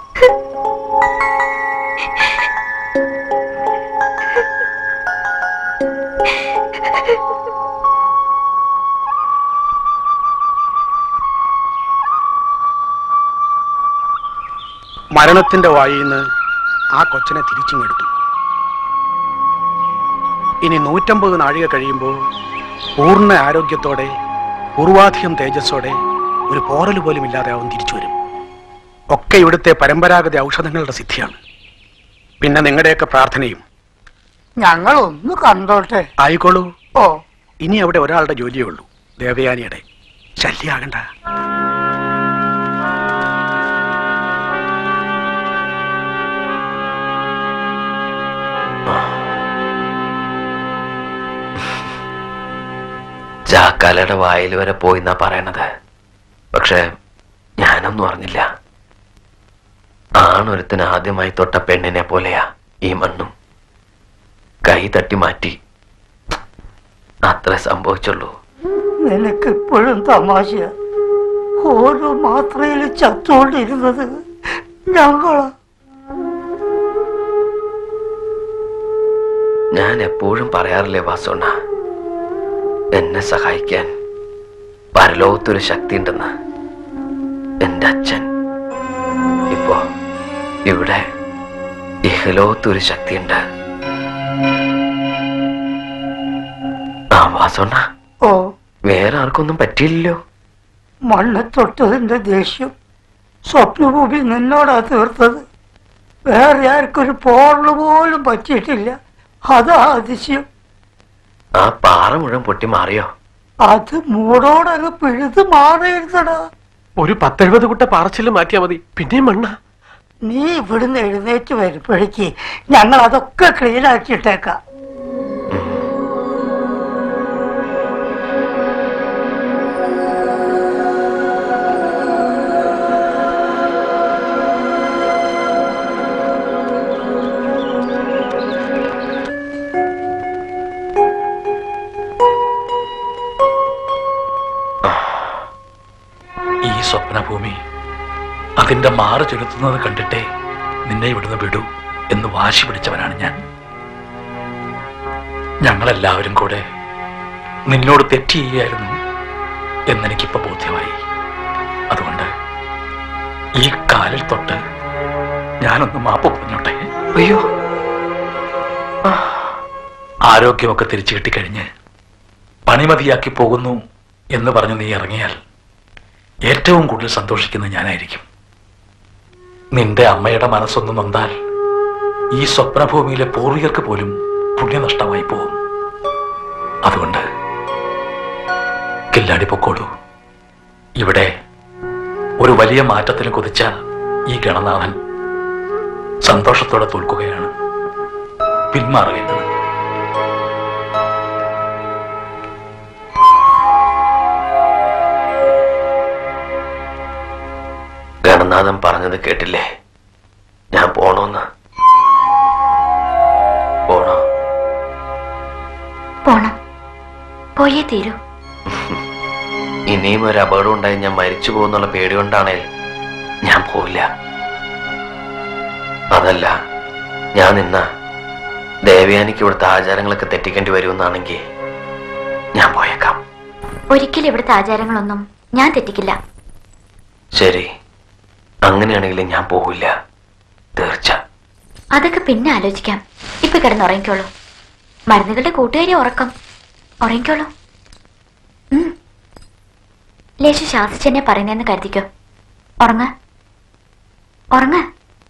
മരണത്തിന്റെ വായിൽ നിന്ന് ആ കൊച്ചനെ തിരിച്ചിങ്ങെടുത്തു. ഇനി നൂറ്റമ്പത് നാഴിക കഴിയുമ്പോൾ പൂർണ്ണ ആരോഗ്യത്തോടെ പൂർവാധികം തേജസ്സോടെ ഒരു പോറൽ പോലും ഇല്ലാതെ അവൻ തിരിച്ചു വരും. ഒക്കെ ഇവിടുത്തെ പരമ്പരാഗത ഔഷധങ്ങളുടെ സിദ്ധിയാണ്. പിന്നെ നിങ്ങളുടെയൊക്കെ പ്രാർത്ഥനയും. ഞങ്ങളൊന്ന് കണ്ടോട്ടെ. ആയിക്കോളൂ. ഓ, ഇനി അവിടെ ഒരാളുടെ ജോലിയേ ഉള്ളൂ, ദേവയാനിയുടെ. ശല്യാകണ്ട. ചാക്കാലയുടെ വായിൽ വരെ പോയി എന്നാ പറയണത്. പക്ഷെ ഞാനൊന്നും അറിഞ്ഞില്ല. ആണൊരുത്തിന് ആദ്യമായി തൊട്ട പെണ്ണിനെ പോലെയാ ഈ മണ്ണും. കൈ തട്ടി മാറ്റി, അത്രേ സംഭവിച്ചുള്ളൂ. നിനക്കിപ്പോഴും തമാശ. ഓരോ മാത്രയിൽ ചത്തുകൊണ്ടിരുന്നത് ഞങ്ങളാ. ഞാൻ എപ്പോഴും പറയാറില്ലേ വാസുണ്ണ, എന്നെ സഹായിക്കാൻ പരലോകത്തൊരു ശക്തി ഉണ്ടെന്ന്. എന്റെ അച്ഛൻ ഇപ്പോ ഇവിടെ ഇഹലോകത്തൊരു ശക്തിയുണ്ട്. ആ വാസോണ്ണ, ഓ വേറെ ആർക്കൊന്നും പറ്റിയില്ലല്ലോ. മണ്ണ് തൊട്ടതിന്റെ ദേഷ്യം സ്വപ്നഭൂമി നിന്നോടാ തീർത്തത്. വേറെ ആർക്കൊരു പോറല് പോലും പറ്റിയിട്ടില്ല. അതാ അതിശയം. ആ പാറ മുഴുവൻ പൊട്ടി മാറിയോ? അത് മൂടോടങ്ങ് പിഴുത് മാറിയിരുന്നടാ. ഒരു പത്തെഴുപത് കുട്ട പാറച്ചില് മാറ്റിയാ മതി, പിന്നെയും മണ്ണ. നീ ഇവിടുന്ന് എഴുന്നേറ്റ് വരുമ്പോഴേക്ക് ഞങ്ങൾ അതൊക്കെ ക്ലീൻ ആക്കിയിട്ടേക്കാം. ഈ സ്വപ്നഭൂമി അതിന്റെ മാറ് ചുരുത്തുന്നത് കണ്ടിട്ടേ നിന്നെ ഇവിടുന്ന് വിടൂ എന്ന് വാശി പിടിച്ചവനാണ് ഞാൻ. ഞങ്ങളെല്ലാവരും കൂടെ നിന്നോട് തെറ്റ് ചെയ്യുകയായിരുന്നു എന്നെനിക്കിപ്പോ ബോധ്യമായി. അതുകൊണ്ട് ഈ കാലിൽ തൊട്ട് ഞാനൊന്ന് മാപ്പ് പറഞ്ഞോട്ടെ. അയ്യോ, ആരോഗ്യമൊക്കെ തിരിച്ചു കിട്ടിക്കഴിഞ്ഞ് പണിമതിയാക്കി പോകുന്നു എന്ന് പറഞ്ഞ് നീ ഇറങ്ങിയാൽ ഏറ്റവും കൂടുതൽ സന്തോഷിക്കുന്നത് ഞാനായിരിക്കും. നിന്റെ അമ്മയുടെ മനസ്സൊന്ന് നൊന്താൽ ഈ സ്വപ്നഭൂമിയിലെ പൂർവികർക്ക് പോലും പുണ്യനഷ്ടമായി പോകും. അതുകൊണ്ട് കില്ലാടി പൊക്കോളൂ. ഇവിടെ ഒരു വലിയ മാറ്റത്തിന് കൊതിച്ച ഈ ഗണനാഥൻ സന്തോഷത്തോടെ തോൽക്കുകയാണ്, പിന്മാറുകയാണ്. ഗണനാഥൻ പറഞ്ഞത് കേട്ടില്ലേ? ഞാൻ പോണോന്ന്. പോണോ? പോണം, പോയേ തീരൂ. ഇനിയും ഒരു അപകടം ഉണ്ടായി ഞാൻ മരിച്ചു പോകുന്നുള്ള പേടി കൊണ്ടാണേൽ ഞാൻ പോവില്ല. അതല്ല, ഞാൻ നിന്ന ദേവയാനിക്ക് ഇവിടുത്തെ ആചാരങ്ങളൊക്കെ തെറ്റിക്കേണ്ടി വരുമെന്നാണെങ്കിൽ ഞാൻ പോയേക്കാം. ഒരിക്കലും ഇവിടുത്തെ ആചാരങ്ങളൊന്നും ഞാൻ തെറ്റിക്കില്ല. ശരി, അങ്ങനെയാണെങ്കിൽ ഞാൻ പോവില്ല, തീർച്ച. അതൊക്കെ പിന്നെ ആലോചിക്കാം. ഇപ്പൊ കിടന്നുറങ്ങിക്കോളൂ. മരുന്നുകളുടെ കൂട്ടുകാരി ഉറക്കം. ഉറങ്ങിക്കോളൂ. ലേശു ശാസിച്ചെന്നെ പറയുന്നതെന്ന് കരുതിക്കോ. ഉറങ്ങ ഉറങ്ങ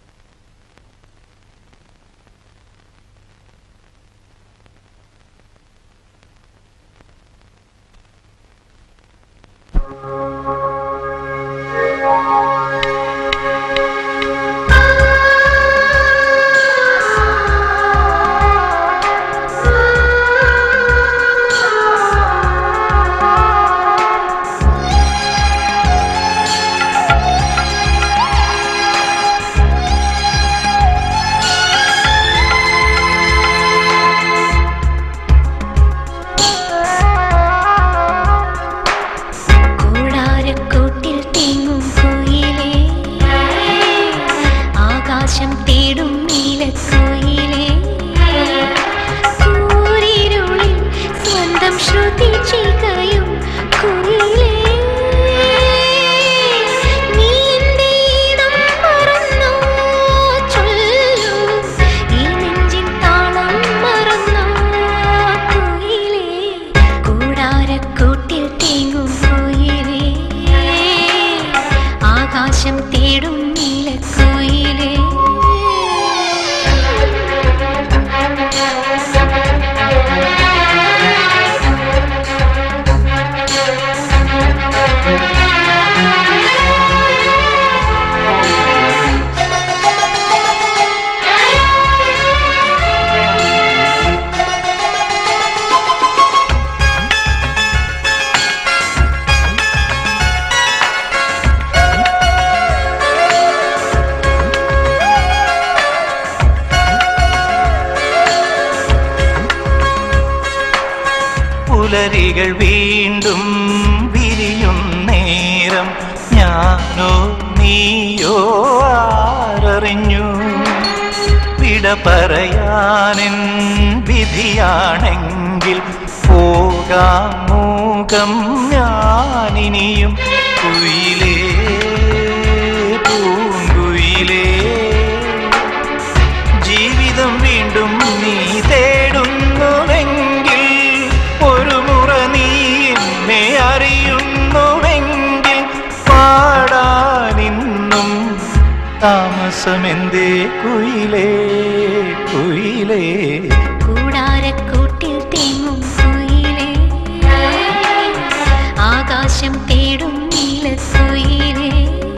പുലരികൾ വീണ്ടും വിരിയും നേരം ഞാനോ നീയോ ആരറിഞ്ഞു വിട പറയാനെൻ വിധിയാണെങ്കിൽ പോകാം മൂകം ഞാനിനിയും കുയിലേ പൂങ്കുയിലേ മാസമെന്തേ കുയിലേ കുയിലേ കൂടാരക്കൂട്ടിൽ തേങ്ങും കുയിലേ ആകാശം തേടും നീലക്കുയിലേ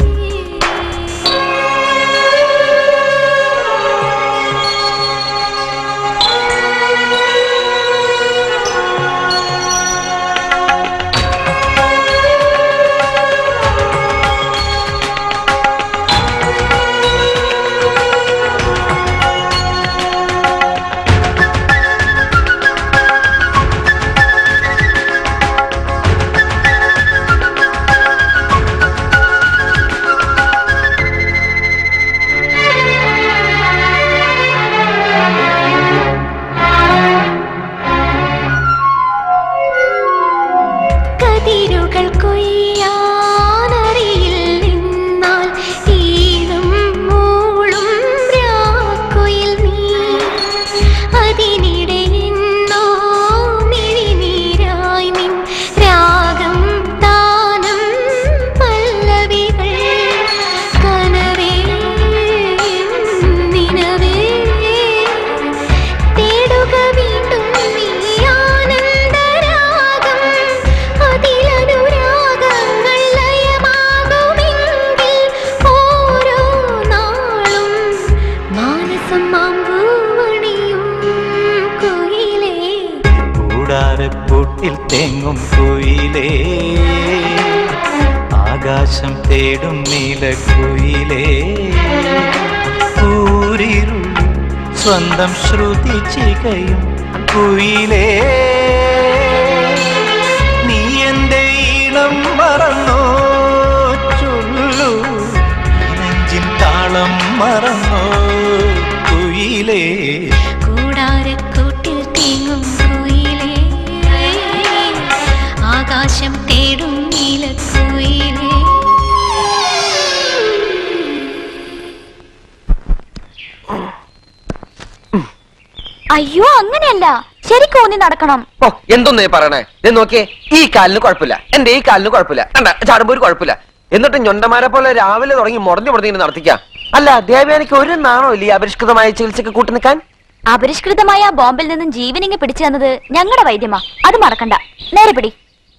കൂടാരക്കൂട്ടിൽ തെങ്ങും കുയിലേ ആകാശം തേടും നീലക്കുയിലേ ഊരിരുൾ സ്വന്തം ശ്രുതി ചികയും കുയിലേ നീ എന്റെ ഈണം മറന്നോ ചൊല്ലു നെഞ്ചിൻ താളം മറന്നോ കുയിലേ കൂടാരക്കൂട്ടിൽ തേങ്ങും കുയിലേ ആകാശം തേടും നീലക്കുയിലേ അയ്യോ അങ്ങനെയല്ല ശരിക്കും ഊന്നി നടക്കണം. ഓ എന്തൊന്നേ പറയണേ ദേ നോക്കിയേ ഈ കാലിന് കുഴപ്പമില്ല എന്റെ ഈ കാലിന് കുഴപ്പമില്ല കണ്ട ചാടുമ്പോ ഒരു കുഴപ്പമില്ല എന്നിട്ട് ഞൊണ്ടമാരെ പോലെ രാവിലെ തുടങ്ങി മുടഞ്ഞു മുടഞ്ഞു നടത്തിക്കാം. അല്ല ദേവയാനിക്ക് ഒരു നാണോ ഇല്ല ഈ അപരിഷ്കൃതമായ ചികിത്സക്ക് കൂട്ടി നിൽക്കാൻ? അപരിഷ്കൃതമായ ബോംബിൽ നിന്നും ജീവനിങ്ങി പിടിച്ചു തന്നത് ഞങ്ങളുടെ വൈദ്യമാ, അത് മറക്കണ്ട. നേരെ പിടി.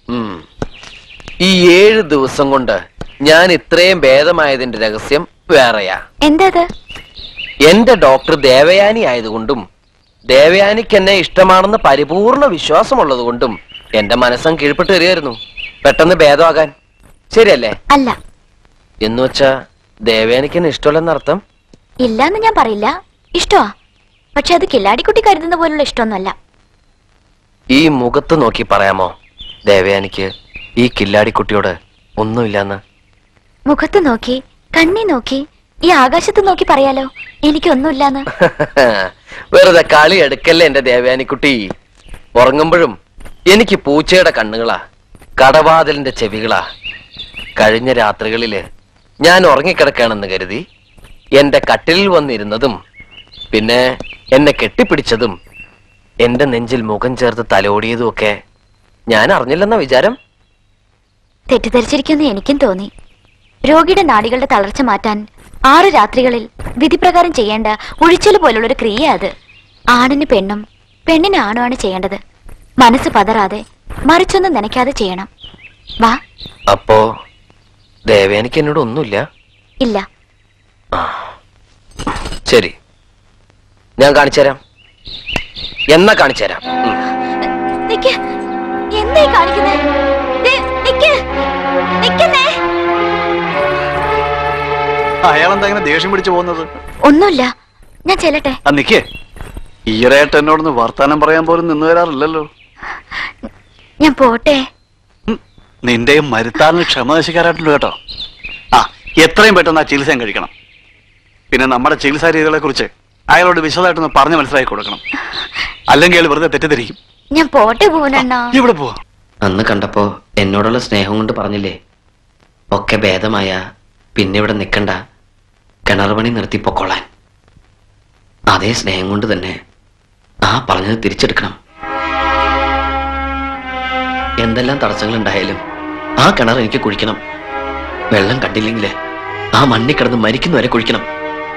ഈ ഏഴ് ദിവസം കൊണ്ട് ഞാൻ ഇത്രയും ഭേദമായതിന്റെ രഹസ്യം വേറെയാ. എന്താ? എന്റെ ഡോക്ടർ ദേവയാനി ആയതുകൊണ്ടും ദേവയാനിക്ക് എന്നെ ഇഷ്ടമാണെന്ന് പരിപൂർണ വിശ്വാസമുള്ളത് കൊണ്ടും എന്റെ മനസ്സം കീഴ്പ്പെട്ട് വരികയായിരുന്നു പെട്ടെന്ന് ഭേദമാകാൻ. ശരിയല്ലേ? അല്ല. എന്ന് വെച്ചാ ദേവയാനിക്ക് എന്നെ ഇഷ്ടമല്ലെന്നർത്ഥം? ഇല്ലാന്ന് ഞാൻ പറയില്ല, ഇഷ്ടമാ. പക്ഷെ അത് കില്ലാടിക്കുട്ടി കരുതുന്ന പോലുള്ള ഇഷ്ടമൊന്നുമല്ല. ഈ മുഖത്ത് നോക്കി പറയാമോ ദേവയാനിക്ക് ഈ കില്ലാടിക്കുട്ടിയോട് ഒന്നുമില്ലാന്ന്? മുഖത്ത് നോക്കി, കണ്ണി നോക്കി, ഈ ആകാശത്ത് നോക്കി പറയാലോ എനിക്കൊന്നുമില്ലാന്ന്. വെറുതെ കളി എടുക്കല്ലേ എന്റെ ദേവയാനിക്കുട്ടി. ഉറങ്ങുമ്പോഴും എനിക്ക് പൂച്ചയുടെ കണ്ണുകളാ, കടവാതിലിന്റെ ചെവികളാ. കഴിഞ്ഞ രാത്രികളില് ഞാൻ ഉറങ്ങിക്കിടക്കാണെന്ന് കരുതി എന്റെ കട്ടിലിൽ വന്നിരുന്നതും പിന്നെ എന്നെ കെട്ടിപ്പിടിച്ചതും എന്റെ നെഞ്ചിൽ മുഖം ചേർത്ത് തലോടിയതും ഒക്കെ ഞാൻ അറിഞ്ഞില്ലെന്ന വിചാരം? തെറ്റിദ്ധരിച്ചിരിക്കുമെന്ന് എനിക്കും തോന്നി. രോഗിയുടെ നാഡികളുടെ തളർച്ച മാറ്റാൻ ആറ് രാത്രികളിൽ വിധിപ്രകാരം ചെയ്യേണ്ട ഒഴിച്ചല് പോലുള്ളൊരു ക്രിയ അത്. ആണിന് പെണ്ണും പെണ്ണിന് ആണുമാണ് ചെയ്യേണ്ടത്. മനസ്സ് പതറാതെ മറിച്ചൊന്നും നനയ്ക്കാതെ ചെയ്യണം. വാ. അപ്പോ ദേവയാനിക്ക് എന്നോട് ഒന്നുമില്ല? ഇല്ല. ശരി, ഞാൻ കാണിച്ചുതരാം. എന്നാ കാണിച്ചുതരാം. എന്തേ കാണിക്കുന്നേ? അയാളെന്താ ഇങ്ങനെ ദേഷ്യം പിടിച്ചു പോകുന്നത്? ഒന്നുമില്ല, ഞാൻ ചെല്ലട്ടെ. നിക്കേ, ഈയിടെയായിട്ട് എന്നോടൊന്ന് വർത്താനം പറയാൻ പോലും നിന്നു വരാറില്ലല്ലോ. ഞാൻ പോട്ടെ. നിന്റെയും മരുത്താറിന് ക്ഷമ നശിക്കാറായിട്ടുണ്ട് കേട്ടോ. ആ, എത്രയും പെട്ടെന്ന് ആ ചികിത്സയും കഴിക്കണം. പിന്നെ നമ്മുടെ ചികിത്സാ രീതികളെ കുറിച്ച് അയാളോട് വിശദമായിട്ടൊന്ന് പറഞ്ഞു മനസ്സിലാക്കി കൊടുക്കണം. അല്ലെങ്കിൽ അയാൾ വെറുതെ തെറ്റിദ്ധരിക്കും. ഞാൻ പോട്ടെ പോവണ. ഇവിടെ പോവാ. അന്ന് കണ്ടപ്പോ എന്നോടുള്ള സ്നേഹം കൊണ്ട് പറഞ്ഞില്ലേ ഒക്കെ ഭേദമായ പിന്നെ ഇവിടെ നിൽക്കണ്ട, കിണർ പണി നിർത്തി പൊക്കോളാൻ. അതേ സ്നേഹം കൊണ്ട് തന്നെ ആ പറഞ്ഞത് തിരിച്ചെടുക്കണം. എന്തെല്ലാം തടസ്സങ്ങൾ ഉണ്ടായാലും ആ കിണർ എനിക്ക് കുഴിക്കണം. വെള്ളം കണ്ടില്ലെങ്കിൽ ആ മണ്ണി കിടന്ന് മരിക്കുന്നവരെ കുഴിക്കണം.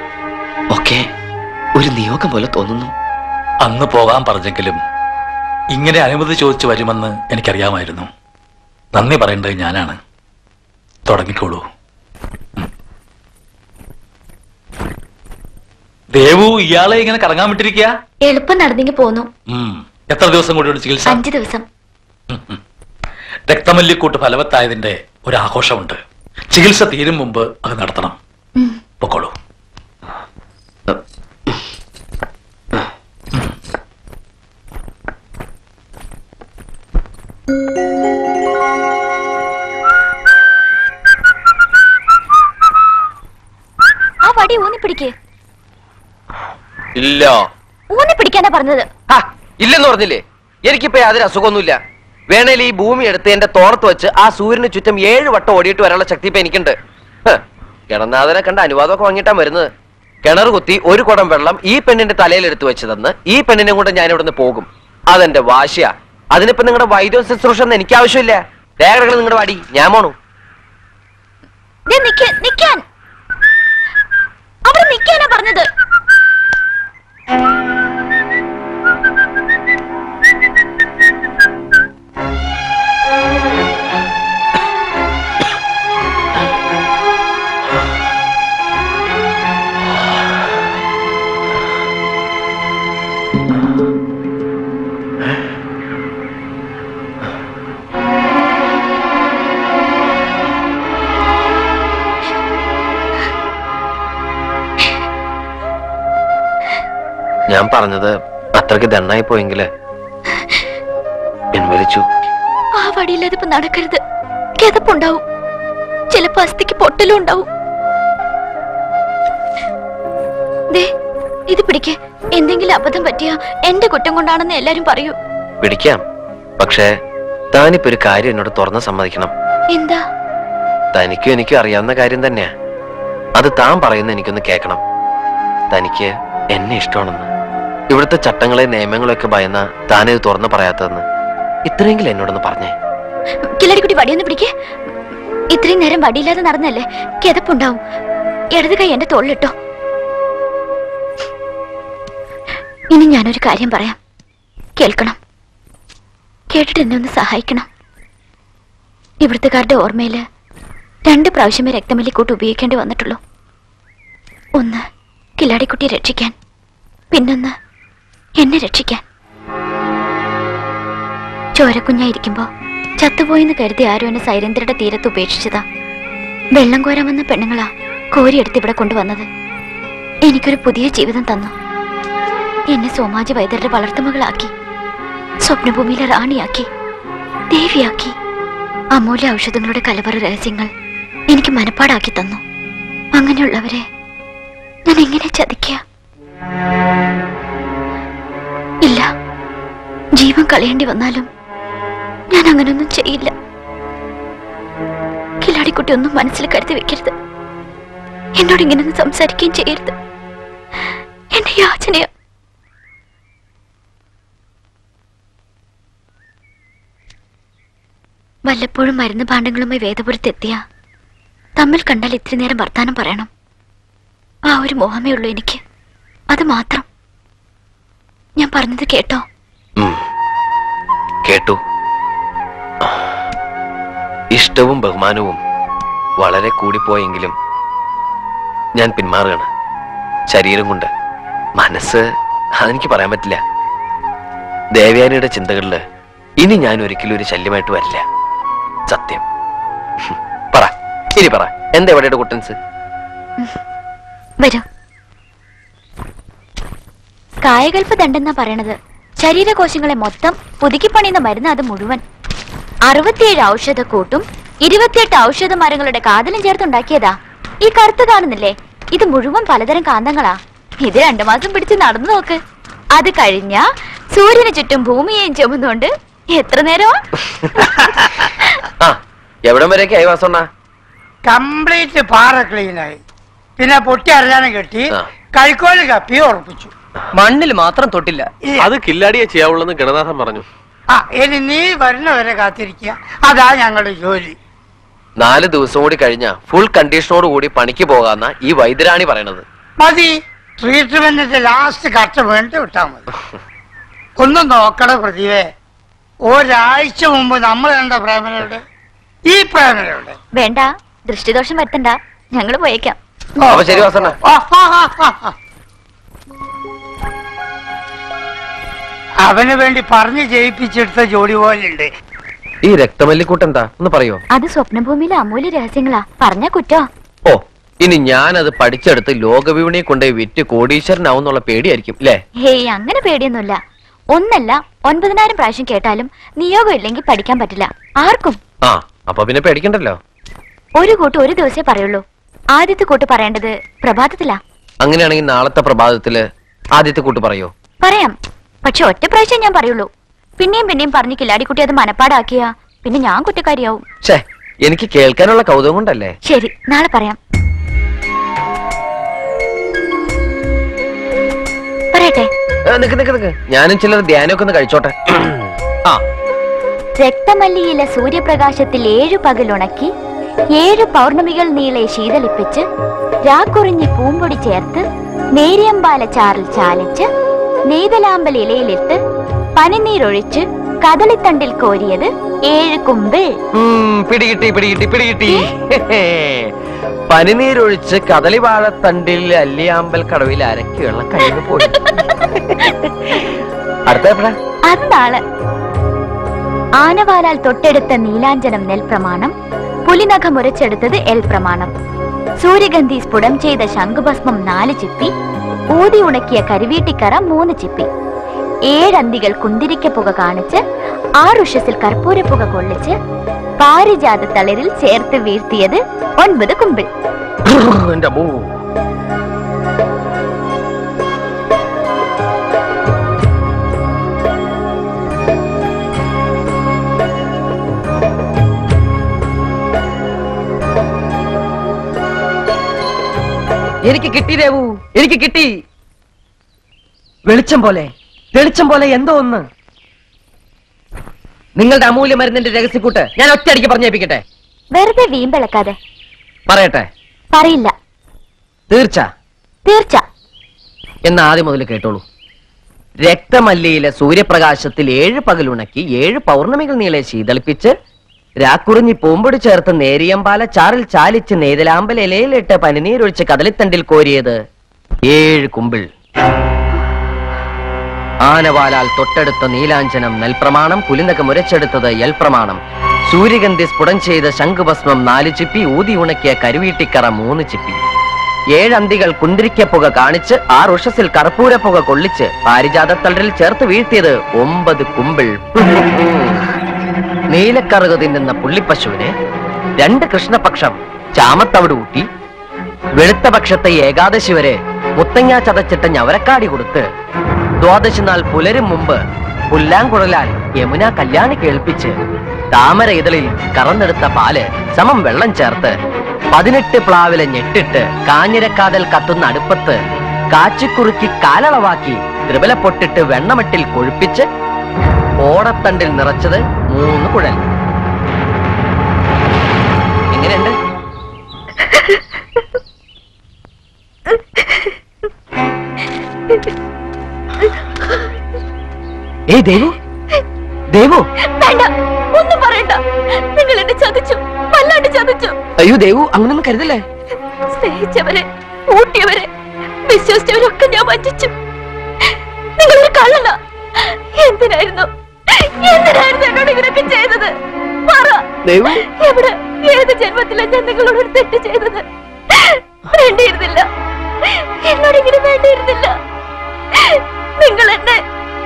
ഒക്കെ ഒരു നിയോഗം പോലെ തോന്നുന്നു. അന്ന് പോകാൻ പറഞ്ഞെങ്കിലും ഇങ്ങനെ അനുമതി ചോദിച്ചു വരുമെന്ന് എനിക്കറിയാമായിരുന്നു. നന്ദി പറയേണ്ടത് ഞാനാണ്. തുടങ്ങിക്കോളൂ. ദേവു ഇയാളെ ഇങ്ങനെ കറങ്ങാൻ വിട്ടിരിക്കുക. എളുപ്പം നടന്നെങ്കിൽ പോന്നു. എത്ര ദിവസം കൂടിയുള്ള ചികിത്സ? അഞ്ചു ദിവസം. രക്തമല്ലിക്കൂട്ട് ഫലവത്തായതിന്റെ ഒരു ആഘോഷമുണ്ട്. ചികിത്സ തീരും മുമ്പ് അത് നടത്തണം. പൊക്കോളൂ. ആ വടി ഊന്നി പിടിക്ക്. ഇല്ല, ഊന്നി പിടിക്കാനാ പറഞ്ഞത്. ഇല്ലെന്ന് പറഞ്ഞില്ലേ? എനിക്കിപ്പോ യാതൊരു അസുഖമൊന്നുമില്ല. വേണേൽ ഈ ഭൂമി എടുത്ത് എന്റെ തോളത്ത് വെച്ച് ആ സൂര്യന് ചുറ്റും ഏഴ് വട്ടം ഓടിയിട്ട് വരാനുള്ള ശക്തി ഇപ്പൊ എനിക്കുണ്ട്. കിണനാഥനെ കണ്ട അനുവാദമൊക്കെ വാങ്ങിയിട്ടാണ് വരുന്നത്. കിണർ കുത്തി ഒരു കുടം വെള്ളം ഈ പെണ്ണിന്റെ തലയിൽ എടുത്തു വെച്ചതെന്ന് ഈ പെണ്ണിനെ കൊണ്ട് ഞാൻ ഇവിടുന്ന് പോകും. അതെന്റെ വാശിയാ. അതിനിപ്പോ നിങ്ങളുടെ വൈദ്യ ശുശ്രൂഷ ഒന്നും എനിക്ക് ആവശ്യമില്ല. രേഖകൾ നിങ്ങളുടെ വാടി, ഞാൻ പോണു. നിക്കാൻ അവിടെ നിക്കാനാ പറഞ്ഞത്. ഞാൻ പറഞ്ഞത് അത്രയ്ക്ക് ദണ്ണായി പോയെങ്കില് പിൻവലിച്ചു. ആ വടിയില്ലാതെ ഇപ്പൊ നടക്കരുത്. കിതപ്പുണ്ടാവും, ചിലപ്പോ അസ്ഥിക്ക് പൊട്ടലും ഉണ്ടാവും. ദേ ഇത് പിടിക്ക്. എന്തെങ്കിലും അബദ്ധം പറ്റിയ എന്റെ കുറ്റം കൊണ്ടാണെന്ന് എല്ലാരും പറയൂ. പിടിക്കാം, പക്ഷേ താനിപ്പോ ഒരു കാര്യം എന്നോട് തുറന്ന് സമ്മതിക്കണം. എന്താ? തനിക്കും എനിക്കും അറിയാവുന്ന കാര്യം തന്നെയാ. അത് താൻ പറയുന്ന എനിക്കൊന്ന് കേൾക്കണം. തനിക്ക് എന്നെ ഇഷ്ടമാണെന്ന്, ഇവിടുത്തെ ചട്ടങ്ങളെ നിയമങ്ങളെയൊക്കെ ഭയന്ന താനിത് തുറന്നു പറയാത്തതെന്ന് ഇത്രയെങ്കിലും എന്നോടൊന്ന് പറഞ്ഞേ. കില്ലാടിക്കുട്ടി വടിയൊന്ന് പിടിക്കേ. ഇത്രയും നേരം വടിയില്ലാതെ നടന്നല്ലേ, കിതപ്പുണ്ടാവും. ഇടത് കൈ എന്റെ തോളിലിട്ടോ. ഇനി ഞാനൊരു കാര്യം പറയാം, കേൾക്കണം. കേട്ടിട്ട് എന്നെ ഒന്ന് സഹായിക്കണം. ഇവിടുത്തുകാരുടെ ഓർമ്മയില് രണ്ട് പ്രാവശ്യമേ രക്തമല്ലിക്കൂട്ട് ഉപയോഗിക്കേണ്ടി വന്നിട്ടുള്ളൂ. ഒന്ന് കില്ലാടിക്കുട്ടിയെ രക്ഷിക്കാൻ, പിന്നൊന്ന് എന്നെ രക്ഷിക്കാൻ. ചോരക്കുഞ്ഞായിരിക്കുമ്പോ ചത്തുപോയെന്ന് കരുതി ആരും എന്നെ സൈരന്ധ്രയുടെ തീരത്ത് ഉപേക്ഷിച്ചതാ. വെള്ളം കോരാൻ വന്ന പെണ്ണുങ്ങളാ കോരിയെടുത്ത് ഇവിടെ കൊണ്ടുവന്നത്. എനിക്കൊരു പുതിയ ജീവിതം തന്നു. എന്നെ സോമാജി വൈദ്യരുടെ വളർത്തുമകളാക്കി, സ്വപ്നഭൂമിയിലെ റാണിയാക്കി, ദേവിയാക്കി. അമൂല്യ ഔഷധങ്ങളുടെ കലവറ രഹസ്യങ്ങൾ എനിക്ക് മനപ്പാടാക്കി തന്നു. അങ്ങനെയുള്ളവരെ ഞാൻ എങ്ങനെ ചതിക്കുക? ഇല്ല, ജീവൻ കളയേണ്ടി വന്നാലും ഞാൻ അങ്ങനൊന്നും ചെയ്യില്ല. കില്ലാടിക്കുട്ടി ഒന്നും മനസ്സിൽ കരുതി വെക്കരുത്. എന്നോട് ഇങ്ങനൊന്നും സംസാരിക്കുകയും ചെയ്യരുത്. എന്റെ യാചനയാ. വല്ലപ്പോഴും മരുന്ന് ഭാണ്ഡങ്ങളുമായി വേദപുരത്തെത്തിയ തമ്മിൽ കണ്ടാൽ ഇത്തിരി നേരം വർത്താനം പറയണം. ആ ഒരു മോഹമേ ഉള്ളൂ എനിക്ക്, അത് മാത്രം. ഞാൻ പറഞ്ഞത് കേട്ടോ? കേട്ടു. ഇഷ്ടവും ബഹുമാനവും വളരെ കൂടിപ്പോയെങ്കിലും ഞാൻ പിന്മാറുകയാണ്. ശരീരം കൊണ്ട്, മനസ്സ് അതെനിക്ക് പറയാൻ പറ്റില്ല. ദേവയാനിയുടെ ചിന്തകളില് ഇനി ഞാൻ ഒരിക്കലും ഒരു ശല്യമായിട്ട് വരില്ല. സത്യം. പറ, ഇനി പറ, എന്താ എവിടെയുടെ കുട്ടൻസ്? വരൂ. കായകൽപ്പ ദണ്ടെന്നാ പറയണത്. ശരീരകോശങ്ങളെ മൊത്തം പുതുക്കിപ്പണിയുന്ന മരുന്ന് അത് മുഴുവൻ. അറുപത്തിയേഴ് ഔഷധക്കൂട്ടും ഇരുപത്തിയെട്ട് ഔഷധ മരങ്ങളുടെ കാതലും ചേർത്തുണ്ടാക്കിയതാ. ഈ കറുത്ത് കാണുന്നില്ലേ, ഇത് മുഴുവൻ പലതരം കാന്തങ്ങളാ. ഇത് രണ്ടു മാസം പിടിച്ച് നടന്നു നോക്ക്. അത് കഴിഞ്ഞ സൂര്യന് ചുറ്റും ഭൂമിയെയും ചുമന്നുകൊണ്ട് എത്ര നേരമാ? എവിടം വരെയൊക്കെ ആയി വാസണ്ണ? കംപ്ലീറ്റ് പാറ ക്ലീനായി. പിന്നെ പൊട്ടി അറിയാനും കെട്ടി കഴിക്കോല് കപ്പി ഉറപ്പിച്ചു. മണ്ണിൽ മാത്രം തൊട്ടില്ല. അത് കില്ലാടിയെ ചെയ്യാവുള്ളെന്ന് ഗണനാഥൻ പറഞ്ഞു. ആ ഇനി നീ വരുന്നവരെ കാത്തിരിക്കുക, അതാ ഞങ്ങളുടെ ജോലി. നാല് ദിവസം കൂടി കഴിഞ്ഞ ഫുൾ കണ്ടീഷനോട് കൂടി പണിക്ക് പോകാന്ന ഈ വൈദ്യരാണി പറയണത്. മതി, ട്രീറ്റ്മെന്റിന്റെ ലാസ്റ്റ് കട്ട വേണ്ടി വിട്ടാൽ മതി. ഒന്ന് നോക്കണ പ്രതിവേ, ഒരാഴ്ച മുമ്പ് നമ്മൾ കണ്ട പ്രേമനയുടെ ഈ പ്രേമനയുടെ വേണ്ട, ദൃഷ്ടിദോഷം വരുത്തണ്ട, ഞങ്ങള് പോയേക്കാം. ശരി വാസണ്ണ. അവന് വേണ്ടി പറഞ്ഞു ജയിപ്പിച്ചെടുത്ത ജോലി പോലുണ്ട്. ഈ രക്തമല്ലിക്കൂട്ടെന്താ ഒന്ന് പറയോ? അത് സ്വപ്നഭൂമിയിലെ അമൂല്യ രഹസ്യങ്ങളാ, പറഞ്ഞ കുറ്റോ. ഓ, ഇനി ഞാനത് പഠിച്ചെടുത്ത് ലോകവിപണിയെ കൊണ്ടേ വിറ്റ് കോടീശ്വരനാവുന്നുള്ള പേടിയായിരിക്കും അല്ലേ? ഹേയ്, അങ്ങനെ പേടിയൊന്നുമില്ല. ഒന്നല്ല ഒൻപതിനായിരം പ്രാവശ്യം കേട്ടാലും നിയോഗം ഇല്ലെങ്കിൽ പഠിക്കാൻ പറ്റില്ല ആർക്കും. ആ, അപ്പൊ പിന്നെ പേടിക്കണ്ടല്ലോ. ഒരു കൂട്ട് ഒരു ദിവസേ പറയുള്ളൂ. ആദ്യത്തെ കൂട്ട് പറയേണ്ടത് പ്രഭാതത്തിലാ. അങ്ങനെയാണെങ്കിൽ നാളത്തെ പ്രഭാതത്തില് ആദ്യത്തെ കൂട്ട് പറയോ? പറയാം, പക്ഷെ ഒറ്റ പ്രാവശ്യം ഞാൻ പറയുള്ളൂ. പിന്നെയും പിന്നെയും പറഞ്ഞു കില്ലാടിക്കുട്ടി അത് മനപ്പാടാക്കിയാ പിന്നെ ഞാൻ കുറ്റക്കാരിയാവും. ഛേ, എനിക്ക് കേൾക്കാനുള്ള കൗതുകം കൊണ്ടല്ലേ. ശരി, നാളെ പറയാം. പറയട്ടെ? നിക്ക് നിക്ക് നിക്ക്, ഞാനും ചിലർ ധ്യാനമൊക്കെ ഒന്ന് കഴിച്ചോട്ടെ. ആ, രക്തമല്ലിയില സൂര്യപ്രകാശത്തിൽ ഏഴു പകലുണക്കി ഏഴു പൗർണമികൾ നീളെ ശീതളിപ്പിച്ച് രാക്കുറിഞ്ഞി പൂമ്പൊടി ചേർത്ത് നേരിയമ്പാല ചാറിൽ ചാലിച്ച് നെയ്തലാമ്പൽ ഇലയിലിട്ട് പനിനീരൊഴിച്ച് കദളിത്തണ്ടിൽ കോരിയത് ഏഴ് കുമ്പിൾ. പിടികിട്ടി പിടികിട്ടി പിടികിട്ടി. പനിനീരൊഴിച്ച് കദളിവാഴത്തണ്ടിൽ അല്ലിയാമ്പൽ കടവിൽ അരക്കി വെള്ളം കഴിഞ്ഞു പോയി. അടുത്ത അത് നാളെ. ആനവാലാൽ തൊട്ടെടുത്ത നീലാഞ്ജനം നെൽ പ്രമാണം, പുലിനഖം ഉരച്ചെടുത്തത് എൽ പ്രമാണം, സൂര്യഗന്ധി സ്ഫുടം ചെയ്ത ശംഖുഭസ്മം നാല് ചിപ്പി, ഊതി ഉണക്കിയ കരിവീട്ടിക്കറ മൂന്ന് ചിപ്പി, ഏഴന്തികൾ കുന്തിരിക്ക പുക കാണിച്ച് ആറുഷസിൽ കർപ്പൂര പുക കൊള്ളിച്ച് പാരിജാത തളിരിൽ ചേർത്ത് വീഴ്ത്തിയത് ഒൻപത് കുമ്പിൾ. എനിക്ക് കിട്ടി ദേവു, എനിക്ക് കിട്ടി. വെളിച്ചം പോലെ തെളിച്ചം പോലെ എന്തോ ഒന്ന്. നിങ്ങളുടെ അമൂല്യ മരുന്നിന്റെ രഹസ്യക്കൂട്ട് ഞാൻ ഒറ്റയടിക്ക് പറഞ്ഞേപ്പിക്കട്ടെ? വെറുതെ വീമ്പിളക്കാതെ. പറയട്ടെ? പറയില്ല. തീർച്ച? തീർച്ച. എന്ന് ആദ്യം മുതൽ കേട്ടോളൂ. രക്തമല്ലിയിലെ സൂര്യപ്രകാശത്തിൽ ഏഴ് പകലുണക്കി ഏഴ് പൗർണമികൾ നീളെ ശീതളിപ്പിച്ച് രാക്കുറിഞ്ഞി പൂമ്പൊടി ചേർത്ത് നേരിയമ്പാല ചാറിൽ ചാലിച്ച് നെയ്തലാമ്പൽ ഇലയിലിട്ട് പനിനീരൊഴിച്ച് കദളിത്തണ്ടിൽ കോരിയത് ഏഴ് കുമ്പിൾ. ആനവാലാൽ തൊട്ടെടുത്ത നീലാഞ്ജനം നെൽപ്രമാണം, പുലിനകം ഉരച്ചെടുത്തത് എൽ പ്രമാണം, സൂര്യഗന്ധി സ്ഫുടം ചെയ്ത ശംഖുഭസ്മം നാല് ചിപ്പി, ഊതി ഉണക്കിയ കരുവീട്ടിക്കറ മൂന്ന് ചിപ്പി, ഏഴന്തികൾ കുന്തിരിക്ക പുക കാണിച്ച് ആറ് ഉഷസിൽ കർപ്പൂര പുക കൊള്ളിച്ച് പാരിജാതത്തളിരിൽ ചേർത്ത് വീഴ്ത്തിയത് ഒമ്പത് കുമ്പിൾ. നീലക്കറുക തിന്നുന്ന പുള്ളിപ്പശുവിനെ രണ്ട് കൃഷ്ണപക്ഷം ചാമത്തവിട് ഊട്ടി വെളുത്ത പക്ഷത്തെ ഏകാദശി വരെ മുത്തങ്ങ ചതച്ചിട്ട് ഞവരക്കാടി കൊടുത്ത് ദ്വാദശി നാൾ പുലരും മുമ്പ് പുല്ലാങ്കുഴലാൽ യമുന കല്യാണി കേൾപ്പിച്ച് താമര ഇതളിൽ കറന്നെടുത്ത പാല് സമം വെള്ളം ചേർത്ത് പതിനെട്ട് പ്ലാവിലെ ഞെട്ടിട്ട് കാഞ്ഞിരക്കാതൽ കത്തുന്ന അടുപ്പത്ത് കാച്ചിക്കുറുക്കി കാലളവാക്കി ത്രിപല പൊട്ടിട്ട് വെണ്ണമട്ടിൽ കൊഴുപ്പിച്ച് ഓടത്തണ്ടിൽ നിറച്ചത് മൂന്ന് കുഴൽ. എങ്ങനെയുണ്ട്? ഏയ് ദേവു, ദേവു വേണ്ട, ഒന്നും പറയണ്ട. നിങ്ങൾ എന്നെ ചതിച്ചു, വല്ലാണ്ട് ചതിച്ചു. അയ്യോ ദേവു, അങ്ങനൊന്നും കരുതല്ലേ. സ്നേഹിച്ചവരെ, ഊട്ടിയവരെ, വിശ്വസിച്ചവരൊക്കെ ഞാൻ വഞ്ചിച്ചു. നിങ്ങളൊരു കള്ളന. എന്തിനായിരുന്നു എന്തിനായിരുന്നു എന്നോട് ഇവരൊക്കെ ചെയ്തത്? പറ. എവിടെ, ഏത് ജന്മത്തിലാണ് ഞാൻ നിങ്ങളോട് ഒരു തെറ്റ് ചെയ്തത്? വേണ്ടിയിരുന്നില്ല, എന്നോട് ഇങ്ങനെ വേണ്ടിയിരുന്നില്ല. നിങ്ങൾ എന്നെ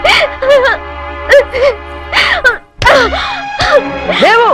ദേവു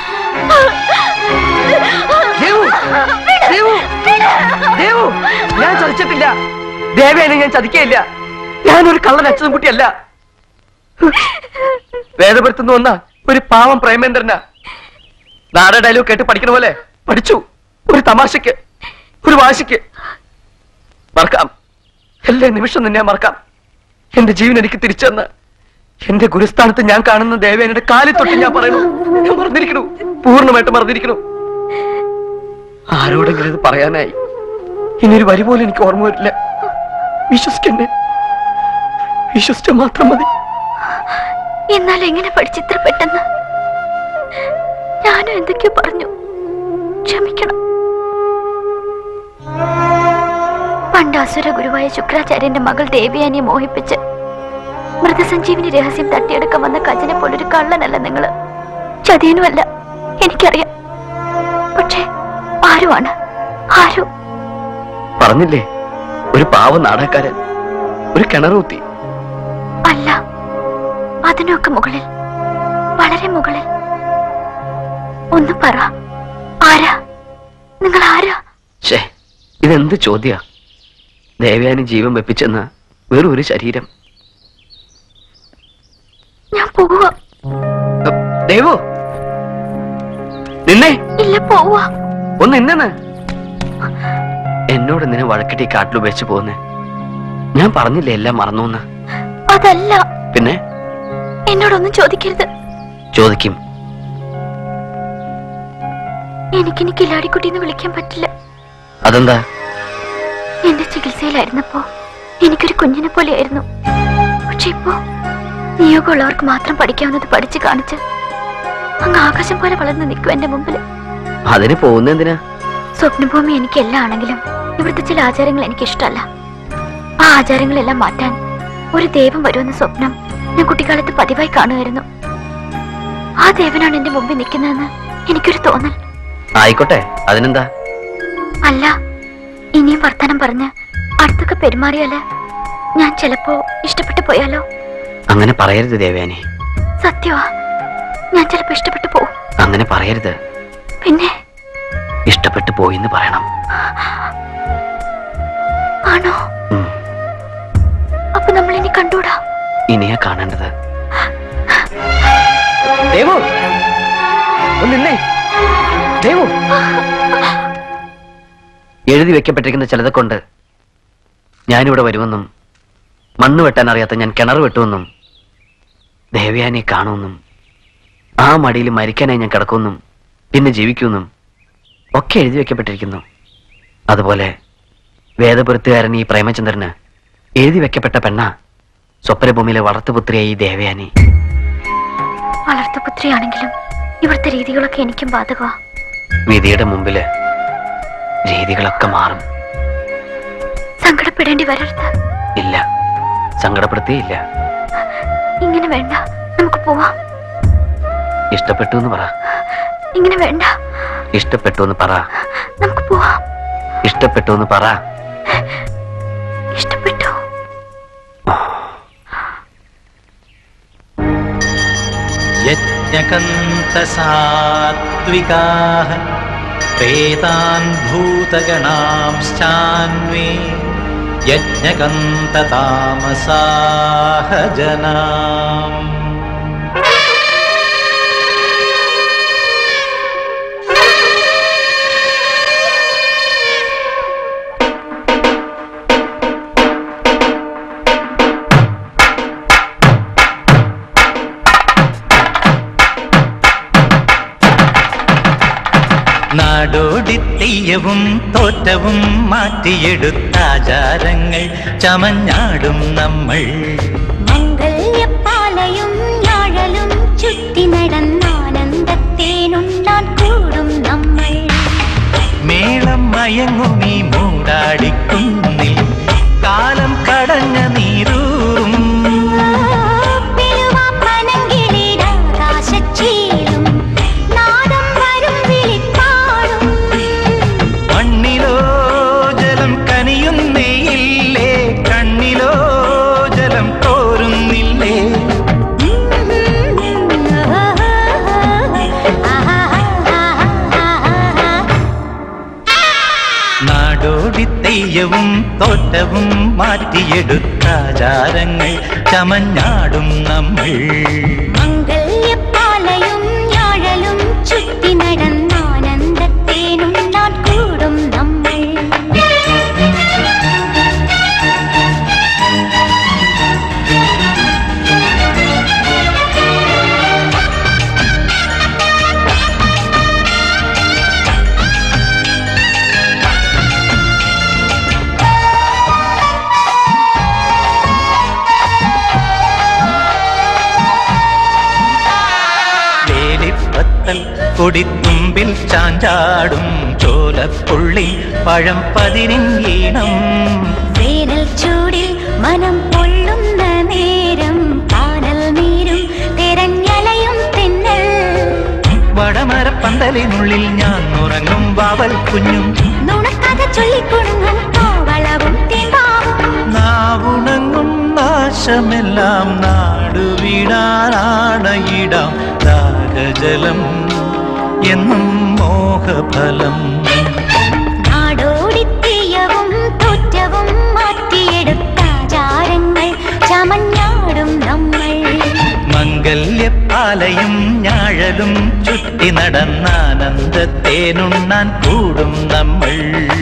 ദേവു ഞാൻ ചതിച്ചിട്ടില്ല. ദേവേനെ ഞാൻ ചതിക്കയില്ല. ഞാനൊരു കള്ളൻ അച്ഛനും കുട്ടിയല്ല. വേദപുരത്തുനിന്ന് വന്ന ഒരു പാവം പ്രേമേന്ദ്രനാ. നാടക ഡയലോഗ് കേട്ട് പഠിക്കണ പോലെ പഠിച്ചു. ഒരു തമാശക്ക്, ഒരു വാശിക്ക്. മറക്കാം, എല്ലാ നിമിഷം നിന്നെ മറക്കാം. എന്റെ ജീവൻ എനിക്ക് തിരിച്ചെന്ന എന്റെ ഗുരുസ്ഥാനത്ത് ഞാൻ കാണുന്ന ദേവേനയുടെ കാലിൽ തൊട്ട് ഞാൻ പറയുന്നു, ഞാൻ മറന്നിരിക്കണു, പൂർണ്ണമായിട്ട് മറന്നിരിക്കണു. ആരോടെങ്കിലും ഇത് പറയാനായി ഇനിയൊരു വരി പോലും എനിക്ക് ഓർമ്മ വരില്ല. വിശ്വസിക്കണ്ടേ? വിശ്വസിച്ച മാത്രം മതി. എന്നാൽ എങ്ങനെ പഠിച്ചിത്ര പെട്ടെന്ന്? ഞാനും എന്തൊക്കെയോ പറഞ്ഞു, ക്ഷമിക്കണം. പണ്ട് അസുര ഗുരുവായ ശുക്രാചാര്യന്റെ മകൾ ദേവയാനിയെ മോഹിപ്പിച്ച് മൃതസഞ്ജീവിനി രഹസ്യം തട്ടിയെടുക്കാൻ വന്ന കജിനെ പോലൊരു കള്ളനല്ല നിങ്ങള്, ചതിയനുമല്ല, എനിക്കറിയാം. പക്ഷേ ആരുമാണ്? ആരു? പറഞ്ഞില്ലേ, ഒരു പാവ നാടകക്കാരൻ, ഒരു കിണറുകുത്തി. അല്ല, അതിനൊക്കെ മുകളിൽ, വളരെ മുകളിൽ. ഒന്ന് പറ, ആരാ നിങ്ങൾ? ആരാ? ഷേ, ഇതെന്ത് ചോദ്യ? ദേവയാനി ജീവൻ വെപ്പിച്ചെന്ന വെറും ഒരു ശരീരം. ഞാൻ പോവാ. ദേവു, നിന്നെ ഇല്ല, പോവാ. ഒന്ന് നിന്നെ. എന്നോട് നിന്നെ വഴക്കിട്ട് കാട്ടിൽ ഉപേക്ഷിച്ച് പോകുന്നേ. ഞാൻ പറഞ്ഞില്ലേ എല്ലാം മറന്നു. അതല്ല. പിന്നെ എന്നോടൊന്നും ചോദിക്കരുത്. ചോദിക്കും. എനിക്കിനി കിലാടിക്കുട്ടിന്ന് വിളിക്കാൻ പറ്റില്ല. അതെന്താ? എന്റെ ചികിത്സയിലായിരുന്നപ്പോ എനിക്കൊരു കുഞ്ഞിനെ പോലെയായിരുന്നു. പക്ഷെ ഇപ്പോ നിയോഗമുള്ളവർക്ക് മാത്രം പഠിക്കാവുന്നത് പഠിച്ചു കാണിച്ച് അങ്ങ് ആകാശം പോലെ വളർന്ന് നിൽക്കും എന്റെ മുമ്പിൽ. അതിന് പോകുന്ന എന്തിനാ? സ്വപ്നഭൂമി എനിക്ക് എല്ലാം ആണെങ്കിലും ഇവിടുത്തെ ചില ആചാരങ്ങൾ എനിക്ക് ഇഷ്ടമല്ല. ആ ആചാരങ്ങളെല്ലാം മാറ്റാൻ ഒരു ദൈവം വരുമെന്ന സ്വപ്നം ഞാൻ കുട്ടിക്കാലത്ത് പതിവായി കാണുമായിരുന്നു. ആ ദേവനാണ് എന്റെ മുമ്പിൽ നിൽക്കുന്നതെന്ന് എനിക്കൊരു തോന്നൽ. ആയിക്കോട്ടെ, അതിനെന്താ? അല്ല, ഇനിയും വർത്തമാനം പറഞ്ഞ് അടുത്തൊക്കെ പെരുമാറിയാല് ഞാൻ ചിലപ്പോ ഇഷ്ടപ്പെട്ടു പോയാലോ? അങ്ങനെ പറയരുത് ദേവയാനി. സത്യവാ, ഞാൻ ചിലപ്പോ ഇഷ്ടപ്പെട്ടു പോവും. അങ്ങനെ പറയരുത്. പിന്നെ ഇഷ്ടപ്പെട്ടു പോയിന്ന് പറയണം. ആണോ? അപ്പൊ നമ്മൾ ഇനി കണ്ടൂടാ? ഇനിയാ കാണേണ്ടത്. ദേവു, ഒന്നില്ലേ? ദേവു, എഴുതി വെക്കപ്പെട്ടിരിക്കുന്ന ചിലതെ കൊണ്ട് ഞാനിവിടെ വരുമെന്നും മണ്ണ് വെട്ടാൻ അറിയാത്ത ഞാൻ കിണർ വെട്ടുമെന്നും ദേവയാനിയെ കാണുമെന്നും ആ മടിയിൽ മരിക്കാനായി ഞാൻ കിടക്കുമെന്നും പിന്നെ ജീവിക്കുമെന്നും ഒക്കെ എഴുതി വെക്കപ്പെട്ടിരിക്കുന്നു. അതുപോലെ വേദപുരത്തുകാരൻ ഈ പ്രേമചന്ദ്രന് എഴുതി വെക്കപ്പെട്ട പെണ്ണ സ്വപ്നഭൂമിയിലെ വളർത്തുപുത്രിയായി ദേവയാനി. വളർത്തുപുത്രിയാണെങ്കിലും ഇവിടുത്തെ രീതികളൊക്കെ എനിക്കും ബാധകമാ. വിധിയുടെ മുമ്പില് രീതികളൊക്കെ മാറും. സങ്കടപ്പെടേണ്ടി വരരുത്. ഇല്ല, സങ്കടപ്പെടുത്തിയില്ല. ഇങ്ങനെ വേണ്ട, നമുക്ക് പോവാം. ഇഷ്ടപ്പെട്ടു എന്ന് പറ. ഇങ്ങനെ വേണ്ട. ഇഷ്ടപ്പെട്ടു എന്ന് പറ. നമുക്ക് പോവാം. ഇഷ്ടപ്പെട്ടു എന്ന് പറ. ഇഷ്ടപ്പെട്ടു. യജ്ഞകന്തസാത്വികാഃ പ്രേതാൻ ഭൂതഗണാംശ്ചാന്വേ യജ്ഞകന്തതാമസാഃ ജനാം. നാടോടിത്തെയ്യവും തോറ്റവും മാറ്റിയെടുത്ത ആചാരങ്ങൾ ചമഞ്ഞാടും നമ്മൾ. മംഗല്യപ്പാലയും ഞാഴലും ചുറ്റി നടന്നാനന്ദത്തേനുണ്ടാൻ കൂടും നമ്മൾ. മേളം മയങ്ങുമീ മൂടാടിക്കുന്നിൽ കാലം കടഞ്ഞ നീരൂറും. നാടോടിത്തെയ്യവും തോറ്റവും മാറ്റിയെടുത്ത ആചാരങ്ങൾ ചമഞ്ഞാടും നമ്മൾ. മംഗല്യപ്പാലയും ഞാഴലും ചുറ്റി നടന്നാനന്ദത്തേനുണ്ടാൻ കൂടും നമ്മൾ. കൊടിത്തുമ്പിൽ ചാഞ്ചാടും ചോലപ്പുള്ളി പഴം പതിരിങ്ങീണം വേനൽ ചൂടിൽ മനം പൊള്ളുന്ന നേരം കാനൽ നീരും തിരഞ്ഞലയും തെന്നൽ വടമരപ്പന്തലിനുള്ളിൽ ഞാൻ ഉറങ്ങും വാവൽ കുഞ്ഞും നുണക്കഥ ചൊല്ലിക്കൊടുങ്ങും കോവളവും തേമ്പാവും നാവുണങ്ങും നാശമെല്ലാം നാടുവിടാനാണയിടാം ദാഹജലം എന്നും മോഹഫലം നാടോടിത്തീയവും തോറ്റവും മാറ്റിയെടുത്ത ആചാരങ്ങൾ ചമഞ്ഞാടും നമ്മൾ മംഗല്യപ്പാലയും ഞാഴലും ചുറ്റി നടന്നാനന്ദത്തേനുണ്ണാൻ കൂടും നമ്മൾ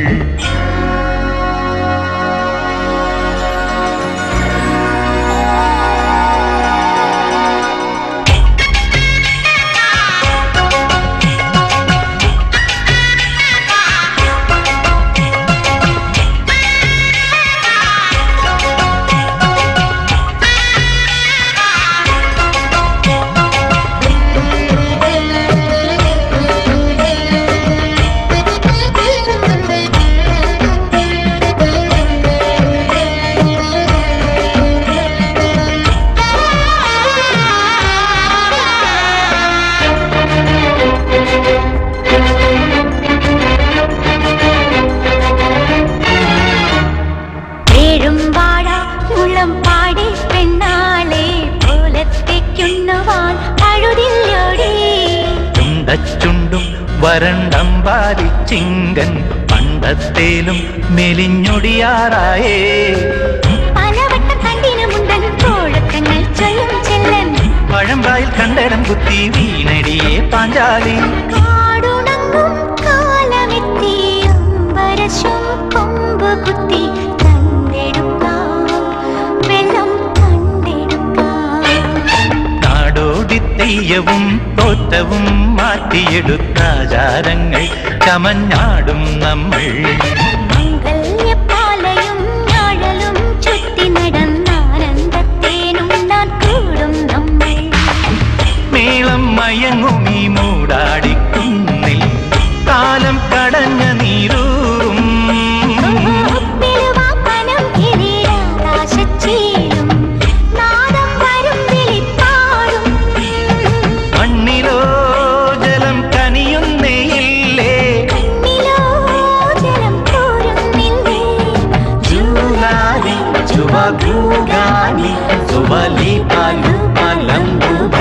ചുണ്ടും വരണ്ടമ്പാലിച്ചിങ്കൻ പണ്ടത്തേലും മെലിഞ്ഞൊടിയാറായേ പലവട്ടം കണ്ടിനുമുണ്ടൻ കോഴക്കങ്ങൾ ചൊല്ലും ചെല്ലൻ പഴമ്പായിൽ കണ്ടടം കുത്തി വീണടിയെ പാഞ്ചാലി കാടുണങ്ങും കാലമെത്തി അമ്പരശും കൊമ്പ് കുത്തി കണ്ടെടുക്കാം വെള്ളം കണ്ടെടുക്കാം നാടോടിത്തീയവും തോറ്റവും മാറ്റിയെടുത്ത ആചാരങ്ങൾ ചമഞ്ഞാടും നമ്മൾ മംഗല്യപ്പാലയും ഞാഴലും ചുറ്റി നടന്നാനന്ദത്തേനും നാൻ കൂടും നമ്മൾ മേളം മയങ്ങുമീ മൂടാടിക്കുന്നിൽ കാലം കടഞ്ഞ നീരൂറും പെരുവാപ്പനം കിരീടാകാശച്ചീലും നാദം വരും വിളിപ്പാടും മണ്ണിലോ ജലം കനിയുന്നേയില്ലേ കണ്ണിലോ ജലം കോരുന്നില്ലേ ജൂലാനി ചുവകൂഗാനി സുവലി പാലു പലമ്പുക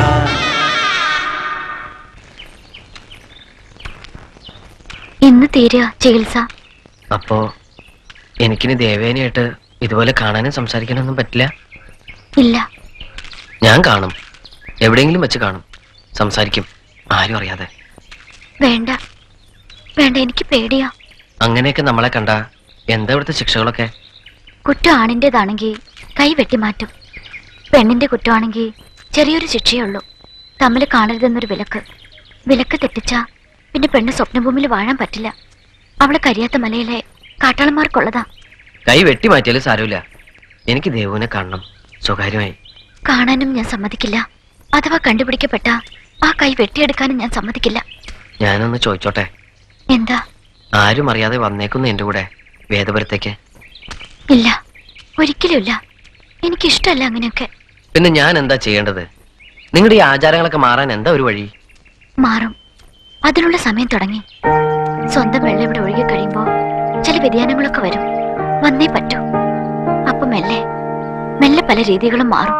ഇന്ന് തീരുക ചികിത്സ. അപ്പോ എനിക്കിനി ദേവേനയായിട്ട് ഇതുപോലെ കാണാനും സംസാരിക്കാനൊന്നും പറ്റില്ല. ഇല്ല, ഞാൻ കാണും, എവിടെയെങ്കിലും വെച്ച് കാണും, സംസാരിക്കും, ആരും അറിയാതെ. വേണ്ട വേണ്ട, എനിക്ക് പേടിയാ. അങ്ങനെയൊക്കെ നമ്മളെ കണ്ട എന്താ ഇവിടുത്തെ ശിക്ഷകളൊക്കെ? കുറ്റം ആണിൻ്റെതാണെങ്കിൽ കൈ വെട്ടിമാറ്റും, പെണ്ണിന്റെ കുറ്റമാണെങ്കിൽ ചെറിയൊരു ശിക്ഷയേ ഉള്ളൂ. തമ്മിൽ കാണരുതെന്നൊരു വിലക്ക്. വിലക്ക് തെറ്റിച്ചാ പിന്നെ പെണ്ണ് സ്വപ്നഭൂമിയിൽ വാഴാൻ പറ്റില്ല. അവളെ കരിയാത്ത മലയിലെ കാട്ടാളന്മാർക്കുള്ളതാ. കൈ വെട്ടി മാറ്റിയാലും സാരമില്ല, എനിക്ക് ദേവുവിനെ കാണണം സ്വകാര്യമായി. കാണാനും ഞാൻ സമ്മതിക്കില്ല. അഥവാ കണ്ടുപിടിക്കപ്പെട്ട ആ കൈ വെട്ടിയെടുക്കാനും ഞാൻ സമ്മതിക്കില്ല. ഞാനൊന്ന് ചോദിച്ചോട്ടെ? എന്താ? ആരും അറിയാതെ വന്നേക്കുന്നു എന്റെ കൂടെ വേദപുരത്തേക്ക്? ഇല്ല, ഒരിക്കലും ഇല്ല. എനിക്കിഷ്ടമല്ല അങ്ങനെയൊക്കെ. പിന്നെ ഞാൻ എന്താ ചെയ്യേണ്ടത്? നിങ്ങളുടെ ഈ ആചാരങ്ങളൊക്കെ മാറാൻ എന്താ ഒരു വഴി? മാറും, അതിനുള്ള സമയം തുടങ്ങി. സ്വന്തം വെള്ളം ഇവിടെ ഒഴുകി കഴിയുമ്പോ ചില വ്യതിയാനങ്ങളൊക്കെ വരും, വന്നേ പറ്റൂ. അപ്പൊ മെല്ലെ മെല്ലെ പല രീതികളും മാറും.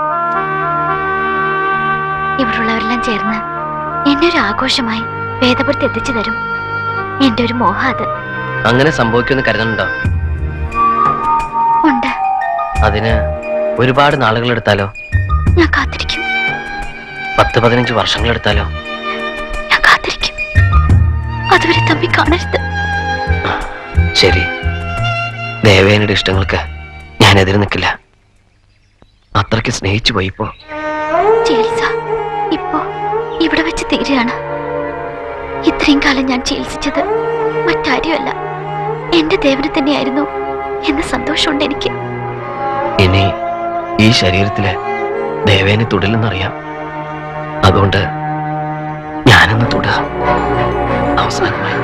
ഇവിടുള്ളവരെല്ലാം ചേർന്ന് എന്നെ ഒരു ആഘോഷമായി വേദപുരത്ത് എത്തിച്ചു തരും. എന്റെ ഒരു മോഹം അത്. അങ്ങനെ സംഭവിക്കുമെന്ന് കരുതുന്നുണ്ടോ? ഉണ്ട്. അതിന് ഒരുപാട് നാളുകൾ എടുത്താലോ? ഞാൻ കാത്തിരിക്കും. പത്ത് പതിനഞ്ച് വർഷങ്ങൾ എടുത്താലോ? ഞാൻ കാത്തിരിക്കും. അതുവരെ തമ്മി കാണരുത്. ശരി, ദേവേനയുടെ ഇഷ്ടങ്ങൾക്ക് ഞാൻ എതിര് നിൽക്കില്ല. അത്രയ്ക്ക് സ്നേഹിച്ചു പോയിപ്പോ. ചികിത്സ ഇപ്പോ ഇവിടെ വെച്ച് തീരുകയാണ്. ഇത്രയും കാലം ഞാൻ ചികിത്സിച്ചത് മറ്റാരുമല്ല, എന്റെ ദേവനെ തന്നെയായിരുന്നു എന്ന സന്തോഷമുണ്ട് എനിക്ക്. ഇനി ഈ ശരീരത്തില് ദേവേനെ തുടരുന്നറിയാം. അതുകൊണ്ട് ഞാൻ ഞാനൊന്ന് തൊടുക അവസാനമായി.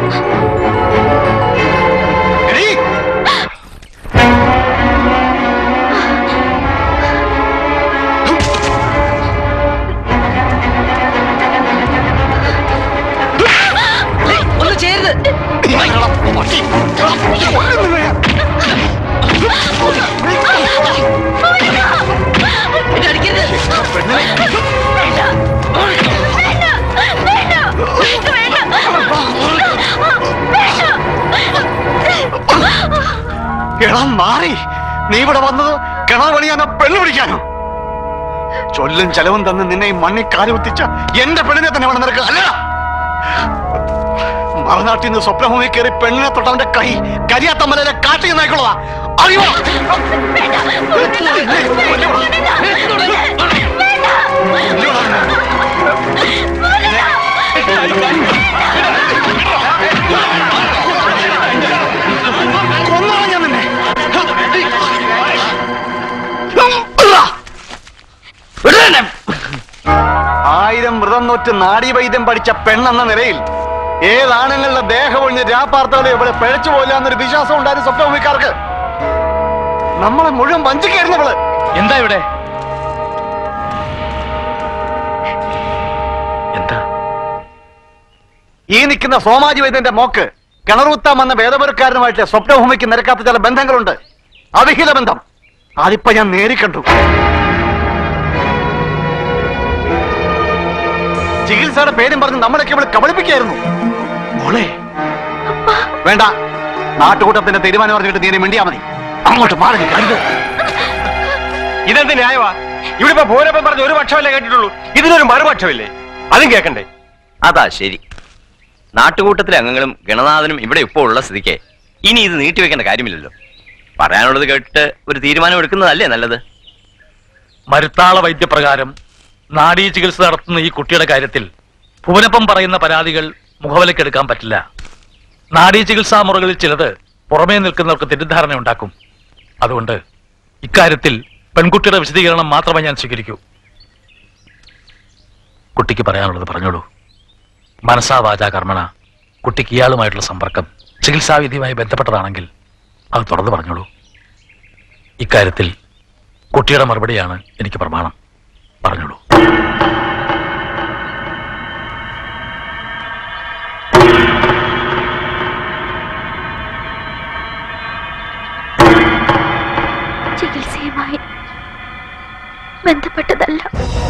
ഒന്ന് ചെയ്ത് എടാ മാറി, നീ ഇവിടെ വന്നത് കിണർ പണിയാനോ പെണ്ണ് പിടിക്കാനോ? ചൊല്ലും ചെലവും തന്ന് നിന്നെ ഈ മണ്ണി കാലി കുത്തിച്ച എന്റെ പെണ്ണിനെ തന്നെ വേണം നിനക്ക്. അല്ല, മറുനാട്ടിൽ നിന്ന് സ്വപ്നഭൂമി കയറി പെണ്ണിനെ തൊട്ടവന്റെ കൈ കരിയാത്തമ്മലെ കാട്ടി നായിക്കൊള്ളതാ. അറിയോ? കൊന്നാ ഞാൻ നിന്നെ. ആയിരം മൃതം നോറ്റ് നാഡീവൈദ്യം പഠിച്ച പെണ്ണെന്ന നിലയിൽ ഏതാണുങ്ങളുടെ ദേഹം ഒഴിഞ്ഞ് രാപ്പാർത്തകളെ ഇവിടെ പിഴച്ചു പോയില്ല എന്നൊരു വിശ്വാസം ഉണ്ടായിരുന്നു സ്വപ്നഭൂമിക്കാർക്ക്. നമ്മളെ മുഴുവൻ വഞ്ചിക്കായിരുന്നവള്. എന്താ ഇവിടെ? എന്താ ഈ നിൽക്കുന്ന സോമാജി വൈദ്യന്റെ മോക്ക് കിണറുത്താൻ വന്ന വേദപുരക്കാരനുമായിട്ട് സ്വപ്നഭൂമിക്ക് നിരക്കാത്ത ചില ബന്ധങ്ങളുണ്ട്. അവിഹിത ബന്ധം. അതിപ്പോ ഞാൻ നേരിക്കണ്ടു. ചികിത്സയുടെ പേരും പറഞ്ഞ് നമ്മളൊക്കെ ഇവിടെ കബളിപ്പിക്കായിരുന്നു. മോളെ വേണ്ട, നാട്ടുകൂട്ടത്തിന്റെ തീരുമാനം പറഞ്ഞിട്ട് നീ മിണ്ടിയാ മതി. അങ്ങോട്ട് മാറി. ഇതെന്ത് ന്യായവാ? ഇവിടെ ഇപ്പൊ ഭൂരപ്പം പറഞ്ഞ ഒരു പക്ഷമല്ലേ കേട്ടിട്ടുള്ളൂ, ഇതിനൊരു മറുപക്ഷമില്ലേ? അതും കേൾക്കണ്ടേ? അതാ ശരി. നാട്ടുകൂട്ടത്തിലെ അംഗങ്ങളും ഗണനാഥനും ഇവിടെ ഇപ്പോൾ ഉള്ള സ്ഥിതിക്ക് ഇനി ഇത് നീട്ടിവെക്കേണ്ട കാര്യമില്ലല്ലോ. പറയാനുള്ളത് കേട്ടിട്ട് ഒരു തീരുമാനം എടുക്കുന്നതല്ലേ നല്ലത്. മരുത്താള വൈദ്യപ്രകാരം നാഡീ ചികിത്സ നടത്തുന്ന ഈ കുട്ടിയുടെ കാര്യത്തിൽ ഭുവനപ്പം പറയുന്ന പരാതികൾ മുഖവിലക്കെടുക്കാൻ പറ്റില്ല. നാഡീ ചികിത്സാ മുറകളിൽ ചിലത് പുറമേ നിൽക്കുന്നവർക്ക് തെറ്റിദ്ധാരണ ഉണ്ടാക്കും. അതുകൊണ്ട് ഇക്കാര്യത്തിൽ പെൺകുട്ടിയുടെ വിശദീകരണം മാത്രമേ ഞാൻ സ്വീകരിക്കൂ. കുട്ടിക്ക് പറയാനുള്ളത് പറഞ്ഞോളൂ. മനസാ വാചാ കർമ്മണ കുട്ടിക്ക് ഇയാളുമായിട്ടുള്ള സമ്പർക്കം ചികിത്സാവിധിയുമായി ബന്ധപ്പെട്ടതാണെങ്കിൽ അത് തുറന്നു പറഞ്ഞോളൂ. ഇക്കാര്യത്തിൽ കുട്ടിയുടെ മറുപടിയാണ് എനിക്ക് പ്രമാണം. പറഞ്ഞോളൂ. ചികിത്സയുമായി ബന്ധപ്പെട്ടതല്ല.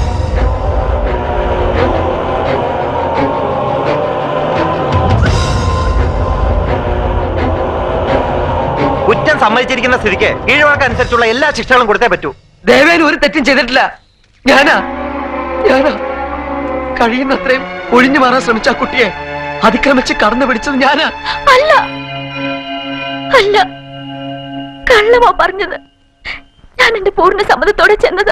കുറ്റം സമ്മതിച്ചിരിക്കുന്ന സ്ഥിതിക്ക് കീഴ്വഴക്കനുസരിച്ചുള്ള എല്ലാ ശിക്ഷകളും കൊടുത്തേ പറ്റൂ. ദേവേൻ ഒരു തെറ്റും ചെയ്തിട്ടില്ല. ഞാനാ ഞാനാ കഴിയുന്നത്രയും ഒഴിഞ്ഞു മാറാൻ ശ്രമിച്ച കുട്ടിയെ അതിക്രമിച്ച് കടന്നു പിടിച്ചത് ഞാനാ. അല്ല അല്ല, കള്ളമാ പറഞ്ഞത്. ഞാൻ എന്റെ പൂർണ്ണ സമ്മതത്തോടെ ചെന്നത്.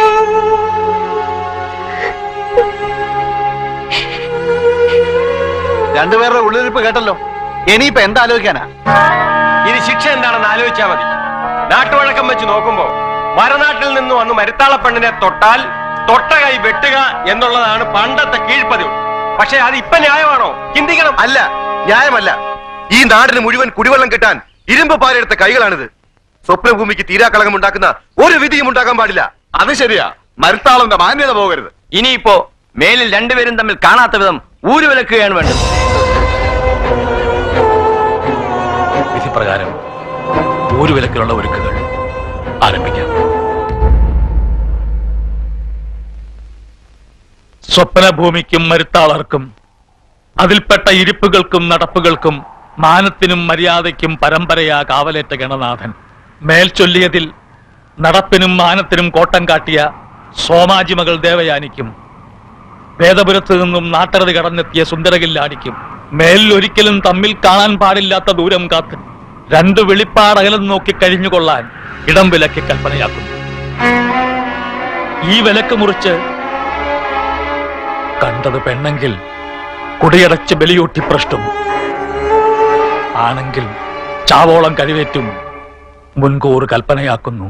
രണ്ടുപേരുടെ ഉള്ളിരിപ്പ് കേട്ടല്ലോ. ഇനിയിപ്പോ എന്താ ആലോചിക്കാനാ? ഇനി ശിക്ഷ എന്താണെന്ന് ആലോചിച്ചാൽ മതി. നാട്ടുവഴക്കം വെച്ച് നോക്കുമ്പോ മരനാട്ടിൽ നിന്ന് വന്ന് മരുത്താള പെണ്ണിനെ തൊട്ടാൽ തൊട്ട കൈ വെട്ടുക എന്നുള്ളതാണ് പണ്ടത്തെ കീഴ്പതിവ്. പക്ഷെ അത് ഇപ്പൊ ന്യായമാണോ? ചിന്തിക്കണം. അല്ല, ന്യായമല്ല. ഈ നാടിന് മുഴുവൻ കുടിവെള്ളം കിട്ടാൻ ഇരുമ്പ് പാലെടുത്ത കൈകളാണിത്. സ്വപ്നഭൂമിക്ക് തീരാക്കളകം ഉണ്ടാക്കുന്ന ഒരു വിധിയും ഉണ്ടാക്കാൻ പാടില്ല. അത് ശരിയാ. മരുത്താളന്റെ മാന്യത പോകരുത്. ഇനിയിപ്പോ മേലിൽ രണ്ടുപേരും തമ്മിൽ കാണാത്ത വിധം ഊരുവിലക്കുകയാണ് വേണ്ടത്. വിധിപ്രകാരം ഊരുവിലക്കിലുള്ള ഒരുക്കുകൾ ആരംഭിക്കാം. സ്വപ്നഭൂമിക്കും മരുത്താളർക്കും അതിൽപ്പെട്ട ഇരിപ്പുകൾക്കും നടപ്പുകൾക്കും മാനത്തിനും മര്യാദയ്ക്കും പരമ്പരയാ കാവലേറ്റ ഗണനാഥൻ മേൽ ചൊല്ലിയതിൽ നടപ്പിനും മാനത്തിനും കോട്ടം കാട്ടിയ സോമാജി മകൾ ദേവയാനിക്കും വേദപുരത്ത് നിന്നും നാട്ടരത് കടന്നെത്തിയ സുന്ദരകില്ലാടിക്കും മേലിൽ ഒരിക്കലും തമ്മിൽ കാണാൻ പാടില്ലാത്ത ദൂരം കാത്ത് രണ്ടു വെളിപ്പാടകലം നോക്കി കഴിഞ്ഞുകൊള്ളാൻ ഇടം വിലക്ക് കൽപ്പനയാക്കുന്നു. ഈ വിലക്ക് മുറിച്ച് കണ്ടത് പെണ്ണെങ്കിൽ കുടിയടച്ച് ബലിയൂട്ടി പ്രഷ്ടും, ആണെങ്കിൽ ചാവോളം കഴിവേറ്റും മുൻകൂർ കൽപ്പനയാക്കുന്നു.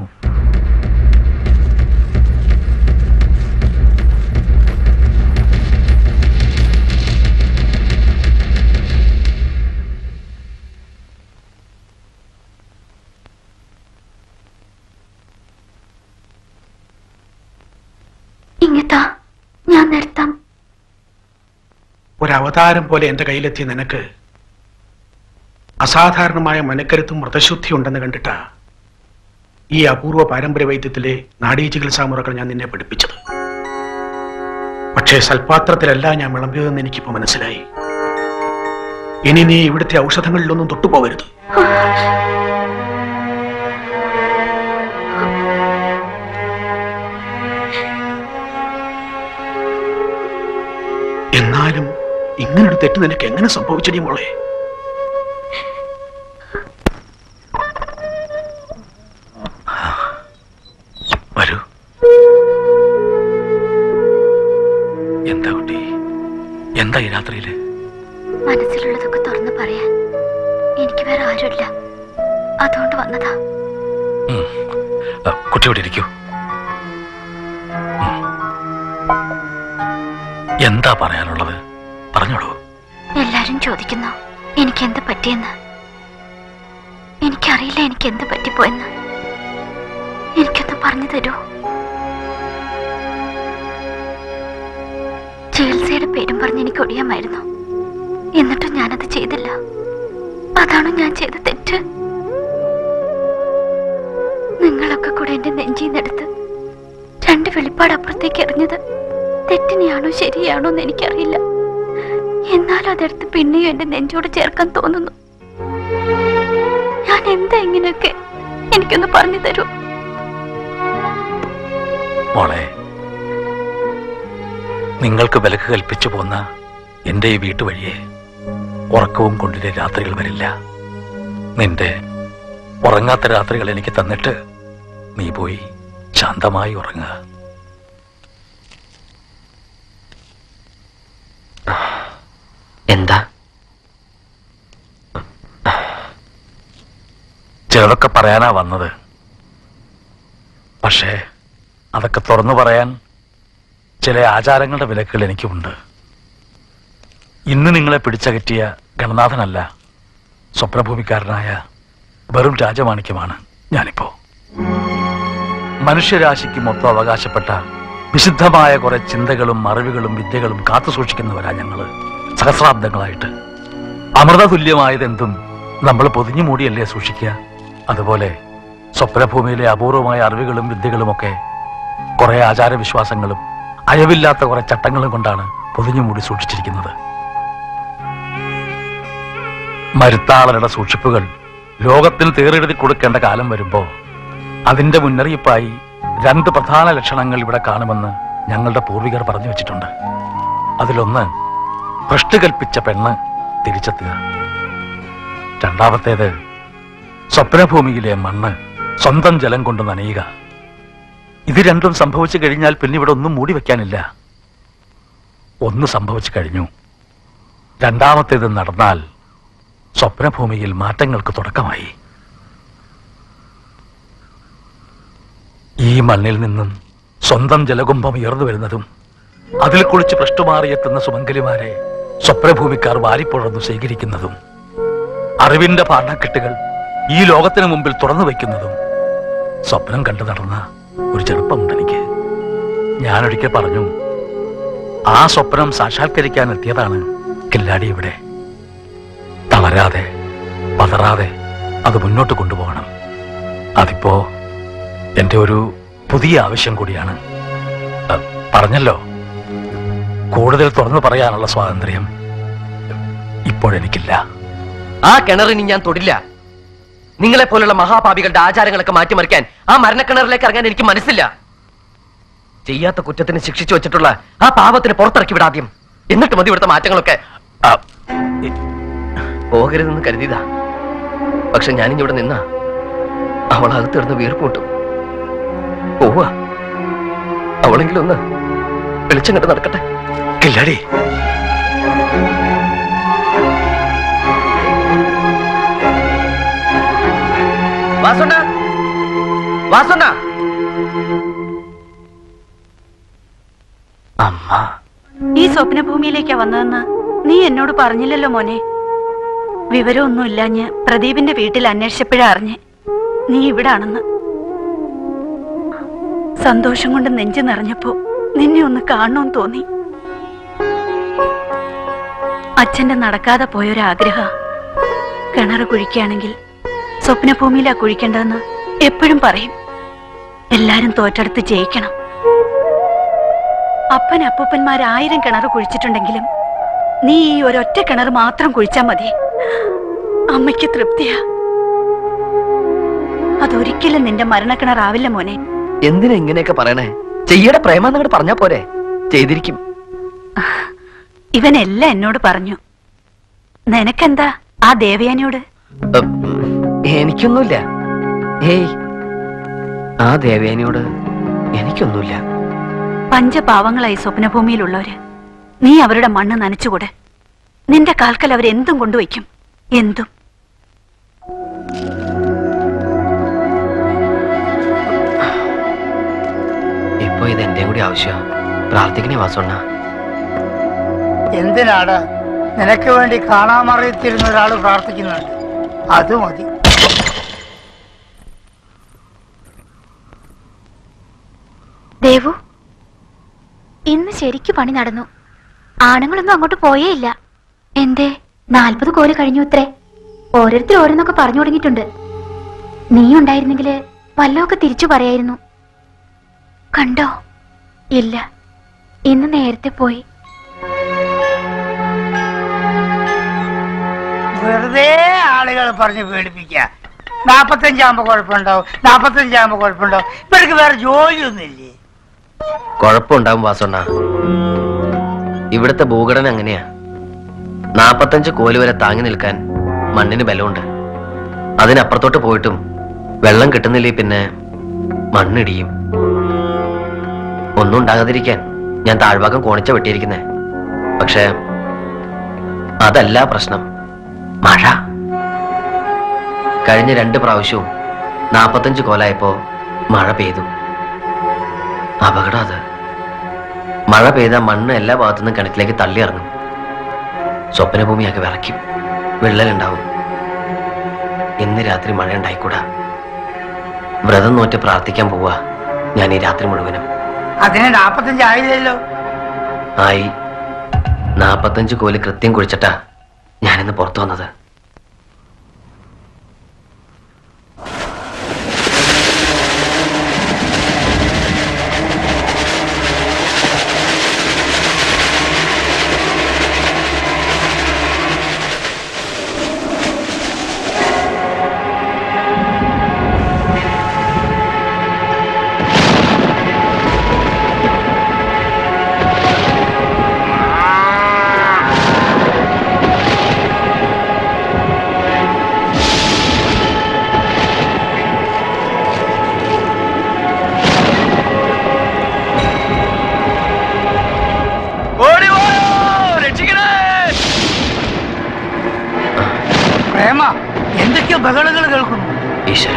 ഇങ്ങിത്താ ഞാൻ നിർത്താം. ഒരവതാരം പോലെ എന്റെ കയ്യിലെത്തിയ നിനക്ക് അസാധാരണമായ മനക്കരുത്തും വ്രതശുദ്ധി ഉണ്ടെന്ന് കണ്ടിട്ടാ ഈ അപൂർവ പാരമ്പര്യ വൈദ്യത്തിലെ നാഡീ ചികിത്സാ മുറകൾ ഞാൻ നിന്നെ പഠിപ്പിച്ചത്. പക്ഷേ സൽപാത്രത്തിലല്ല ഞാൻ വിളമ്പിയതെന്ന് എനിക്കിപ്പോ മനസ്സിലായി. ഇനി നീ ഇവിടുത്തെ ഔഷധങ്ങളിലൊന്നും തൊട്ടുപോകരുത്. എന്നാലും ഇങ്ങനൊരു തെറ്റ് നിനക്ക് എങ്ങനെ സംഭവിച്ചടി മോളെ? വരൂ. എന്താ കുട്ടി, എന്താ ഈ രാത്രിയില്? മനസ്സിലുള്ളതൊക്കെ തുറന്നു പറയാൻ എനിക്ക് വേറെ ആരുമില്ല, അതുകൊണ്ട് വന്നതാ. കുട്ടിയോട് ഇരിക്കൂ. എന്താ പറയാനുള്ളത് പറഞ്ഞോളൂ. എല്ലാരും ചോദിക്കുന്നു എനിക്ക് എന്ത് പറ്റിയെന്ന്. എനിക്കറിയില്ല എനിക്ക് എന്ത് പറ്റിപ്പോയെന്ന്. എനിക്കൊന്ന് പറഞ്ഞു തരൂ. ചികിത്സയുടെ പേരും പറഞ്ഞ് എനിക്ക് ഒഴിയാമായിരുന്നു, എന്നിട്ടും ഞാനത് ചെയ്തില്ല. അതാണോ ഞാൻ ചെയ്ത തെറ്റ്? നിങ്ങളൊക്കെ കൂടെ എന്റെ നെഞ്ചിന്നെടുത്ത് രണ്ട് വെളിപ്പാട് അപ്പുറത്തേക്ക് എറിഞ്ഞത് തെറ്റിനെയാണോ ശരിയാണോ എന്ന് എനിക്കറിയില്ല. എന്നാലും അതെടുത്ത് പിന്നെയും എന്റെ നെഞ്ചോട് ചേർക്കാൻ തോന്നുന്നു. ഞാൻ എന്താ ഇങ്ങനെയൊക്കെ? എനിക്കൊന്ന് പറഞ്ഞു തരൂ. മോളെ, നിങ്ങൾക്ക് വിലക്ക് കൽപ്പിച്ചു പോന്ന എന്റെ ഈ വീട്ടുവഴിയെ ഉറക്കവും കൊണ്ടിലെ രാത്രികൾ വരില്ല. നിന്റെ ഉറങ്ങാത്ത രാത്രികൾ എനിക്ക് തന്നിട്ട് നീ പോയി ശാന്തമായി ഉറങ്ങുക. എന്താ? ചിലതൊക്കെ പറയാനാ വന്നത്. പക്ഷേ അതൊക്കെ തുറന്നു പറയാൻ ചില ആചാരങ്ങളുടെ വിലക്കുകൾ എനിക്കുമുണ്ട്. ഇന്ന് നിങ്ങളെ പിടിച്ചകറ്റിയ ഗണനാഥനല്ല, സ്വപ്നഭൂമിക്കാരനായ വെറും രാജമാണിക്യമാണ് ഞാനിപ്പോ. മനുഷ്യരാശിക്ക് മൊത്തം അവകാശപ്പെട്ട വിശുദ്ധമായ കുറെ ചിന്തകളും അറിവുകളും വിദ്യകളും കാത്തു സൂക്ഷിക്കുന്നവരാ ഞങ്ങള് സഹസ്രാബ്ദങ്ങളായിട്ട്. അമൃതതുല്യമായതെന്തും നമ്മൾ പൊതിഞ്ഞു മൂടിയല്ലേ സൂക്ഷിക്കുക. അതുപോലെ സ്വപ്നഭൂമിയിലെ അപൂർവമായ അറിവുകളും വിദ്യകളുമൊക്കെ കുറെ ആചാരവിശ്വാസങ്ങളും അയവില്ലാത്ത കുറെ ചട്ടങ്ങളും കൊണ്ടാണ് പൊതിഞ്ഞു മൂടി സൂക്ഷിച്ചിരിക്കുന്നത്. മരുത്താളരുടെ സൂക്ഷിപ്പുകൾ ലോകത്തിന് തീറെഴുതി കൊടുക്കേണ്ട കാലം വരുമ്പോ അതിന്റെ മുന്നറിയിപ്പായി രണ്ട് പ്രധാന ലക്ഷണങ്ങൾ ഇവിടെ കാണുമെന്ന് ഞങ്ങളുടെ പൂർവികർ പറഞ്ഞു വെച്ചിട്ടുണ്ട്. അതിലൊന്ന് ഭ്രഷ്ട് കൽപ്പിച്ച പെണ്ണ് തിരിച്ചെത്തുക. രണ്ടാമത്തേത് സ്വപ്നഭൂമിയിലെ മണ്ണ് സ്വന്തം ജലം കൊണ്ട് നനയുക. ഇത് രണ്ടും സംഭവിച്ചു കഴിഞ്ഞാൽ പിന്നെ ഇവിടെ ഒന്നും മൂടി വെക്കാനില്ല. ഒന്ന് സംഭവിച്ചു കഴിഞ്ഞു. രണ്ടാമത്തേത് നടന്നാൽ സ്വപ്നഭൂമിയിൽ മാറ്റങ്ങൾക്ക് തുടക്കമായി. ഈ മണ്ണിൽ നിന്നും സ്വന്തം ജലകുംഭം ഉയർന്നു വരുന്നതും അതിൽ കുളിച്ച് ഭ്രഷ്ടുമാറിയെത്തുന്ന സുമംഗലിമാരെ സ്വപ്നഭൂമിക്കാർ വാരിപ്പുഴർന്നു സ്വീകരിക്കുന്നതും അറിവിന്റെ പാഠക്കെട്ടുകൾ ഈ ലോകത്തിന് മുമ്പിൽ തുറന്നു വയ്ക്കുന്നതും സ്വപ്നം കണ്ടു നടന്ന ഒരു ചെറുപ്പമുണ്ട് എനിക്ക്. ഞാനൊരിക്കൽ പറഞ്ഞു, ആ സ്വപ്നം സാക്ഷാത്കരിക്കാൻ എത്തിയതാണ് കില്ലാടി ഇവിടെ. തളരാതെ പതറാതെ അത് മുന്നോട്ട് കൊണ്ടുപോകണം. അതിപ്പോ എന്റെ ഒരു പുതിയ ആവശ്യം കൂടിയാണ്. പറഞ്ഞല്ലോ, കൂടുതൽ തുറന്നു പറയാനുള്ള സ്വാതന്ത്ര്യം ഇപ്പോഴെനിക്കില്ല. ആ കിണറിന് ഞാൻ തൊടില്ല. നിങ്ങളെ പോലുള്ള മഹാപാപികളുടെ ആചാരങ്ങളൊക്കെ മാറ്റിമറിക്കാൻ ആ മരണക്കിണറിലേക്ക് ഇറങ്ങാൻ എനിക്ക് മനസ്സില്ല. ചെയ്യാത്ത കുറ്റത്തിന് ശിക്ഷിച്ചു വെച്ചിട്ടുള്ള ആ പാപത്തിന് പുറത്തിറക്കി വിടാദ്യം, എന്നിട്ട് മതി ഇവിടുത്തെ മാറ്റങ്ങളൊക്കെ. പോകരുതെന്ന് കരുതിയതാ, പക്ഷെ ഞാനിവിടെ നിന്ന അവൾ അകത്തിടുന്ന വീർപ്പൂട്ടും. പോവാ, അവളെങ്കിലും ഒന്ന് വെളിച്ചം കണ്ട് നടക്കട്ടെ. കില്ലാടി, വാസുണ്ണ, വാസുണ്ണ. അമ്മ, ഈ സ്വപ്നഭൂമിയിലേക്കാ വന്നതെന്ന് നീ എന്നോട് പറഞ്ഞില്ലല്ലോ മോനെ. വിവരമൊന്നുമില്ലാഞ്ഞ് പ്രദീപിന്റെ വീട്ടിൽ അന്വേഷിച്ചപ്പോഴാ അറിഞ്ഞ് നീ ഇവിടാണെന്ന്. സന്തോഷം കൊണ്ട് നെഞ്ചു നിറഞ്ഞപ്പോ നിന്നെ ഒന്ന് കാണണമെന്ന് തോന്നി. അച്ഛന്റെ നടക്കാതെ പോയൊരാഗ്രഹ കിണറ് കുഴിക്കുകയാണെങ്കിൽ സ്വപ്നഭൂമിയിലാ കുഴിക്കേണ്ടതെന്ന് എപ്പോഴും പറയും. എല്ലാരും തോറ്റെടുത്ത് ജയിക്കണം. അപ്പൻ അപ്പൂപ്പന്മാരായിരം കിണറ് കുഴിച്ചിട്ടുണ്ടെങ്കിലും നീ ഈ ഒരൊറ്റ കിണർ മാത്രം കുഴിച്ചാ മതി. അമ്മയ്ക്ക് തൃപ്തിയാ. അതൊരിക്കലും നിന്റെ മരണക്കിണറാവില്ല മോനെ. എന്തിനാ ഇങ്ങനെയൊക്കെ പറയണേ? ചെയ്യയുടെ പ്രേമാന്ന് അങ്ങോട്ട് പറഞ്ഞാ പോരെ? ചെയ്തിരിക്കും. ഇവനെല്ലാം എന്നോട് പറഞ്ഞു. നിനക്കെന്താ ആ ദേവയാനിയോട്? എനിക്കൊന്നുമില്ല. ഏയ്, ആ ദേവയാനിയോട് എനിക്കൊന്നുമില്ല. പഞ്ചപാവങ്ങളായി സ്വപ്നഭൂമിയിലുള്ളവര്. നീ അവരുടെ മണ്ണ് നനച്ചുകൂടെ? നിന്റെ കാൽക്കൽ അവരെന്തും കൊണ്ടുവയ്ക്കും. എന്തും. ഇപ്പൊ ഇത് എന്റെയും കൂടി ആവശ്യമാണ്. പ്രാർത്ഥിക്കണേ വാസണ്ണ. എന്തിനാണ് നിനക്ക് വേണ്ടി കാണാമറിയത്തിരുന്ന ഒരാൾ പ്രാർത്ഥിക്കുന്നുണ്ട്? അത് മതി. ദേവു, ഇന്ന് ശരിക്ക് പണി നടന്നു. ആണുങ്ങളൊന്നും അങ്ങോട്ട് പോയേ ഇല്ല. എന്തേ? നാൽപ്പത് കോല് കഴിഞ്ഞു ഇത്രേ. ഓരോരുത്തർ ഓരോന്നൊക്കെ പറഞ്ഞു തുടങ്ങിയിട്ടുണ്ട്. നീ ഉണ്ടായിരുന്നെങ്കില് വല്ലതൊക്കെ തിരിച്ചു പറയായിരുന്നു. കണ്ടോ? ഇല്ല, ഇന്ന് നേരത്തെ പോയി. വെറുതെ ആളുകൾ പറഞ്ഞ് പേടിപ്പിക്കുക. നാപ്പത്തഞ്ചാകുമ്പോ കുഴപ്പമുണ്ടാവും, നാപ്പത്തഞ്ചാകുമ്പോ കുഴപ്പമുണ്ടാവും. ഇവർക്ക് വേറെ ജോലിയൊന്നുമില്ലേ? കുഴപ്പമുണ്ടാവും വാസണ്ണ. ഇവിടുത്തെ ഭൂഘടന അങ്ങനെയാ. നാപ്പത്തഞ്ച് കോല് വരെ താങ്ങി നിൽക്കാൻ മണ്ണിന് ബലമുണ്ട്. അതിനപ്പുറത്തോട്ട് പോയിട്ടും വെള്ളം കിട്ടുന്നില്ലേ പിന്നെ മണ്ണിടിയും. ഒന്നും ഉണ്ടാകാതിരിക്കാൻ ഞാൻ താഴ്ഭാഗം കോണിച്ച വെട്ടിയിരിക്കുന്നേ. പക്ഷെ അതല്ല പ്രശ്നം. മഴ. കഴിഞ്ഞ രണ്ട് പ്രാവശ്യവും നാപ്പത്തഞ്ച് കോലായപ്പോ മഴ പെയ്തു. അപകടം അത്. മഴ പെയ്ത മണ്ണ് എല്ലാ ഭാഗത്തുനിന്നും കിണറ്റിലേക്ക് തള്ളി ഇറങ്ങും. സ്വപ്നഭൂമിയാക്കി വിറയ്ക്കും. വിള്ളലുണ്ടാവും. ഇന്ന് രാത്രി മഴ ഉണ്ടായിക്കൂടാ. വ്രതം നോറ്റ് പ്രാർത്ഥിക്കാൻ പോവാ ഞാൻ ഈ രാത്രി മുഴുവനും. അതിന് നാപ്പത്തഞ്ച് ആയില്ലല്ലോ. ആയി. നാപ്പത്തഞ്ച് കോല് കൃത്യം കുഴിച്ചിട്ടാ ഞാനിന്ന് പുറത്തു വന്നത്. എന്തൊക്കെയോ ബഹളങ്ങൾ കേൾക്കുന്നു. ഈശ്വര,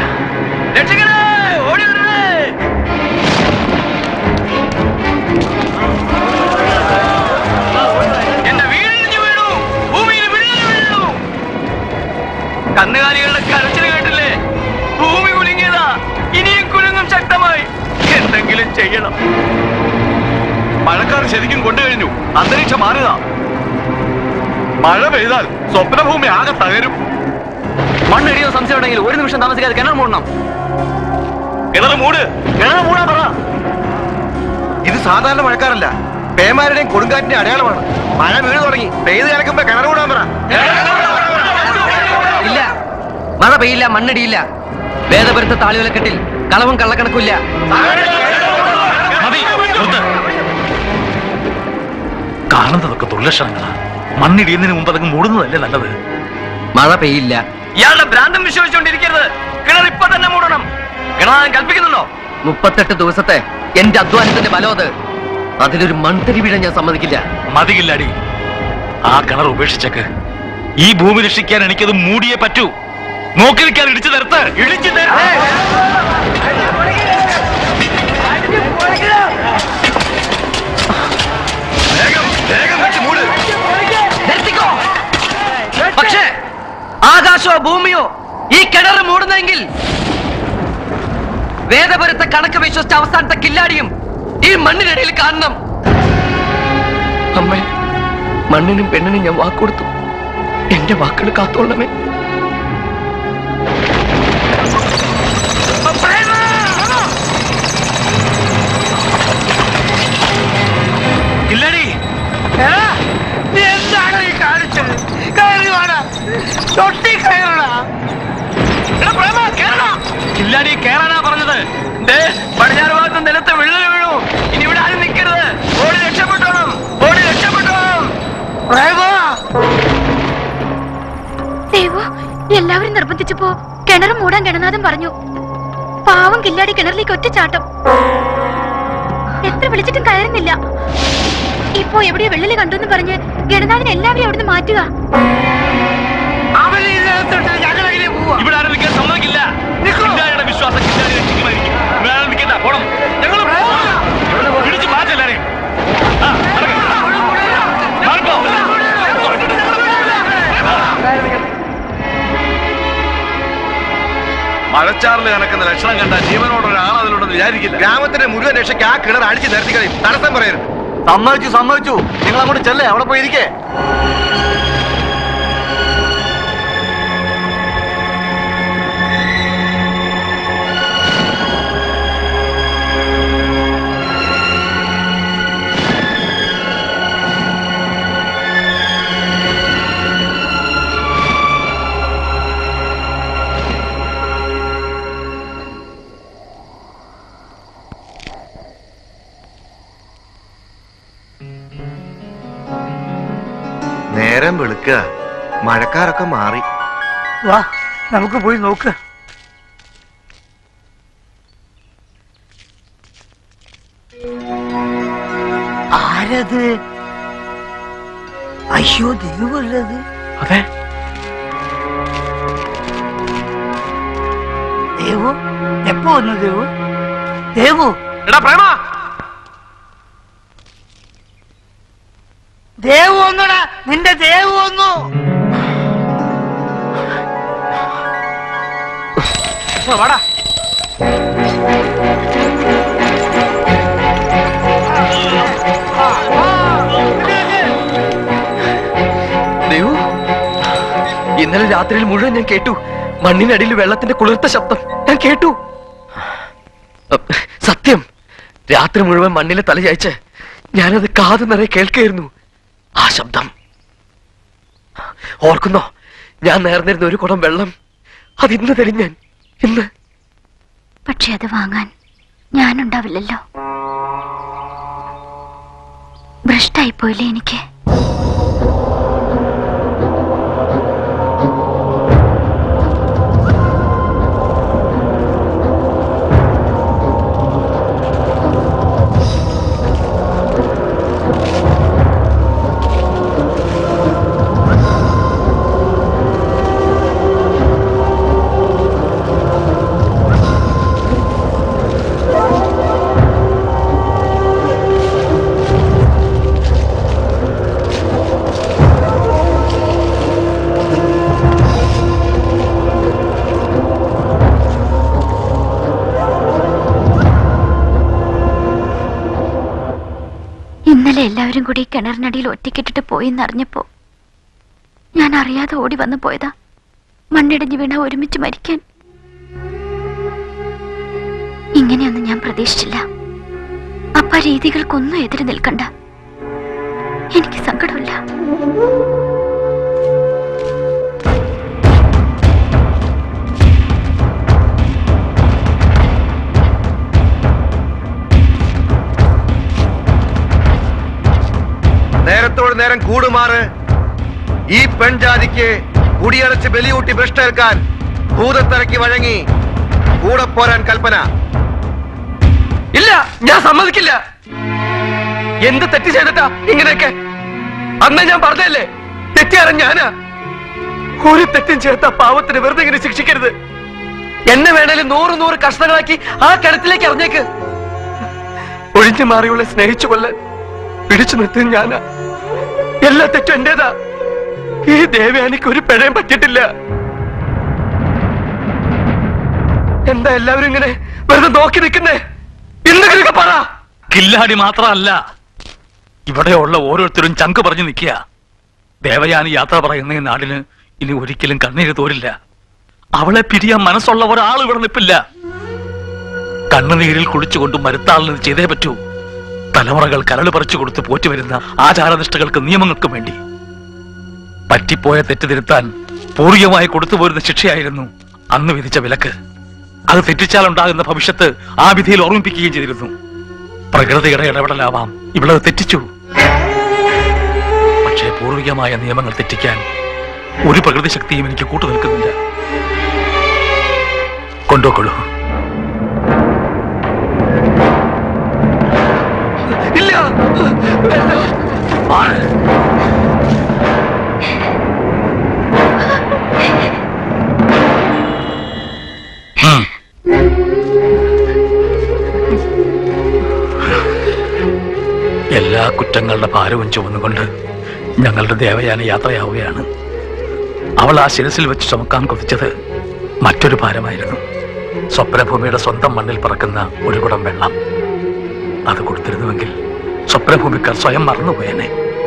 കന്നുകാലികളുടെ കരച്ചിൽ കേട്ടില്ലേ? ഭൂമി കുലുങ്ങിയതാ. ഇനിയും കുലുങ്ങും ശക്തമായി. എന്തെങ്കിലും ചെയ്യണം. മഴക്കാർ ശരിക്കും കൊണ്ടുകഴിഞ്ഞു. അന്തരീക്ഷം മാറുക. മഴ പെയ്താൽ സ്വപ്നഭൂമി ആകെ തകരും. മണ്ണിടിയോ സംശയം ഉണ്ടെങ്കിൽ ഒരു നിമിഷം താമസിക്കാതെ കിണർ മൂടണം. കിണർ മൂട്. കിണർ മൂടാ പറ. ഇത് സാധാരണ മഴക്കാരല്ല, പേമാരുടെയും കൊടുങ്കാറ്റിന്റെ അടയാളമാണ്. മഴ വീട് തുടങ്ങി. പെയ്ത് കിടക്കുമ്പോ കിണർ മൂടാൻ പറ. ഇല്ല, മഴ പെയ്യില്ല, മണ്ണിടിയില്ല. വേദപുരത്തെ താളിവിലക്കെട്ടിൽ കളവും കള്ളക്കണക്കില്ല. കാണുന്നതൊക്കെ ദുർലക്ഷണങ്ങളാ. മണ്ണിടിയുന്നതിന് മുമ്പ് അതങ്ങ് മൂടുന്നതല്ലേ നല്ലത്. മഴ പെയ്യില്ല. ഇയാളുടെ ഭ്രാന്തം വിശ്വസിച്ചുകൊണ്ടിരിക്കരുത്. കിണർ ഇപ്പൊ തന്നെ മൂടണം. കിണറാൻ കൽപ്പിക്കുന്നുണ്ടോ? മുപ്പത്തെട്ട് ദിവസത്തെ എന്റെ അധ്വാനത്തിന്റെ ബലോത്. അതിലൊരു മൺതരി വീഴാൻ ഞാൻ സമ്മതിക്കില്ല. മതിയില്ലടി. ആ കിണർ ഉപേക്ഷിച്ചേക്ക്. ഈ ഭൂമി രക്ഷിക്കാൻ എനിക്കത് മൂടിയേ പറ്റൂ. നോക്കി നിൽക്കാൻ ഇടിച്ചു തരത്ത്. ഇടിച്ചു തരത്ത്. പക്ഷേ ആകാശോ ഭൂമിയോ ഈ കിണർ മൂടുന്നെങ്കിൽ വേദപുരത്തെ കണക്ക് വിശ്വസിച്ച അവസാനത്തെ കില്ലാടിയും ഈ മണ്ണിനടിയിൽ കാണണം. അമ്മേ, മണ്ണിനും പെണ്ണിനും ഞാൻ വാക്കുകൊടുത്തു. എന്റെ വാക്കുകൾ കാത്തോളണമേ. ഇല്ലടി, നീ എന്താണ് ഈ കാണിച്ചത്? കയറി വാടാ, തൊട്ടി കയറടാ. ഇല്ലാടി, കേറാനാ പറഞ്ഞത്. പടിഞ്ഞാറ് ഭാഗത്ത് നിലത്ത് വിള്ളൽ വീഴൂ. ഇനി ഇവിടെ ആരും നിൽക്കരുത്. ഓടി രക്ഷപ്പെട്ടോണം, ഓടി രക്ഷപ്പെട്ടോണം. ദേവു, എല്ലാവരും നിർബന്ധിച്ചപ്പോ കിണർ മൂടാൻ ഗണനാഥൻ പറഞ്ഞു. പാവം കില്ലാടി കിണറിലേക്ക് ഒറ്റച്ചാട്ടം. എത്ര വിളിച്ചിട്ടും കയറുന്നില്ല. ഇപ്പോ എവിടെയോ വെള്ളില് കണ്ടെന്ന് പറഞ്ഞ് ഗണനാഥൻ എല്ലാവരെയും അവിടുന്ന് മാറ്റുക. ഇവിടെ ആരും നിൽക്കാൻ സമ്മതിക്കില്ല. വിശ്വാസം നിൽക്കണ്ട. പോണം, ഞങ്ങൾ പിടിച്ചു മാറ്റല്ലേ. മഴച്ചാറിൽ കണക്കുന്ന ലക്ഷണം കണ്ട ജീവനോട് ഒരാൾ അതിലുണ്ടെന്ന് വിചാരിക്കില്ല. ഗ്രാമത്തിന്റെ മുഴുവൻ രക്ഷയ്ക്ക് ആ കിണർ അടിച്ച് നിരത്തി കളയും. തടസ്സം പറയരുത്. സമ്മതിച്ചു സമ്മതിച്ചു. നിങ്ങൾ അങ്ങോട്ട് ചെല്ലേ, അവിടെ പോയിരിക്കേ. നേരം വെളുക്കുക, മഴക്കാരൊക്കെ മാറി. വാ, നമുക്ക് പോയി നോക്ക്. ആരത്? അയ്യോ, ദേവല്ലത്. അതെ, ദേവു എപ്പോ വന്നു? ദേവു ദേവു എടാ പ്രേമ, ദേവു വന്നുടാ. നിന്റെ ദേവു വന്നു. വാടാ. ദേവു, ഇന്നലെ രാത്രിയിൽ മുഴുവൻ ഞാൻ കേട്ടു. മണ്ണിനടിയിൽ വെള്ളത്തിന്റെ കുളിർത്ത ശബ്ദം ഞാൻ കേട്ടു. സത്യം, രാത്രി മുഴുവൻ മണ്ണിലെ തല ചായ്ച്ച് ഞാനത് കാതു നിറയെ കേൾക്കായിരുന്നു. ആ ശബ്ദം ഓർക്കുന്നോ? ഞാൻ നേർന്നിരുന്ന ഒരു കുടം വെള്ളം അത് ഇന്ന് തരും ഞാൻ. ഇന്ന് പക്ഷെ അത് വാങ്ങാൻ ഞാനുണ്ടാവില്ലല്ലോ. ഭ്രഷ്ടായി പോയില്ലേ എനിക്ക്. ഇന്നലെ എല്ലാവരും കൂടി കിണറിനടിയിൽ ഒറ്റയ്ക്കിട്ടിട്ട് പോയിന്നറിഞ്ഞപ്പോ ഞാൻ അറിയാതെ ഓടി വന്നു പോയതാ. മണ്ണിടിഞ്ഞു വീണ ഒരുമിച്ച് മരിക്കാൻ. ഇങ്ങനെയൊന്നും ഞാൻ പ്രതീക്ഷിച്ചില്ല. അപ്പ രീതികൾക്കൊന്നും എതിര് നിൽക്കണ്ട. എനിക്ക് സങ്കടമില്ല. നേരത്തോട് നേരം കൂടുമാറ്. ഈ പെൺജാതിക്ക് കുടിയടച്ച് ബലിയൂട്ടി ഭ്രഷ്ടേൽക്കാൻ ഭൂതത്തിറക്കി വഴങ്ങി കൂടെ പോരാൻ കൽപ്പന. ഇല്ല, ഞാൻ സമ്മതിക്കില്ല. എന്ത് തെറ്റ് ചെയ്തിട്ടാ ഇങ്ങനെയൊക്കെ? അന്ന് ഞാൻ പറഞ്ഞല്ലേ, തെറ്റിയാറ ഞാനാ. ഒരു തെറ്റും ചേർത്ത പാവത്തിന് വെറുതെ ഇങ്ങനെ ശിക്ഷിക്കരുത്. എന്നെ വേണേലും നൂറ് നൂറ് കഷ്ണങ്ങളാക്കി ആ കിണറ്റിലേക്ക് അറിഞ്ഞേക്ക്. ഒഴിഞ്ഞു മാറിയുള്ള സ്നേഹിച്ചു കൊല്ലാൻ പിടിച്ചു നിർത്തും ഞാനാ. എല്ലാ തെറ്റും എന്റേതാ. ഈ ദേവയാനിക്ക് ഒരു പിഴയും പറ്റിയിട്ടില്ല. എന്താ എല്ലാവരും ഇങ്ങനെ വെറുതെ നോക്കി നിൽക്കുന്നേ? എന്തെങ്കിലുമൊക്കെ പറ. കില്ലാടി മാത്രമല്ല, ഇവിടെയുള്ള ഓരോരുത്തരും ചങ്ക് പറഞ്ഞു നിൽക്കുക. ദേവയാനി യാത്ര പറയുന്ന ഈ നാടിന് ഇനി ഒരിക്കലും കണ്ണീര് തോരില്ല. അവളെ പിരിയാൻ മനസ്സുള്ള ഒരാൾ ഇവിടെ നിൽപ്പില്ല. കണ്ണുനീരിൽ കുളിച്ചുകൊണ്ട് മരുത്താളിന് ചെയ്തേ പറ്റൂ. തലമുറകൾ കരള് പറിച്ചു കൊടുത്ത് പോറ്റുവരുന്ന ആചാരനിഷ്ഠകൾക്ക് നിയമങ്ങൾക്കും വേണ്ടി പറ്റിപ്പോയ തെറ്റ് തിരുത്താൻ പൂർവികമായി കൊടുത്തുപോരുന്ന ശിക്ഷയായിരുന്നു അന്ന് വിധിച്ച വിലക്ക്. അത് തെറ്റിച്ചാലുണ്ടാകുന്ന ഭവിഷ്യത്ത് ആ വിധിയിൽ ഓർമ്മിപ്പിക്കുകയും ചെയ്തിരുന്നു. പ്രകൃതിയുടെ ഇടപെടലാവാം ഇവളത് തെറ്റിച്ചു. പക്ഷേ പൂർവികമായ നിയമങ്ങൾ തെറ്റിക്കാൻ ഒരു പ്രകൃതി ശക്തിയും എനിക്ക് കൂട്ടു നിൽക്കുന്നില്ല. കൊണ്ടുപോയിക്കൊള്ളൂ. ഇല്ല, എല്ലാ കുറ്റങ്ങളുടെ ഭാരവും ചുമന്നുകൊണ്ട് ഞങ്ങളുടെ ദേവയാന യാത്രയാവുകയാണ്. അവൾ ആ ശിരസിൽ വെച്ച് ചുമക്കാൻ കൊതിച്ചത് മറ്റൊരു ഭാരമായിരുന്നു. സ്വപ്നഭൂമിയുടെ സ്വന്തം മണ്ണിൽ പറക്കുന്ന ഒരു കുടം വെള്ളം. അത് കൊടുത്തിരുന്നുവെങ്കിൽ സ്വപ്നഭൂമിക്കാർ സ്വയം മറന്നുപോയനെ.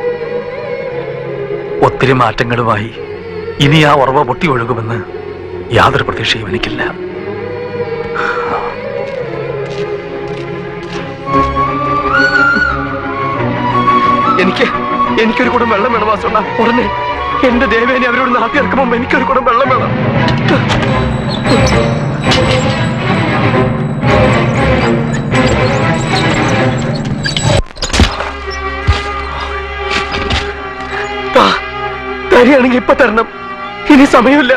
ഒത്തിരി മാറ്റങ്ങളുമായി ഇനി ആ ഉറവ പൊട്ടി ഒഴുകുമെന്ന് യാതൊരു പ്രതീക്ഷയും എനിക്കില്ല. എനിക്ക് എനിക്കൊരു കുടം വെള്ളം വേണം വാസുണ്ണ. ഉടനെ എന്റെ ദേവേനെ അവരോട് നാട്ടി ഇറക്കും മുമ്പ് എനിക്കൊരു കുടം വെള്ളം വേണം. തരികയാണെങ്കിൽ ഇപ്പൊ തരണം, ഇനി സമയമില്ല.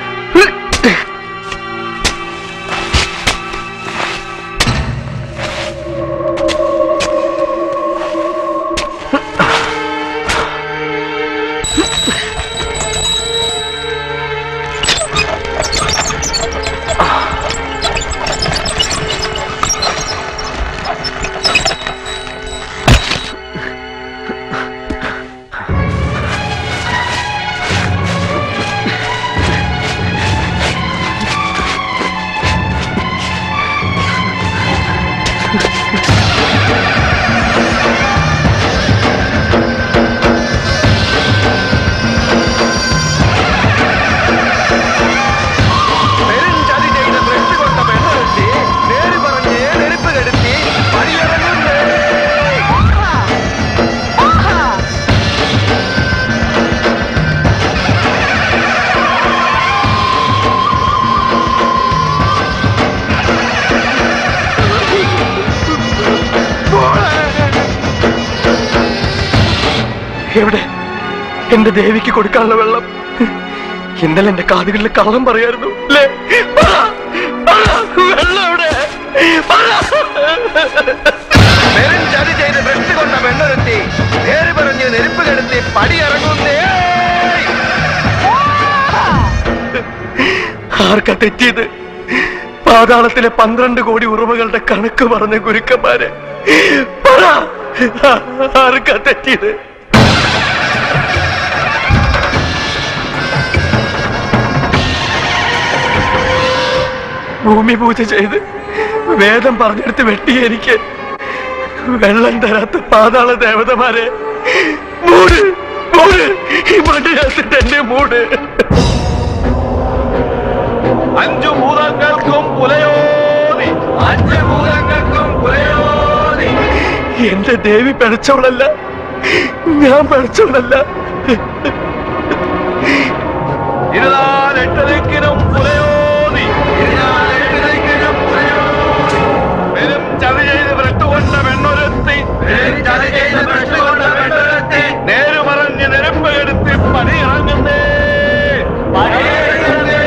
എവിടെ എന്റെ ദേവിക്ക് കൊടുക്കാനുള്ള വെള്ളം? ഇന്നലെ എന്റെ കാതുകളിൽ കള്ളം പറയായിരുന്നു അല്ലേ? വെള്ളം എവിടെ? ചതി ചെയ്ത് ബ്രഷ് കൊണ്ട പെണ്ണൊരുത്തി നേര് പറഞ്ഞ് നെരുപ്പ് കെടുത്തി പടിയിറങ്ങുന്നേ. ആർക്കാ തെറ്റിയത്? പാതാളത്തിലെ പന്ത്രണ്ട് കോടി ഉറവകളുടെ കണക്ക് പറഞ്ഞ ഗുരുക്കന്മാരെ പറ, ആർക്കാ തെറ്റിയത്? ഭൂമി പൂജ ചെയ്ത് വേദം പറഞ്ഞെടുത്ത് വെട്ടിയ എനിക്ക് വെള്ളം തരാത്ത പാതാള ദേവതമാരെ മൂട് മൂട് ഈ മണ്ണിനകത്തിട്ട് എന്നെ മൂട്. അഞ്ചു ഭൂതങ്ങൾക്കും പുലയോതി, അഞ്ചു ഭൂതങ്ങൾക്കും പുലയോതി. എന്റെ ദേവി പിഴച്ചവളല്ല, ഞാൻ പിഴച്ചവളല്ല. ഇരുന്നാലെട്ട് ദിക്കിനും പുലയോതി, ഇരുന്നാലെട്ട് പുലയോതി. വെറും ചതി ചെയ്ത് ബ്രട്ടുകൊണ്ട പെണ്ണൊരുത്തി, വെറും ചതി ചെയ്ത് ബ്രട്ടുകൊണ്ട പെണ്ണൊരുത്തി നേര് പറഞ്ഞ് നെരുപ്പ് കെടുത്തി പണിയിറങ്ങുന്നേ, പണിയിറങ്ങുന്നേ.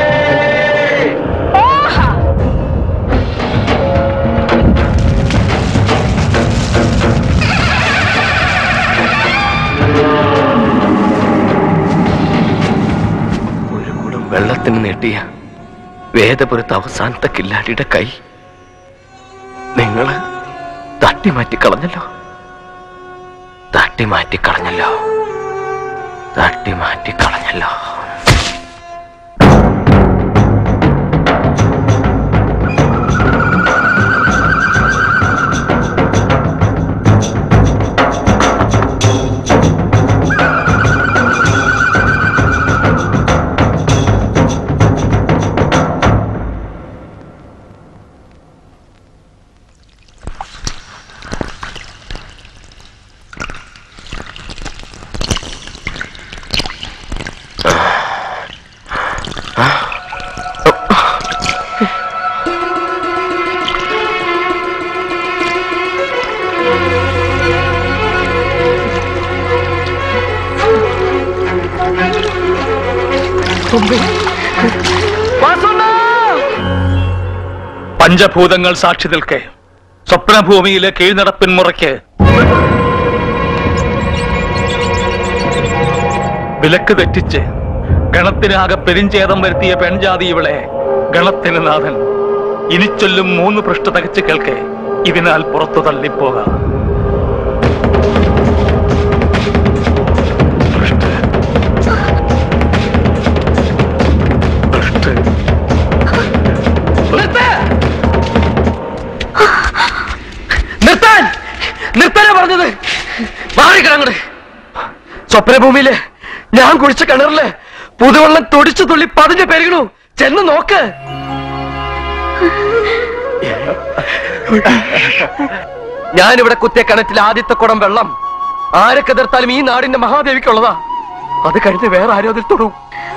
വെള്ളത്തിന് നീട്ടിയ വേദപുരത്ത് അവസാനത്തെ കില്ലാടിയുടെ കൈ നിങ്ങള് തട്ടിമാറ്റി കളഞ്ഞല്ലോ, തട്ടിമാറ്റി കളഞ്ഞല്ലോ, തട്ടിമാറ്റി കളഞ്ഞല്ലോ. പഞ്ചഭൂതങ്ങൾ സാക്ഷി നിൽക്കെ സ്വപ്നഭൂമിയിലെ കീഴ്നടപ്പിൻ മുറയ്ക്ക് വിലക്ക് തെറ്റിച്ച് ഗണത്തിനാകെ പെരിഞ്ചേതം വരുത്തിയ പെൺജാതി ഇവളെ ഗണത്തിന് നാഥൻ ഇനി ചൊല്ലും മൂന്ന് പൃഷ്ഠ തകച്ച് കേൾക്കെ ഇതിനാൽ പുറത്തു തള്ളിപ്പോകാം. നിർത്താൻ നിർത്താനാ പറഞ്ഞത്. മാറിക്കിടങ്ങട്. സ്വപ്നഭൂമിയില് ഞാൻ കുഴിച്ച കിണറില് പുതുവെള്ളം തൊടിച്ചു തുള്ളി പതിഞ്ഞ് പെരുകണു. ചെന്ന് നോക്ക്. ഞാനിവിടെ കുത്തിയ കിണറ്റിൽ ആദ്യത്തെ കുടം വെള്ളം ആരൊക്കെ എതിർത്താലും ഈ നാടിന്റെ മഹാദേവിക്കുള്ളതാ. അത് കഴിഞ്ഞ് വേറെ ആരും അതിൽ തൊടും.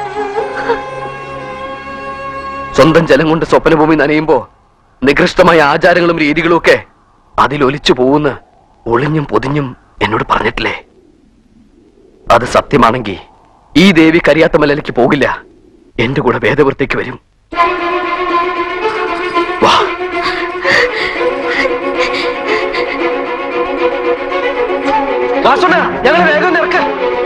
സ്വന്തം ജലം കൊണ്ട് സ്വപ്നഭൂമി നനയുമ്പോ നികൃഷ്ടമായ ആചാരങ്ങളും രീതികളും ഒക്കെ അതിലൊലിച്ചു പോകുന്ന ഒളിഞ്ഞും പൊതിഞ്ഞും എന്നോട് പറഞ്ഞിട്ടില്ലേ? അത് സത്യമാണെങ്കിൽ ഈ ദേവി കരിയാത്തമലയിലേക്ക് പോകില്ല, എന്റെ കൂടെ വേദവൃത്തിക്ക് വരും. വാ. ഞങ്ങൾ വേഗം നിറക്ക.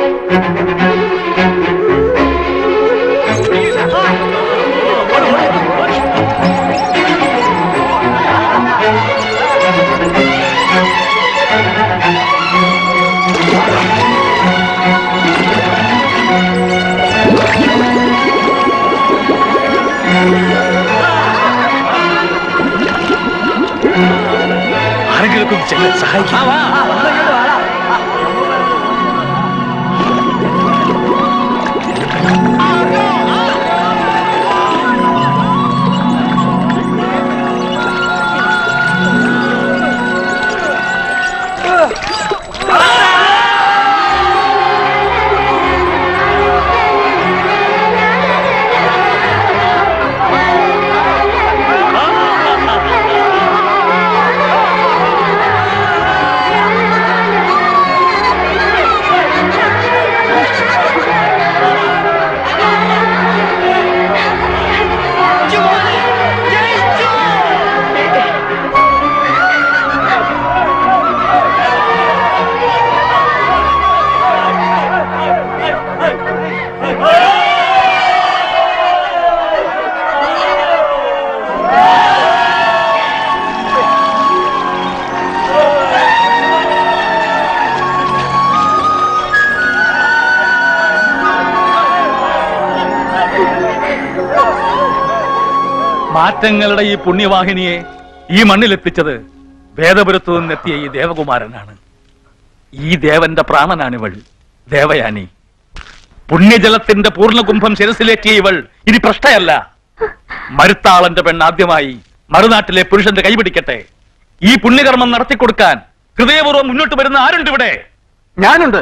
ആരെങ്കിലും ചെന്ന് സഹായിക്കാം. മാറ്റങ്ങളുടെ ഈ പുണ്യവാഹിനിയെ ഈ മണ്ണിലെത്തിച്ചത് വേദപുരത്തു നിന്നെത്തിയ ഈ ദേവകുമാരനാണ്. ഈ ദേവന്റെ പ്രാണനാണിവൾ ദേവയാനി. പുണ്യജലത്തിന്റെ പൂർണ്ണകുംഭം ശിരസിലേറ്റിയ ഇവൾ ഇനി പ്രശ്നയല്ല. മരുത്താളന്റെ പെണ്ണാദ്യമായി മറുനാട്ടിലെ പുരുഷന്റെ കൈപിടിക്കട്ടെ. ഈ പുണ്യകർമ്മം നടത്തിക്കൊടുക്കാൻ ഹൃദയപൂർവ്വം മുന്നോട്ട് വരുന്ന ആരുണ്ട് ഇവിടെ? ഞാനുണ്ട്.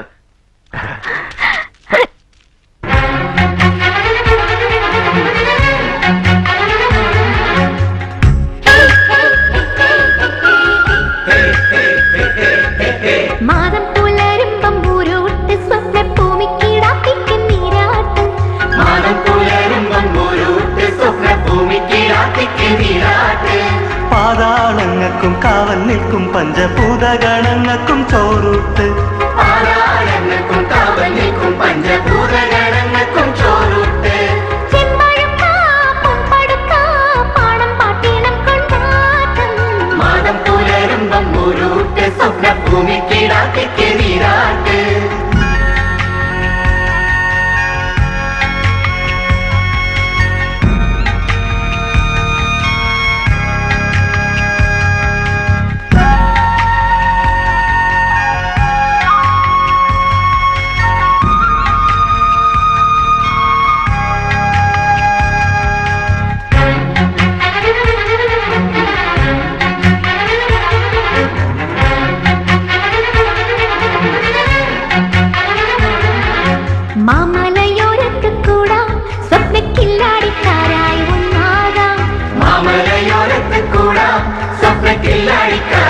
മാതം പുലരുമ്പം ഊരോട്ട് സ്വപ്നഭൂമിക്കിടാത്തിക്ക് നീരാട്ട്. മാതം പുലരുമ്പം ഊരോട്ട് സ്വപ്നഭൂമിക്കിടാത്തിക്ക് നീരാട്ട്. പാതാളങ്ങൾക്കും കാവൽ നിൽക്കും പഞ്ചഭൂതഗണങ്ങൾക്കും ചോറൂട്ട്. പാതാളങ്ങൾക്കും കാവൽ നിൽക്കും പഞ്ചഭൂതഗണങ്ങൾക്കും ചോറൂട്ട്. ചെമ്പഴുക്കാ പൊമ്പടുക്കാ പാണം പാട്ടിനം കൊണ്ടാട്ടം. മാതം പുലരുമ്പം ഊരോട്ട് സ്വപ്നഭൂമിക്കിടാത്തിക്ക് നീരാട്ട്. മാമലയോരത്ത് കൂടാം സ്വപ്നക്കില്ലാടിക്കാരായി ഒന്നാകാം. മാമലയോരത്ത് കൂടാം സ്വപ്നക്കില്ലാടിക്കാരായി